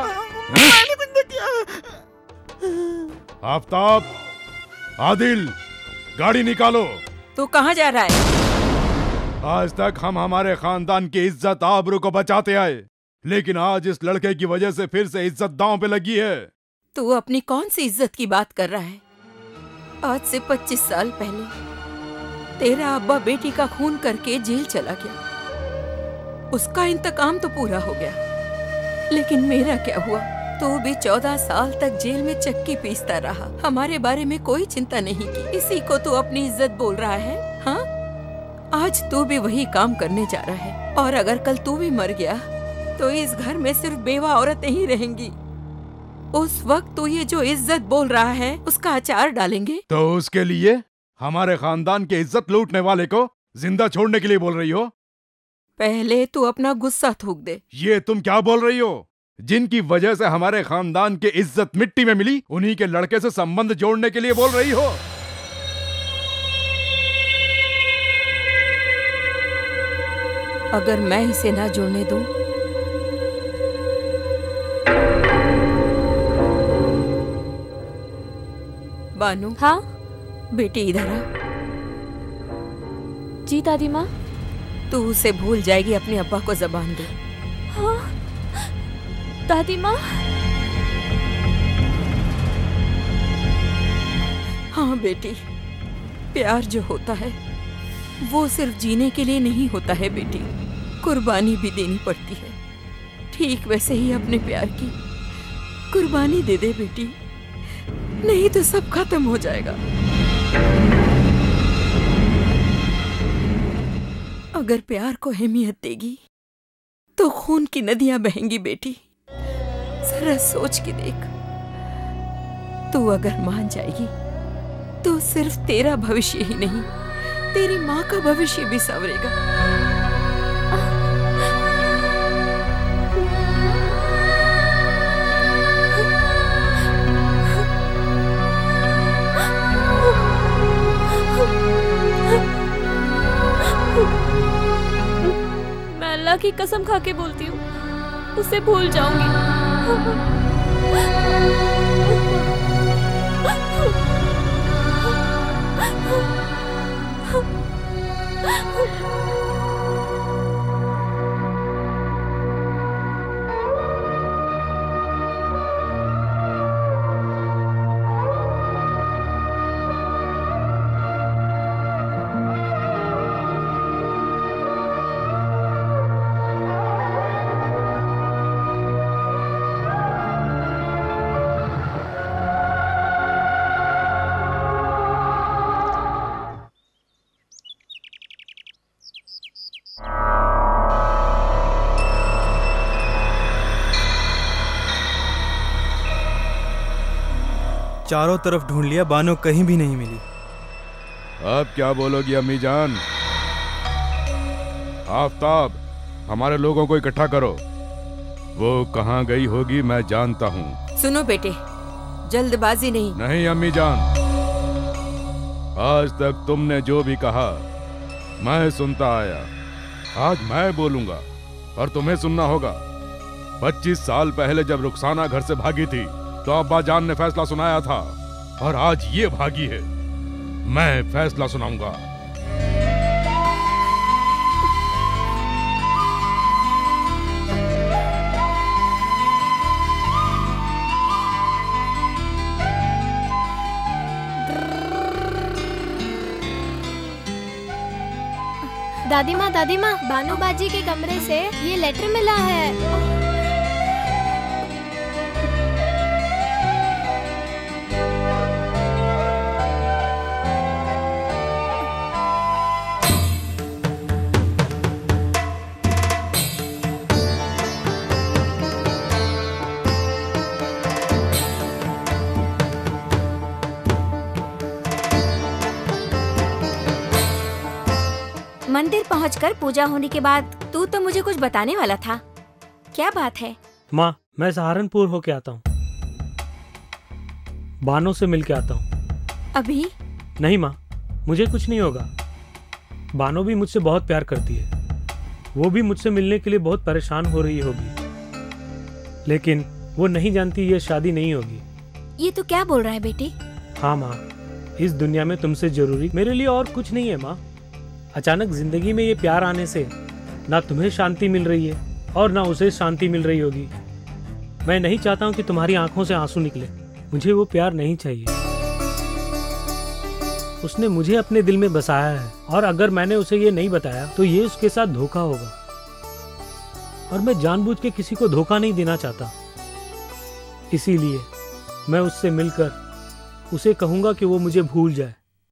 आफताब, आदिल, गाड़ी निकालो। तू कहाँ जा रहा है? आज तक हम हमारे खानदान की इज्जत आबरू को बचाते आए, लेकिन आज इस लड़के की वजह से फिर से इज्जत दांव पे लगी है। तू अपनी कौन सी इज्जत की बात कर रहा है? आज से 25 साल पहले तेरा अब्बा बेटी का खून करके जेल चला गया। उसका इंतकाम तो पूरा हो गया, लेकिन मेरा क्या हुआ? तू भी 14 साल तक जेल में चक्की पीसता रहा, हमारे बारे में कोई चिंता नहीं की। इसी को तू अपनी इज्जत बोल रहा है? हाँ, आज तू भी वही काम करने जा रहा है, और अगर कल तू भी मर गया तो इस घर में सिर्फ बेवा औरतें ही रहेंगी। उस वक्त तू ये जो इज्जत बोल रहा है उसका अचार डालेंगे। तो उसके लिए हमारे खानदान की इज्जत लूटने वाले को जिंदा छोड़ने के लिए बोल रही हो? पहले तू अपना गुस्सा थूक दे। ये तुम क्या बोल रही हो? जिनकी वजह से हमारे खानदान की इज्जत मिट्टी में मिली, उन्हीं के लड़के से संबंध जोड़ने के लिए बोल रही हो? अगर मैं इसे ना जोड़ने दूं, बानू। हाँ बेटी इधर आ। जी दादी माँ। तू उसे भूल जाएगी, अपने अब्बा को जबान दे। हाँ दादी माँ। हाँ बेटी, प्यार जो होता है वो सिर्फ जीने के लिए नहीं होता है बेटी, कुर्बानी भी देनी पड़ती है। ठीक वैसे ही अपने प्यार की कुर्बानी दे दे बेटी, नहीं तो सब खत्म हो जाएगा। अगर प्यार को अहमियत देगी तो खून की नदियां बहेंगी बेटी। जरा सोच के देख, तू अगर मान जाएगी तो सिर्फ तेरा भविष्य ही नहीं, तेरी माँ का भविष्य भी संवरेगा। मैं अल्लाह की कसम खा के बोलती हूँ, उसे भूल जाऊंगी। चारों तरफ ढूंढ लिया, बानो कहीं भी नहीं मिली। अब क्या बोलोगी अम्मी जान? आफताब, हमारे लोगों को इकट्ठा करो। वो कहाँ गई होगी मैं जानता हूँ। सुनो बेटे, जल्दबाजी नहीं। नहीं अम्मी जान, आज तक तुमने जो भी कहा मैं सुनता आया। आज मैं बोलूंगा और तुम्हें सुनना होगा। 25 साल पहले जब रुखसाना घर से भागी थी तो अब्बा जान ने फैसला सुनाया था, और आज ये भागी है। मैं फैसला सुनाऊंगा। दादी माँ, बानू बाजी के कमरे से ये लेटर मिला है। मंदिर पहुंचकर पूजा होने के बाद तू तो मुझे कुछ बताने वाला था, क्या बात है? माँ, मैं सहारनपुर होके आता हूँ, बानो से मिल के आता हूँ। अभी? नहीं माँ, मुझे कुछ नहीं होगा। बानो भी मुझसे बहुत प्यार करती है, वो भी मुझसे मिलने के लिए बहुत परेशान हो रही होगी, लेकिन वो नहीं जानती ये शादी नहीं होगी। ये तो क्या बोल रहा है बेटी? हाँ माँ, इस दुनिया में तुमसे जरूरी मेरे लिए और कुछ नहीं है माँ। अचानक जिंदगी में ये प्यार आने से ना तुम्हें शांति मिल रही है और ना उसे शांति मिल रही होगी। मैं नहीं चाहता हूँ कि तुम्हारी आंखों से आंसू निकले। मुझे वो प्यार नहीं चाहिए। उसने मुझे अपने दिल में बसाया है, और अगर मैंने उसे ये नहीं बताया तो ये उसके साथ धोखा होगा, और मैं जानबूझ के किसी को धोखा नहीं देना चाहता। इसीलिए मैं उससे मिलकर उसे कहूंगा कि वो मुझे भूल जाए।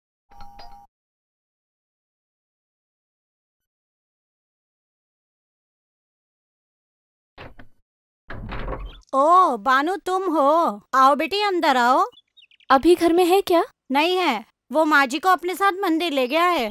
ओ बानू, तुम हो? आओ बेटी, अंदर आओ। अभी घर में है क्या? नहीं है, वो माँ जी को अपने साथ मंदिर ले गया है।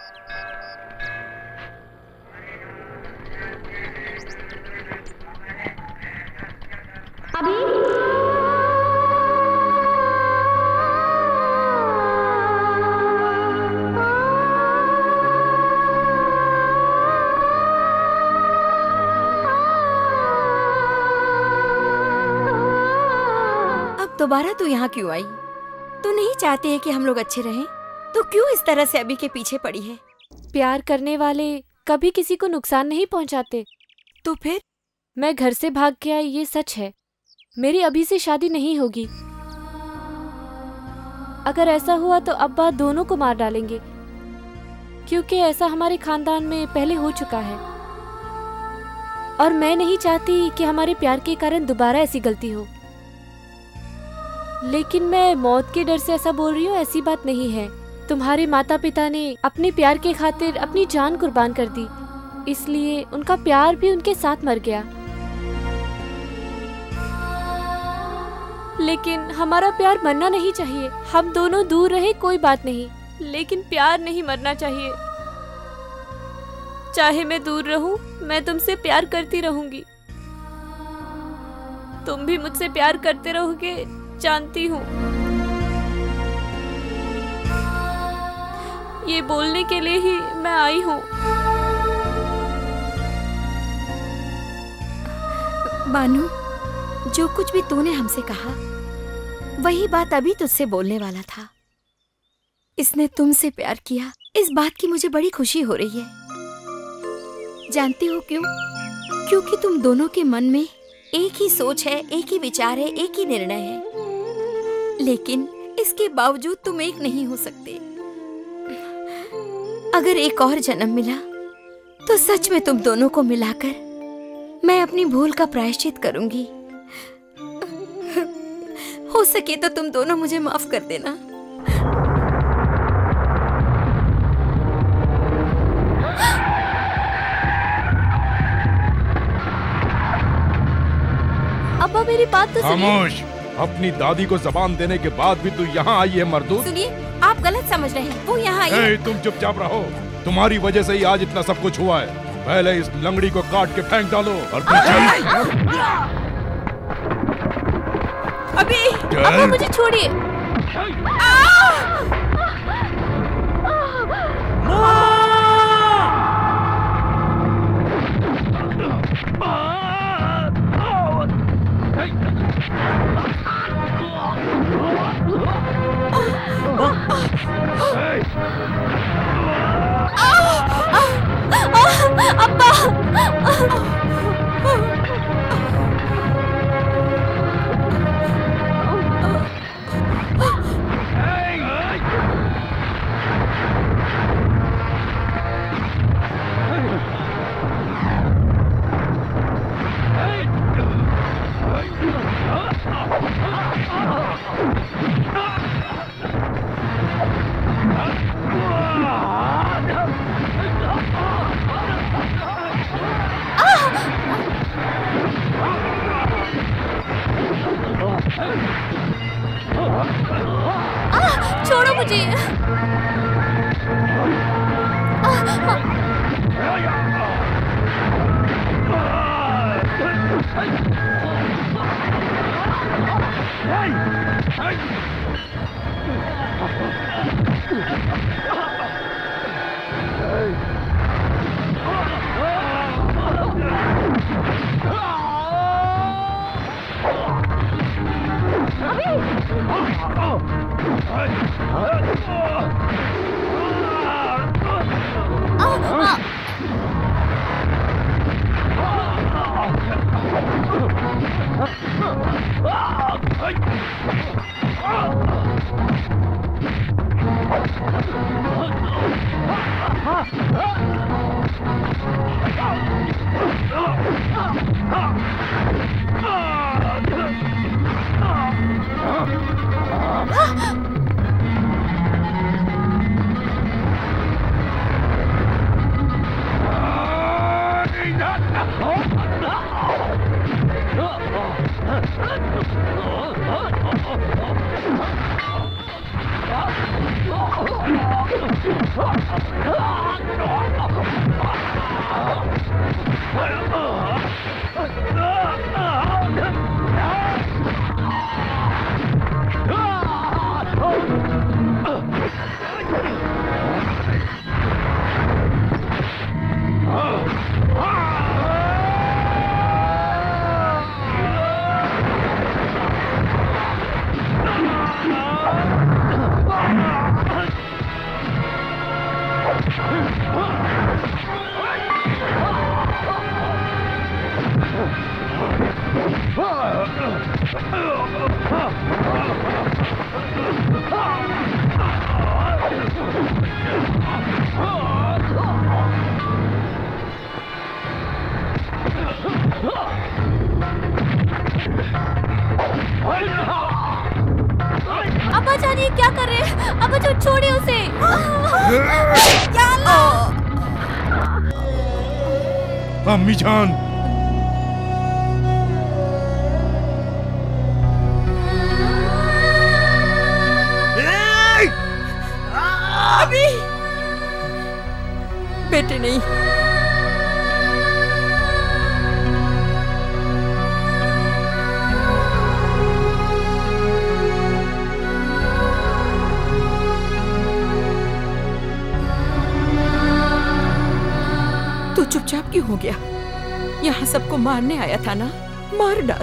दोबारा तू यहाँ क्यों आई? तू नहीं चाहती है कि हम लोग अच्छे रहें? तो क्यों इस तरह से अभी के पीछे पड़ी है? प्यार करने वाले कभी किसी को नुकसान नहीं पहुँचाते। तो फिर? मैं घर से भाग के आई, ये सच है। मेरी अभी से शादी नहीं होगी। अगर ऐसा हुआ तो अब्बा दोनों को मार डालेंगे, क्योंकि ऐसा हमारे खानदान में पहले हो चुका है, और मैं नहीं चाहती कि हमारे प्यार के कारण दोबारा ऐसी गलती हो। लेकिन मैं मौत के डर से ऐसा बोल रही हूँ, ऐसी बात नहीं है। तुम्हारे माता पिता ने अपने प्यार के खातिर अपनी जान कुर्बान कर दी, इसलिए उनका प्यार भी उनके साथ मर गया। लेकिन हमारा प्यार मरना नहीं चाहिए। हम दोनों दूर रहे कोई बात नहीं, लेकिन प्यार नहीं मरना चाहिए। चाहे मैं दूर रहूं, मैं तुमसे प्यार करती रहूंगी। तुम भी मुझसे प्यार करते रहोगे, जानती हूँ। ये बोलने के लिए ही मैं आई हूँ। बानू, जो कुछ भी तूने हमसे कहा वही बात अभी तुझसे बोलने वाला था। इसने तुमसे प्यार किया, इस बात की मुझे बड़ी खुशी हो रही है। जानती हो क्यों? क्योंकit तुम दोनों के मन में एक ही सोच है, एक ही विचार है, एक ही निर्णय है, लेकिन इसके बावजूद तुम एक नहीं हो सकते। अगर एक और जन्म मिला तो सच में तुम दोनों को मिलाकर मैं अपनी भूल का प्रायश्चित करूंगी। हो सके तो तुम दोनों मुझे माफ कर देना। अब्बा, मेरी बात तो सुनिए। खामोश। अपनी दादी को जबान देने के बाद भी तू यहाँ आई है मर्दूद। सुनिए, आप गलत समझ रहे हैं। वो यहाँ आई है। तुम चुपचाप रहो। तुम्हारी वजह से ही आज इतना सब कुछ हुआ है। पहले इस लंगड़ी को काट के फेंक डालो और फिर चल। अभी मुझे छोड़िए। छोड़ो मुझे। अब्बा जानिए क्या कर रहे हैं? अब्बा जो छोड़िए उसे। अम्मी जान, अभी बेटे नहीं। तू चुपचाप क्यों हो गया? यहाँ सबको मारने आया था ना, मार डाल।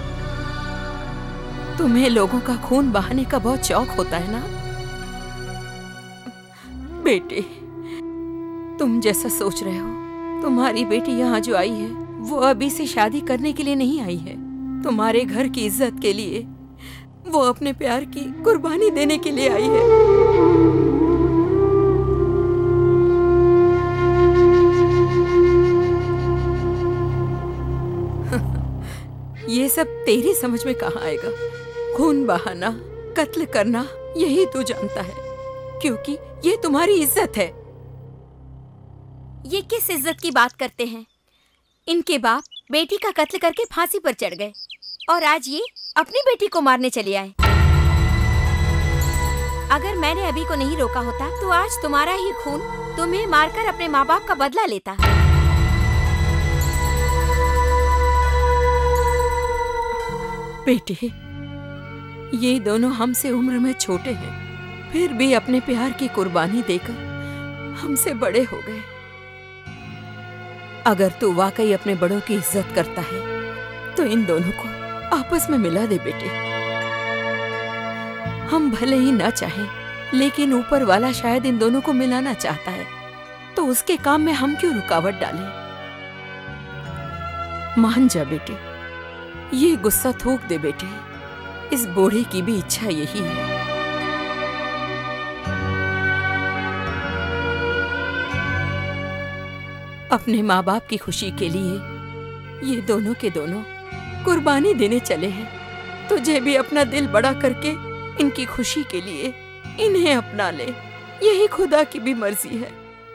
तुम्हें लोगों का खून बहाने का बहुत शौक होता है ना बेटे। तुम जैसा सोच रहे हो, तुम्हारी बेटी यहाँ जो आई है वो अभी से शादी करने के लिए नहीं आई है। तुम्हारे घर की इज्जत के लिए वो अपने प्यार की कुर्बानी देने के लिए आई है। ये सब तेरी समझ में कहाँ आएगा? खून बहाना, कत्ल करना, यही तू जानता है, क्योंकि ये तुम्हारी इज्जत है। ये किस इज्जत की बात करते हैं? इनके बाप बेटी का कत्ल करके फांसी पर चढ़ गए। और आज ये अपनी बेटी को मारने चले आए। अगर मैंने अभी को नहीं रोका होता तो आज तुम्हारा ही खून तुम्हें मारकर अपने माँ बाप का बदला लेता। बेटे, ये दोनों हमसे उम्र में छोटे हैं, फिर भी अपने प्यार की कुर्बानी देकर हमसे बड़े हो गए। अगर तू वाकई अपने बड़ों की इज्जत करता है तो इन दोनों को आपस में मिला दे बेटे। हम भले ही ना चाहें, लेकिन ऊपर वाला शायद इन दोनों को मिलाना चाहता है, तो उसके काम में हम क्यों रुकावट डालें? मान जा बेटे, ये गुस्सा थूक दे बेटे। इस बूढ़े की भी इच्छा यही है। अपने माँ बाप की खुशी के लिए ये दोनों के दोनों कुर्बानी देने चले हैं। तुझे भी अपना दिल बड़ा करके इनकी खुशी के लिए इन्हें अपना ले, यही खुदा की भी मर्जी है।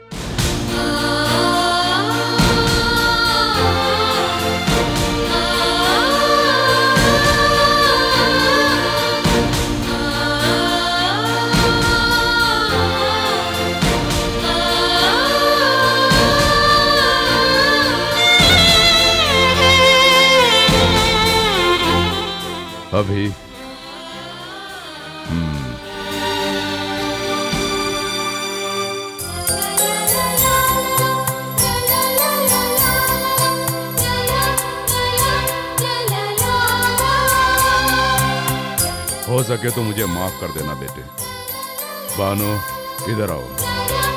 अभी हो सके तो मुझे माफ कर देना बेटे। बानो, इधर आओ।